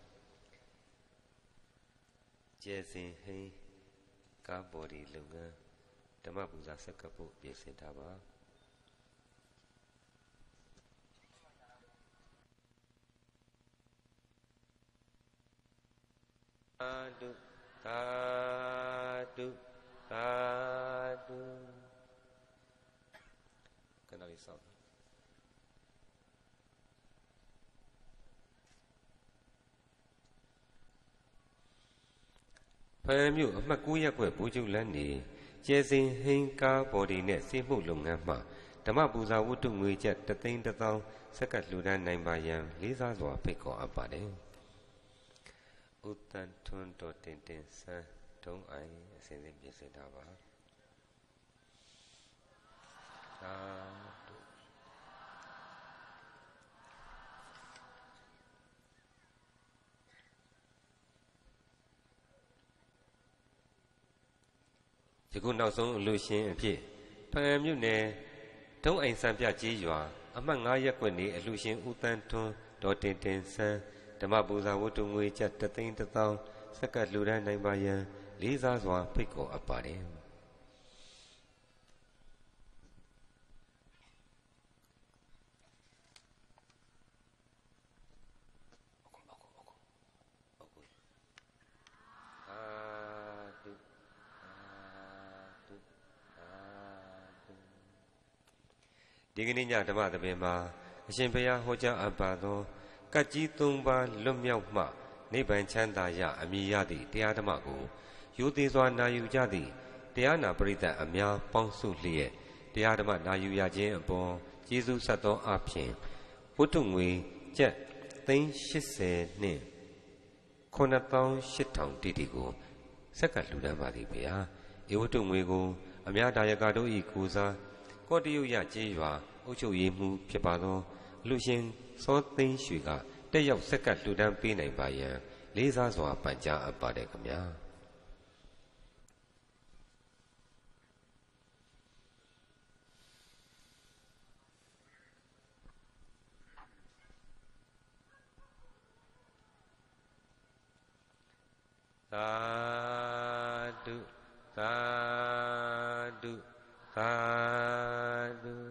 Speaker 1: ကျဲစင်ဟိန်းကားဘော်ဒီလုပ်ငန်းဓမ္မပူဇာဆက်ကပ်ဖို့ပြင်ဆင်ထားပါသာဓုသာဓုသာဓုခဏလေးစောင့်ဖန်မြို့အမှတ်9ရပ်ကွက်ဘူကျုလန်းနေကျဲစင်ဟိန်းကားဘော်ဒီနဲ့စေမှုလုပ်ငန်းမှဓမ္မပူဇာဝတ္ထုငွေကျပ်1 သိန်း1 သောင်းစက္ကန့်လှူဒန်းနိုင်ပါရန်လေးစားစွာဖိတ်ခေါ်အပ်ပါတယ်ဥတ္တန်ထွန်းတော်တင်တင်ဆန်းဒုံအိုင်အစဉ်စဉ်ပြင်ဆင်ထားပါသာဓုယခုနောက်ဆုံးအလူရှင်အဖြစ်ဖန်မြို့နယ်ဒုံအိမ်စံပြကျေးရွာအမှတ်9ရပ်ကွက်နေအလူရှင်ဦးတန်းထွန်းဒေါ်တင်တင်ဆန်းဓမ္မပူဇာဝတ္ထုငွေကျပ်1 သိန်း1 သောင်းစက္ကန့်လှူဒန်းနိုင်ပါရန်လေးစားစွာဖိတ်ခေါ်အပ်ပါတယ်ဒီကနေ့ညဓမ္မသဘင်မှာအရှင်ဘုရားဟောကြားအပ်ပါသောကတ်ကြီး3 ပါးလွတ်မြောက်မှနိဗ္ဗာန်ချမ်းသာရအမည်ရသည့်တရားဓမ္မကိုရိုသေစွာနာယူကြသည့်တရားနာပရိသတ်အများပေါင်းစုလျက်တရားဓမ္မနာယူရခြင်းအပေါ်ကျေးဇူးဆက်သောအဖြစ်ဝတ္ထုငွေကျပ်380နှင့်9,800တိတိကိုဆက်ကလှူဒန်းပါသည်ဗျာဧဝတ္ထုငွေကိုအများဒါယကတို့ဤကိုစားကောတရုတ်ရကျေးရွာအုပ်ချုပ်ရေးမှူးဖြစ်ပါသောလူရှင်စောသိန်းရွှေကတက်ရောက်ဆက်ကလှူဒန်းပေးနိုင်ပါရန်လေးစားစွာပန်ကြားအပ်ပါတယ်ခင်ဗျာသာဓုသာဓုသာဓု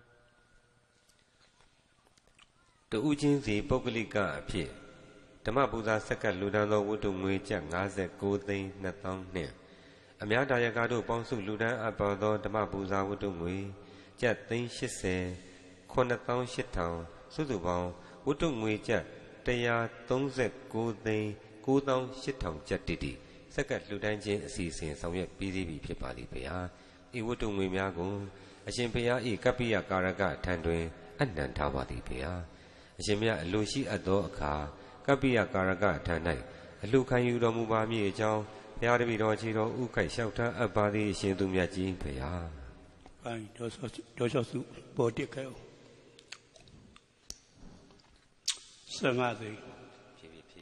Speaker 1: တူးချင်းစီပုဂ္ဂလိကအဖြစ်ဓမ္မပူဇာဆက်ကလူဒန်းသောဝတ္ထုငွေကျပ်59သိန်း2000နှင့်အများဒါယကတို့ပေါင်းစုလူဒန်းအပ်ပါသောဓမ္မပူဇာဝတ္ထုငွေကျပ်သိန်း80 98,000စုစုပေါင်းဝတ္ထုငွေကျပ်139သိန်း98,000ကျပ်တိဆက်ကလူဒန်းချင်းအစီအစဉ်ဆောင်ရွက်ပြီးစီးပြီဖြစ်ပါလိမ့်ဗျာဤဝတ္ထုငွေများကိုအရှင်ဘုရား၏ကပ္ပိယကာရကထံတွင်အနှံထားပါသည်ဗျာအရှင်မြတ်အလိုရှိအပ်သောအခါကပ္ပိယကာရကထံ၌အလှခံယူတော်မူပါမည်အကြောင်းဘုရားတပည့်တော်ခြေတော်ဥခိုက်လျှောက်ထားအပ်ပါသည်အရှင်သူမြတ်ကြီးဖေဟာ
Speaker 2: ။အဲဒေါ်ဆောစုပေါ်တက်ခဲ့အောင်15သိန်း
Speaker 1: ဖြည်းဖြည်း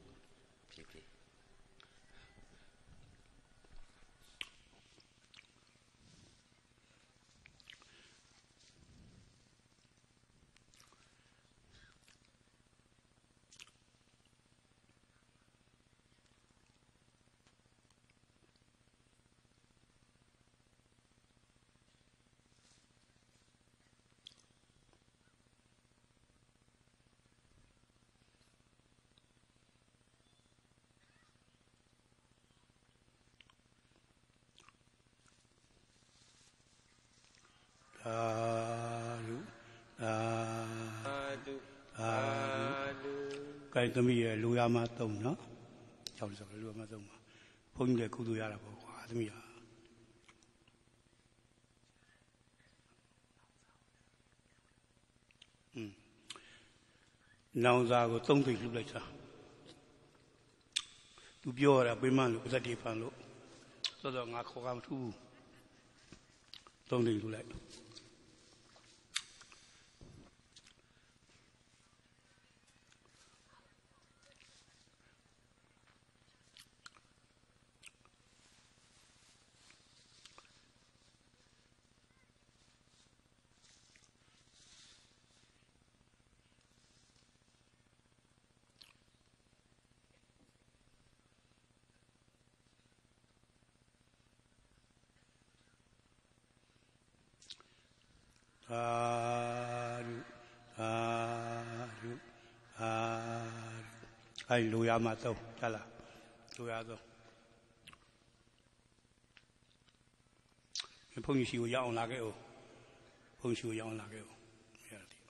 Speaker 2: ကိုင်သမီးရဲ့လူရမ3နော်ကြောက်ဆိုလူရမ3ပါဘုန်းကြီးလည်းကုသိုလ်ရတာပေါ့ကွာသမီးဟာနောင်စာကို3သိလှူလိုက်တာသူပြောရတာပြိမလို့ပါဇက်တီဖန်လို့ဆိုတော့ငါခေါ်ကမထူးဘူး3သိလှူလိုက်အဲ့လူရမှာသုံးဟုတ်လားလူရသုံးဘုန်းကြီးရှိကိုရအောင်လာခဲ့ဦးဘုန်းကြီးရှိကိုရအောင်လာခဲ့ဦးရတယ်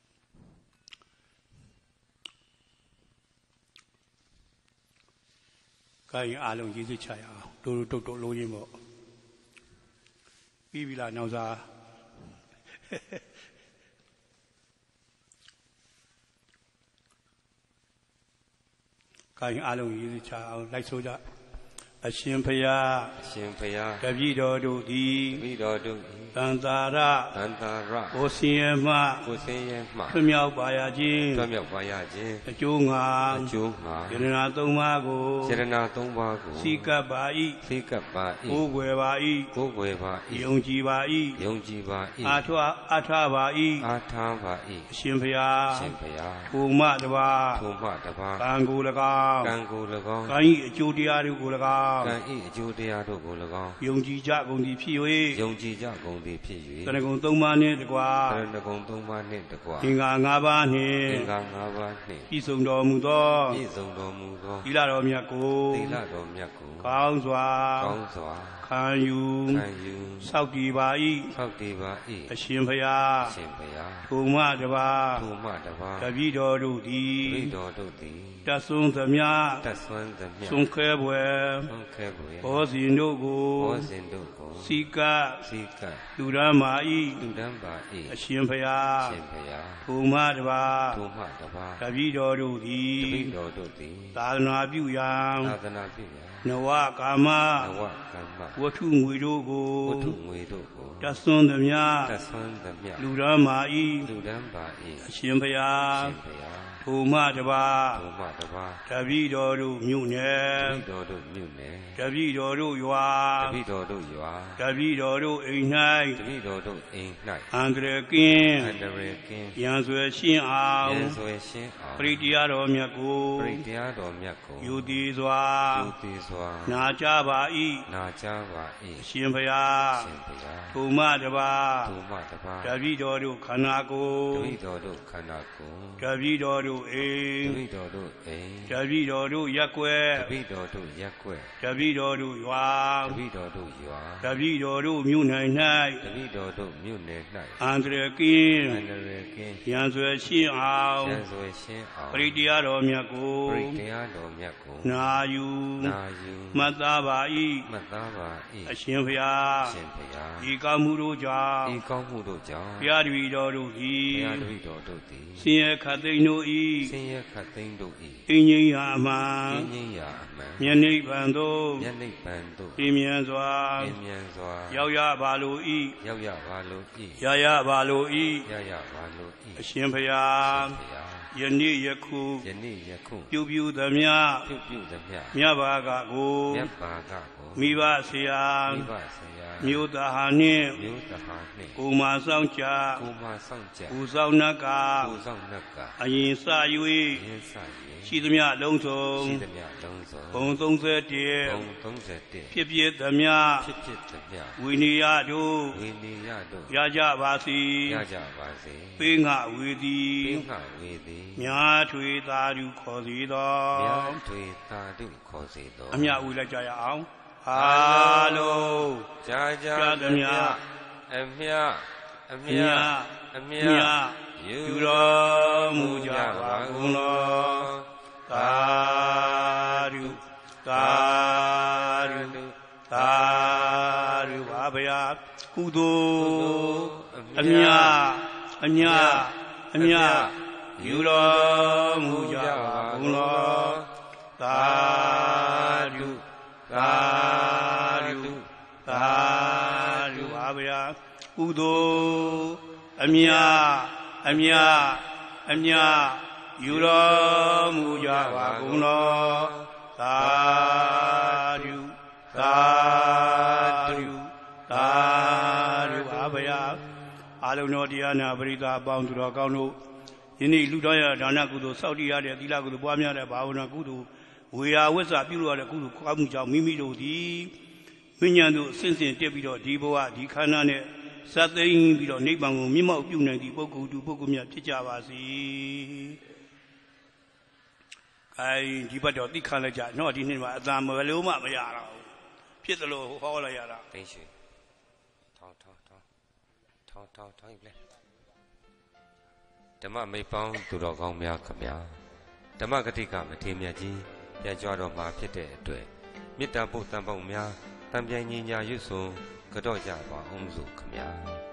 Speaker 2: ကိုင်းအားလုံးရေးစိတ်ချရအောင်တို့တုတ်လို့ရင်းပေါ့ပြီးပြီလားနောက်စားကိုင်းအားလုံးရေးစိတ်ချအောင်လိုက်ဆိုကြအရှင်ဖျားတပည့်တော်တို့သည်သံသာရကိုစင်ရမှထွမြောက်ပါရခြင်းအကျိုးငါယရဏသုံးပါးကိုစိကပ်ပါ၏ကိုးကွယ်ပါ၏ယုံကြည်ပါ၏အာထပါ၏အရှင်ဖျားထိုမှတပါကံကို၎င်းကံ၏အကျိုးတရားတို့ကို၎င်း
Speaker 1: ကံဤအကျိုးတရားတို့ကို၎င်း
Speaker 2: ယုံကြည်ကြကုန်သည်ဖြစ်၍
Speaker 1: သရဏဂုံ
Speaker 2: 3ပါးနှင့်တကွာ
Speaker 1: အင်္ဂါ
Speaker 2: 5ပါးနှင့်ပြည့်စုံတော်မူသောသီလတော်မြတ်ကိုကောင်းစွာခံယူစောင့်တည်ပါ၏အရှင်ဘုရားထိုမှတပါတပည့်တော်တို့သည်တဆွမ်းသမျှဆွမ်းခဲပွဲဘောဇင်တို့ကိုစိကလူရမ်းပါ၏အရှင်ဘုရားထိုမှတပါတပည့်တော်တို့သည်သာသနာပြုရန်နဝကာမ
Speaker 1: နဝကမ္မ
Speaker 2: ဝတ္ထုငွေတို့ကို
Speaker 1: ဝတ္ထုငွေတို့ကို
Speaker 2: တဆွန်းသမျှ
Speaker 1: တဆွမ်းသမျှ
Speaker 2: လူရမ်းမာဤ
Speaker 1: လူတန်းပါ၏
Speaker 2: အရှင်ဘုရား
Speaker 1: ရှင်ဘုရား
Speaker 2: ထိုမှတပါ
Speaker 1: ဘုမတပါး
Speaker 2: တပည့်တော်တို့မြို့နယ်
Speaker 1: တပိတော်တို့မြို့နယ်
Speaker 2: တပည့်တော်တို့ရွာ
Speaker 1: တပိတော်တို့ရွာ
Speaker 2: တပည့်တော်တို့အိမ်
Speaker 1: တပိတော်တို့အိမ်
Speaker 2: ၌အန္တရာယ်ကင်း
Speaker 1: အန္တရာယ်ကင်း
Speaker 2: ရန်ဆွဲရှင်းအောင်
Speaker 1: ရန်ဆွဲရှင်းအောင်
Speaker 2: ပရိတရားတော်မြတ်ကို
Speaker 1: ပရိတရားတော်မြတ်ကို
Speaker 2: ယူတည်စွာ
Speaker 1: ယူတည်စွာ
Speaker 2: နာကြပါ၏
Speaker 1: နာကြားပါ
Speaker 2: အရှင်ဘုရား
Speaker 1: ၏ရှင်ဘုရား
Speaker 2: ထိုမှတပါ
Speaker 1: ထိုမှတပါး
Speaker 2: တပည့်တော်တို့ခန္ဓာကို
Speaker 1: တ
Speaker 2: ယ်
Speaker 1: ပိတော်တို့ခန္ဓာကိုယ်
Speaker 2: တပည့်တော်တို့အိမ်
Speaker 1: တပိတော်တို့အိမ်
Speaker 2: တပည့်တော်တို့ရက်ွယ်
Speaker 1: တပိတော်တို့ရက်ွက်
Speaker 2: တပည့်တော်တို့ရွာ
Speaker 1: တပိတော်တို့ရွာ
Speaker 2: တပည့်တော်တို့မြို့နယ်
Speaker 1: တပိတော်တို့မြို့နယ်
Speaker 2: ၌အန္တရာယ်ကင်း
Speaker 1: ၌အန္တရာယ်ကင်း
Speaker 2: ရန်ဆွဲရှင်းအောင်
Speaker 1: ရန်ဆွဲရှင်းအောင်
Speaker 2: ပရိတရားတော်မြတ်ကို
Speaker 1: ပရိတရားတော်မြတ်ကို
Speaker 2: နာယူ
Speaker 1: နာယူ
Speaker 2: မှတ်သားပါ
Speaker 1: မှတ်သားပါ
Speaker 2: ၏
Speaker 1: ၏
Speaker 2: အရှင်ဘုရား
Speaker 1: ရှင်ဘုရား
Speaker 2: ဤကောင်းမှုတို့ကြောင့်
Speaker 1: ဤကောင်းမှုတို့ကြောင့်
Speaker 2: ဘုရားတပည့်တော်တို့သည်
Speaker 1: ဘုရားတပည့်တော်တို့သည်
Speaker 2: ဆင်းရဲခတ်သိမ်းတို့
Speaker 1: ဆင်းရဲခတ်သိမ်းတို့၏
Speaker 2: ၏အင်းငိမ့်ရာအမှန်
Speaker 1: ကင်းငြိမ်းရာအမှန်
Speaker 2: မြတ်နိဗ္ဗာန်သို့
Speaker 1: မျက်နှိပ်ပံတို့
Speaker 2: ပြင်းမြန်စွာ
Speaker 1: ပြင်းမြန်စွာ
Speaker 2: ရောက်ရပါလို
Speaker 1: ရောက်ရပါလို
Speaker 2: ၏ရရပါလို
Speaker 1: ရရပါလို
Speaker 2: ၏
Speaker 1: ၏
Speaker 2: အရှင်ဘုရား
Speaker 1: ဘုရား
Speaker 2: ယနေ့ယခု
Speaker 1: ယနေ့ယခု
Speaker 2: ပြုသမျှ
Speaker 1: ပြုသမျှ
Speaker 2: မြတ်ဘာကကို
Speaker 1: မြတ်ပါကကို
Speaker 2: မိဘဆရာ
Speaker 1: မိဘဆရာ
Speaker 2: မြို့သားဟာနှင့်
Speaker 1: မျိုးတဟာနှင့်
Speaker 2: ကိုမာဆောင်ကြ
Speaker 1: ကိုမဆောင်ကြ
Speaker 2: ကိုဆောင်နတ်က
Speaker 1: ကိုဆောင်နှက်ကအ
Speaker 2: ရင်စ
Speaker 1: ရ
Speaker 2: ၍
Speaker 1: င်းစ၍
Speaker 2: ရှိသမျှလုံးစုံ
Speaker 1: ရှိသမျှလုံးစုံ
Speaker 2: ဘုံ31
Speaker 1: ဘုံ31
Speaker 2: ဖြစ်ဖြစ်သမျှ
Speaker 1: ဖြစ်ဖြစ်သမျှ
Speaker 2: ဝိနည်းယတို့
Speaker 1: ဝိနည်းရတို့
Speaker 2: ရကြပါစေ
Speaker 1: ရကြပါစေ
Speaker 2: ပေးငါဝေသည်
Speaker 1: ပေးငှဝေသည်
Speaker 2: မြာထွေသာဓုခေါ်စေသော
Speaker 1: မြတ်ထွေသာဓုခေါ်စေသော
Speaker 2: အမြဝေလိုက်ကြရအောင်အားလုံး
Speaker 1: ကြာကြာ
Speaker 2: သမျှ
Speaker 1: အမြအမြအမြ
Speaker 2: မြ
Speaker 1: ယူ
Speaker 2: ယူတော်မူကြပါကုန်လောသာဓုသာဓုသာဓုပါဗျာကုသိုလ်အမြအမြအမြယူတော်မူကြပါကုန်လောသာဓုသာဓုသာဓုပါဗျာကုသိုလ်အမြအမြအမြယူတော်မူကြပါကုန်လောသာဓုသာဓုသာဓုပါဗျာအာလုံးတော်တရားနာပရိသတ်အပေါင်းသူတော်ကောင်းတို့ယနေ့လူတော်ရဒါနကုသိုလ်စောင့်တည်ရတဲ့သီလကုသိုလ်ပွားများတဲ့ဘာဝနာကုသိုလ်ဝေယဝိဇ္ဇပြုလို့ရတဲ့ကုသိုလ်ကောင်းမှုကြောင့်မိမိတို့သည်ဝိညာဉ်တို့အစဉ်စဉ်တက်ပြီးတော့ဒီဘဝဒီခန္ဓာနဲ့ဇတ်သိမ်းပြီးတော့နိဗ္ဗာန်ကိုမြင့်မောက်ပြုနိုင်သည့်ပုဂ္ဂိုလ်သူပုဂ္ဂိုလ်များဖြစ်ကြပါစေ။အဲဒီဘက်တော့သိခံလိုက်ကြ။နော်ဒီနေ့မှာအတန်ဘယ်လိုမှမရတော့ဘူး။ဖြစ်သလိုဟောလိုက်ရတာ။
Speaker 1: သိရှိထောင်းပြီဓမ္မမိတ်ပေါင်းသူတော်ကောင်းများခမညာဓမ္မဂတိကမထေရမြတ်ကြီးပြန်ကြွတော်မှာဖြစ်တဲ့အတွက်မေတ္တာပုတ်တန်ပေါင်းများတံပြိုင်ညီညာရွတ်စွန်ကြော့ကြပါအောင်စို့ခမညာ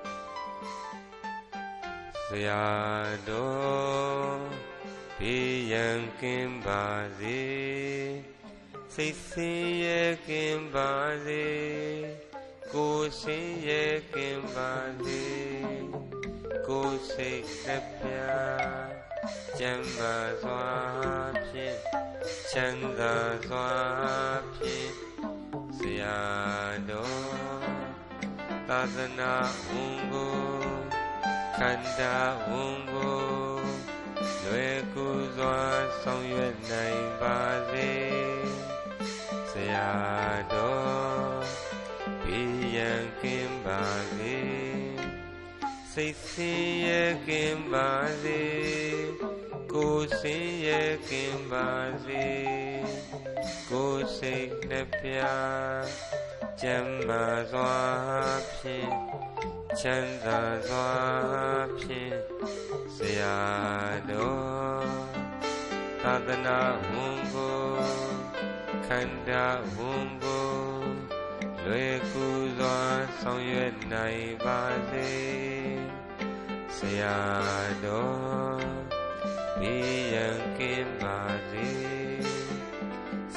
Speaker 1: ဆရာတော်ဘေးရန်ကင်းပါစေစိတ်ဆင်းရဲကင်းပါစေကိုယ်ဆင်းရဲကင်းပါစေကိုယ်စိတ်သက်ပြကျမ်းပါစွာဖြင့်ချမ်းသာစွာဖြင့်ဆရာတော်သာသနာဝန်ကိုခန္ဓာဝန်ကိုလွယ်ကူစွာဆောင်ရွက်နိုင်ပါစေဆရာတော်ဘီယံကင်းပါစေစိတ်ဆင်းရဲကင်းပါစေကိုယ်ဆင်းရဲကင်းပါစေကိုယ်စိတ်နှပြကျမ်းမာစွာဖြင့်ချမ်းသာစွာဖြင့်ဆရာတော်သာသနာဝန်ကိုခန္ဓာဝန်ကိုလွယ်ကူစွာဆောင်ရွက်နိုင်ပါစေဆရာတော်ဘေးရန်ကင်းပါစေဆ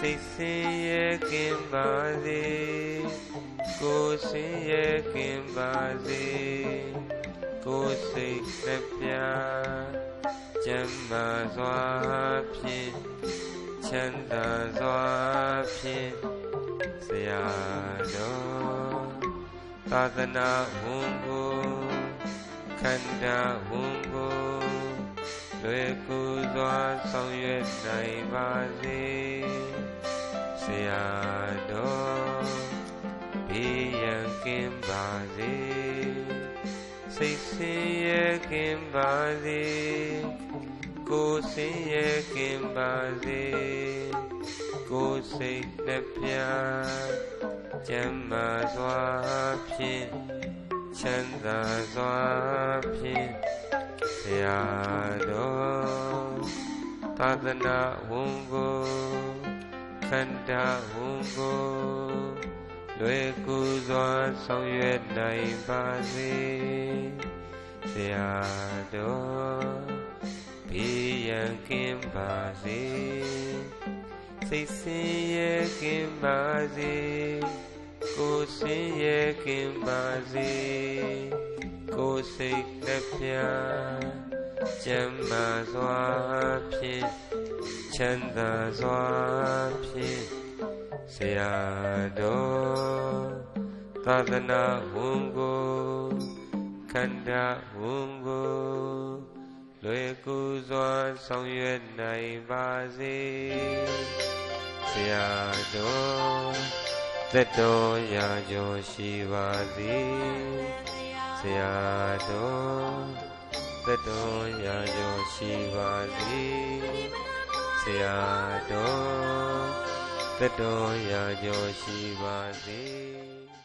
Speaker 1: စိတ်ဆင်းရဲကင်းပါစေကိုယ်ဆင်းရဲကင်းပါစေကိုယ်စိတ်နှပြကျမ်းမာစွာဖြင့်ချမ်းသာစွာဖြင့်ဆရာတော်သာသနာဝန်ကိုခန္ဓာဝန်ကိုလွယ်ကူစွာဆောင်ရွက်နိုင်ပါစေဆရာတော်ဘေးရန်ကင်းပါစေစိတ်ဆင်းရဲကင်းပါစေကိုယ်ဆင်းရဲကင်းပါစေကိုယ်စိတ်နှပြကျမ်းမာစွာဖြင့်ချမ်းသာစွာဖြင့်ဆရာတော်သာသနာဝန်ကိုခန္ဓာဝန်ကိုလွယ်ကူစွာဆောင်ရွက်နိုင်ပါစေဆရာတော်ဘေးရန်ကင်းပါစေစိတ်ဆင်းရဲကင်းပါစေကိုယ်ဆင်းရဲကင်းပါစေကိုယ်စိတ်နှပြကျမ်းမာစွာဖြင့်ချမ်းသာစွာဖြင့်ဆရာတော်သာသနာဝန်ကိုခန္ဓာဝန်ကိုလွယ်ကူစွာဆောင်ရွက်နိုင်ပါစေဆရာတော်သက်တော်ရာကျော်ရှိပါစေဆရာတော်သက်တော်ရာကျော်ရှိပါစေဆရာတော်သက်တော်ရာကျော်ရှိပါစေ